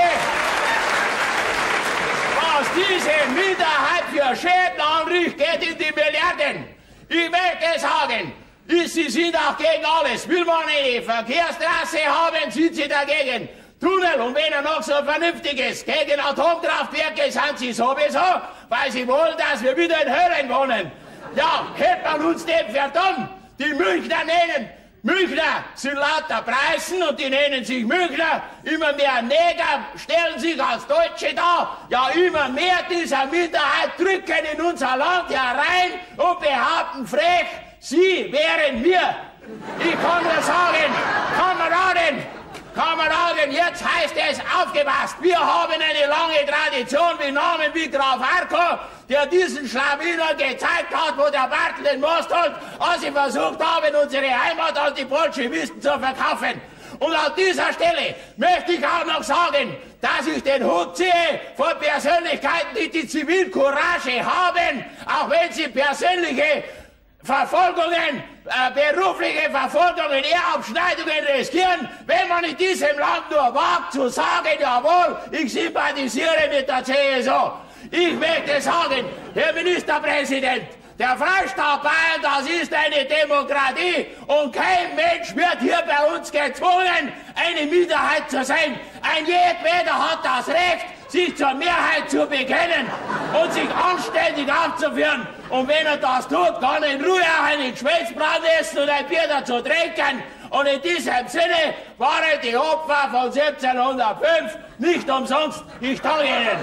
was diese Minderheit für Schäden anrichtet in die Milliarden. Ich möchte sagen, sie sind auch gegen alles. Will man eine Verkehrstraße haben, sind sie dagegen. Tunnel, und wenn er noch so vernünftig ist, gegen Atomkraftwerke sind sie sowieso, weil sie wollen, dass wir wieder in Höhlen wohnen. Ja, hätte man uns dem verdammt. Die Münchner nennen, Münchner sind lauter Preisen und die nennen sich Münchner. Immer mehr Neger stellen sich als Deutsche dar. Ja, immer mehr dieser Minderheit drücken in unser Land herein und behaupten frech, sie wären wir. Ich kann nur sagen, Kameraden, Kameraden, jetzt heißt es, aufgepasst, wir haben eine lange Tradition mit Namen wie Graf Arco, der diesen Schlawiner gezeigt hat, wo der Bartel den Most holt, als sie versucht haben, unsere Heimat an die Bolschewisten zu verkaufen. Und an dieser Stelle möchte ich auch noch sagen, dass ich den Hut ziehe vor Persönlichkeiten, die die Zivilcourage haben, auch wenn sie persönliche Verfolgungen äh, berufliche Verfolgungen, Ehrabschneidungen riskieren, wenn man in diesem Land nur wagt zu sagen, jawohl, ich sympathisiere mit der C S U. Ich möchte sagen, Herr Ministerpräsident, der Freistaat Bayern, das ist eine Demokratie und kein Mensch wird hier bei uns gezwungen, eine Minderheit zu sein. Ein jedweder hat das Recht, sich zur Mehrheit zu bekennen und sich anständig aufzuführen. Und wenn er das tut, kann er in Ruhe auch einen Schmelzbrand essen und ein Bier dazu trinken. Und in diesem Sinne waren die Opfer von siebzehnhundertfünf nicht umsonst. Ich danke Ihnen.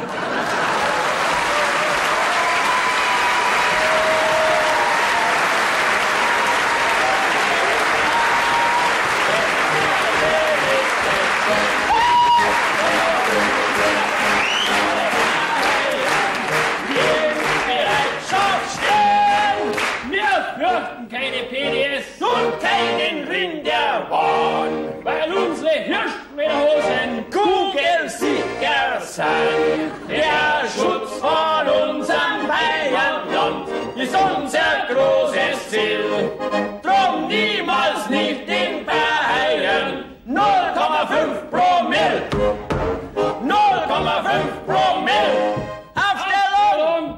Keine P D S und keinen Ring der Bahn, weil unsere Hirschlederhosen kugelsicher sind. Der Schutz von unserem Bayernland ist unser großes Ziel. Drum niemals nicht in Bayern null Komma fünf Promille. null Komma fünf Promille. Aufstellung!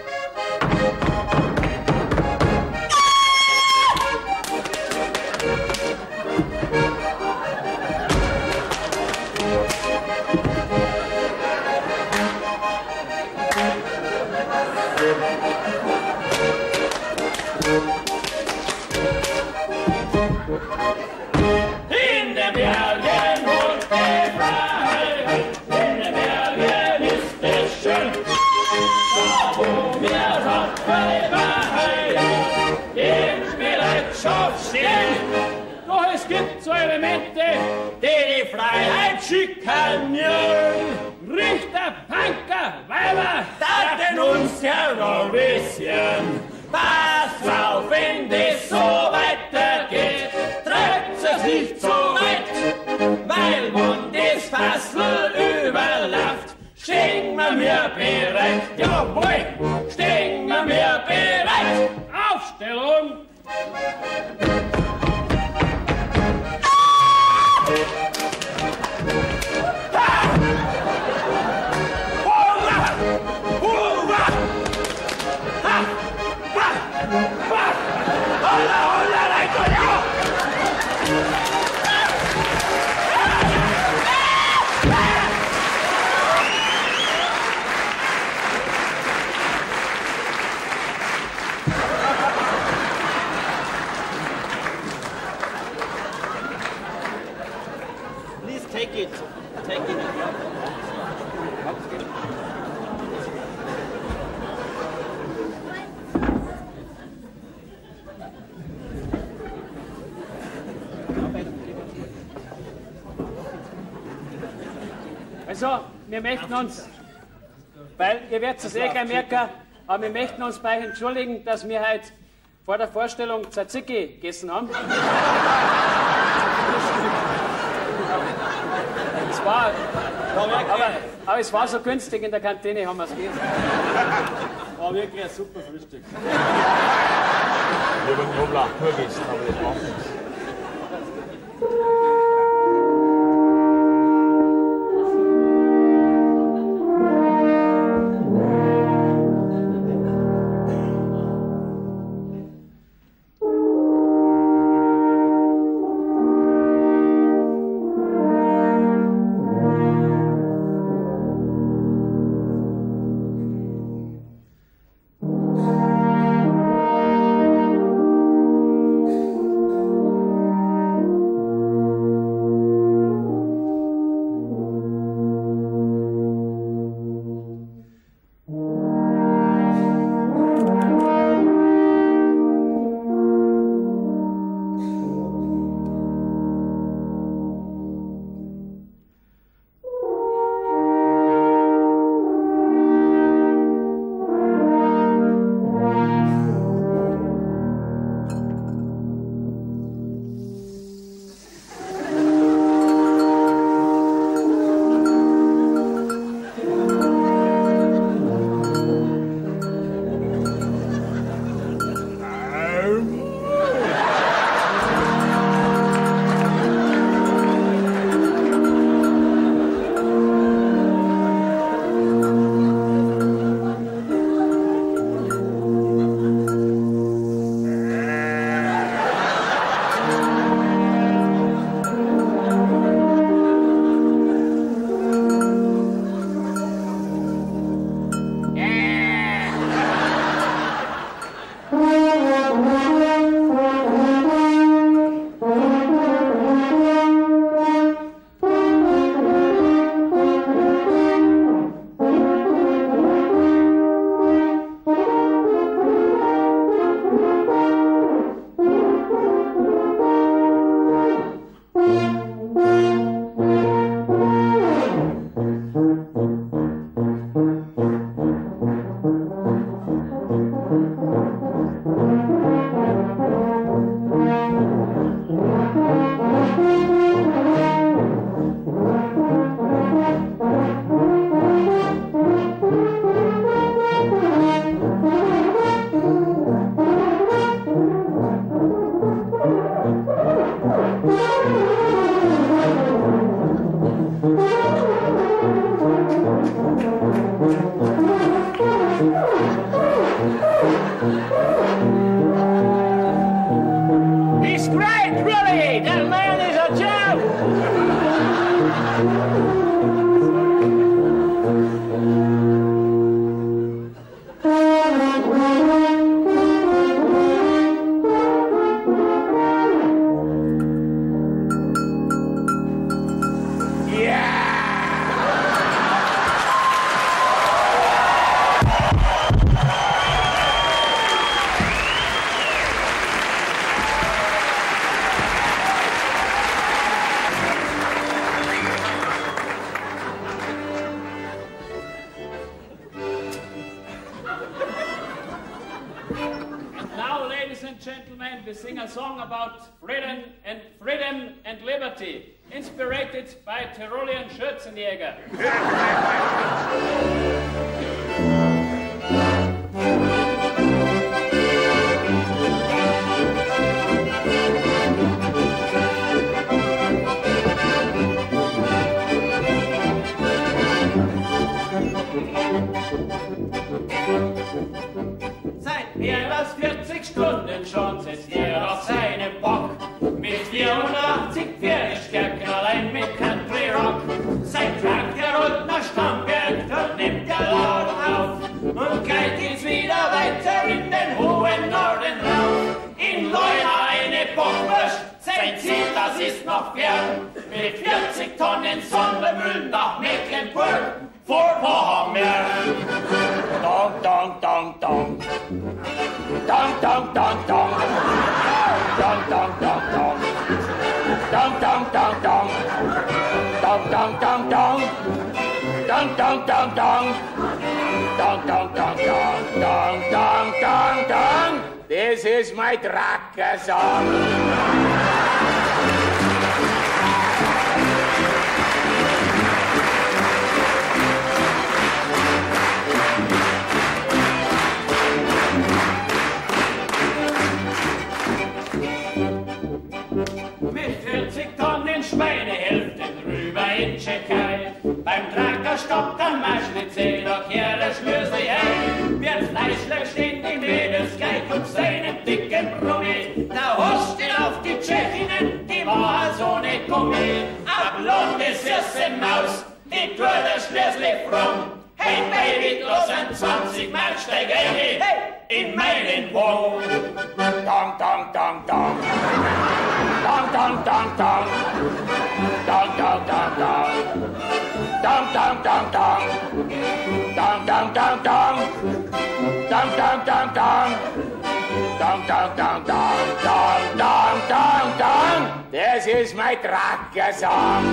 In den Bergen wohnt die Freiheit, in den Bergen ist es schön, da wo wir Tapfer verheilen, in Bereitschaft stehen. Doch es gibt so Elemente, die die Freiheit schikanieren. Richter, Punker, Weiber, taten uns terrorisieren. Pass auf, wenn das so weitergeht, treibt es nicht so weit, weil wenn das Fassel überläuft, stehen wir mir bereit, jawohl, stehen wir mir bereit. Aufstellung! Please take it. Take it. Also, wir möchten uns, weil ihr werdet es eh gleich merken, aber wir möchten uns bei euch entschuldigen, dass wir heute vor der Vorstellung Tzatziki gegessen haben. Es war, aber, aber es war so günstig in der Kantine, haben wir es gegessen. War wirklich ein super Frühstück. Ich habe einen Knoblauch pur gegessen, aber das macht nichts. We sing a song about freedom and freedom and liberty, inspired by Tyrolean Schürzenjäger. Seit mehr als vierzig Stunden schon sitzt er auf seinem Bock. Mit vierhundertachtzig Pferdestärken allein mit Country Rock. Sein Traktor rollt nach Stamberg, dort nimmt er Ladung auf. Und gleich geht's wieder weiter in den hohen Norden rauf. In Leuna eine Bockwurst, sein Ziel, das ist noch fern. Mit vierzig Tonnen Sondermüll nach Mecklenburg, vor Pommern. Dong, dong, dong, dong. Dong, dong, dong, dong. Dong, dong, dong, dong. Dong, dong, dong, dong. Dong, dong, dong, dong. Dong, dong, dong, dong. Dong, dong, dong, dong. Dong, dong, dong, dong. This is my Dracke song. Schweinehälfte drüber in Tschechei. Beim Traktorstopp kann Maschnitzel doch hier das Schlösli ein. Wird Fleischler stehen die Mädels gleich um seinen dicken Brummi. Da huscht ihn auf die Tschechinnen, die war so ne Gummi. A blonde süße Maus, die tut das Schlösli fromm. Hey Baby, los an zwanzig Mark, steig ein, hey, in meinen Wohn. Dong, dong, dong, dong. Dong, dong, dong, dong. Dong, dong, dong, dong. Dong, dong, dong, dong. Dong, dong, dong, dong. Dong, dong, dong, dong. Dong, dong, dong, dong. Dong, dong, dong, dong. This is my Dracke song.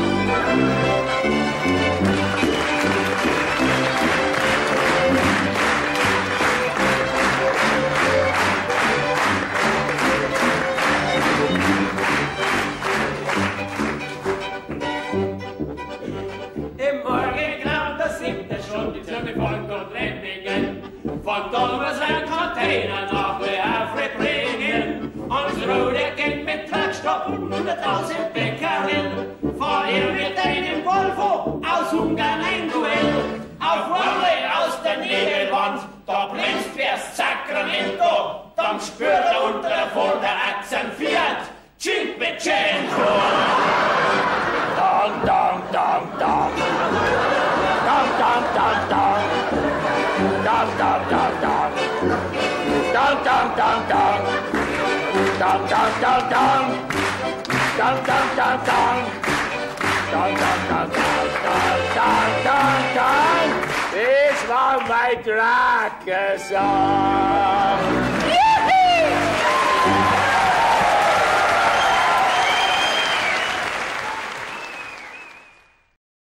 Von Gottlendingen, von Dollars ein Container nach Le Havre bringen. Uns Ruder ging mit Truckstopp hunderttausend Becquerel. Vor ihr mit einem Volvo aus Ungarn ein Duell. Auf Wembley aus der Nebelwand, da blitzt wär's Sacramento. Dann spürt er unter vor der Achsen Fiat, Cinquecento. Dong, dong, dong, dong. Dong, dong, dong, dong. Dong, dong, dong, dong. Dong, dong, dong, dong. Dong, dong, dong, dong. Dong, dong, dong, dong. Dong, dong, dong, dong. Dong, dong, dong, dong. This was my Dracke song.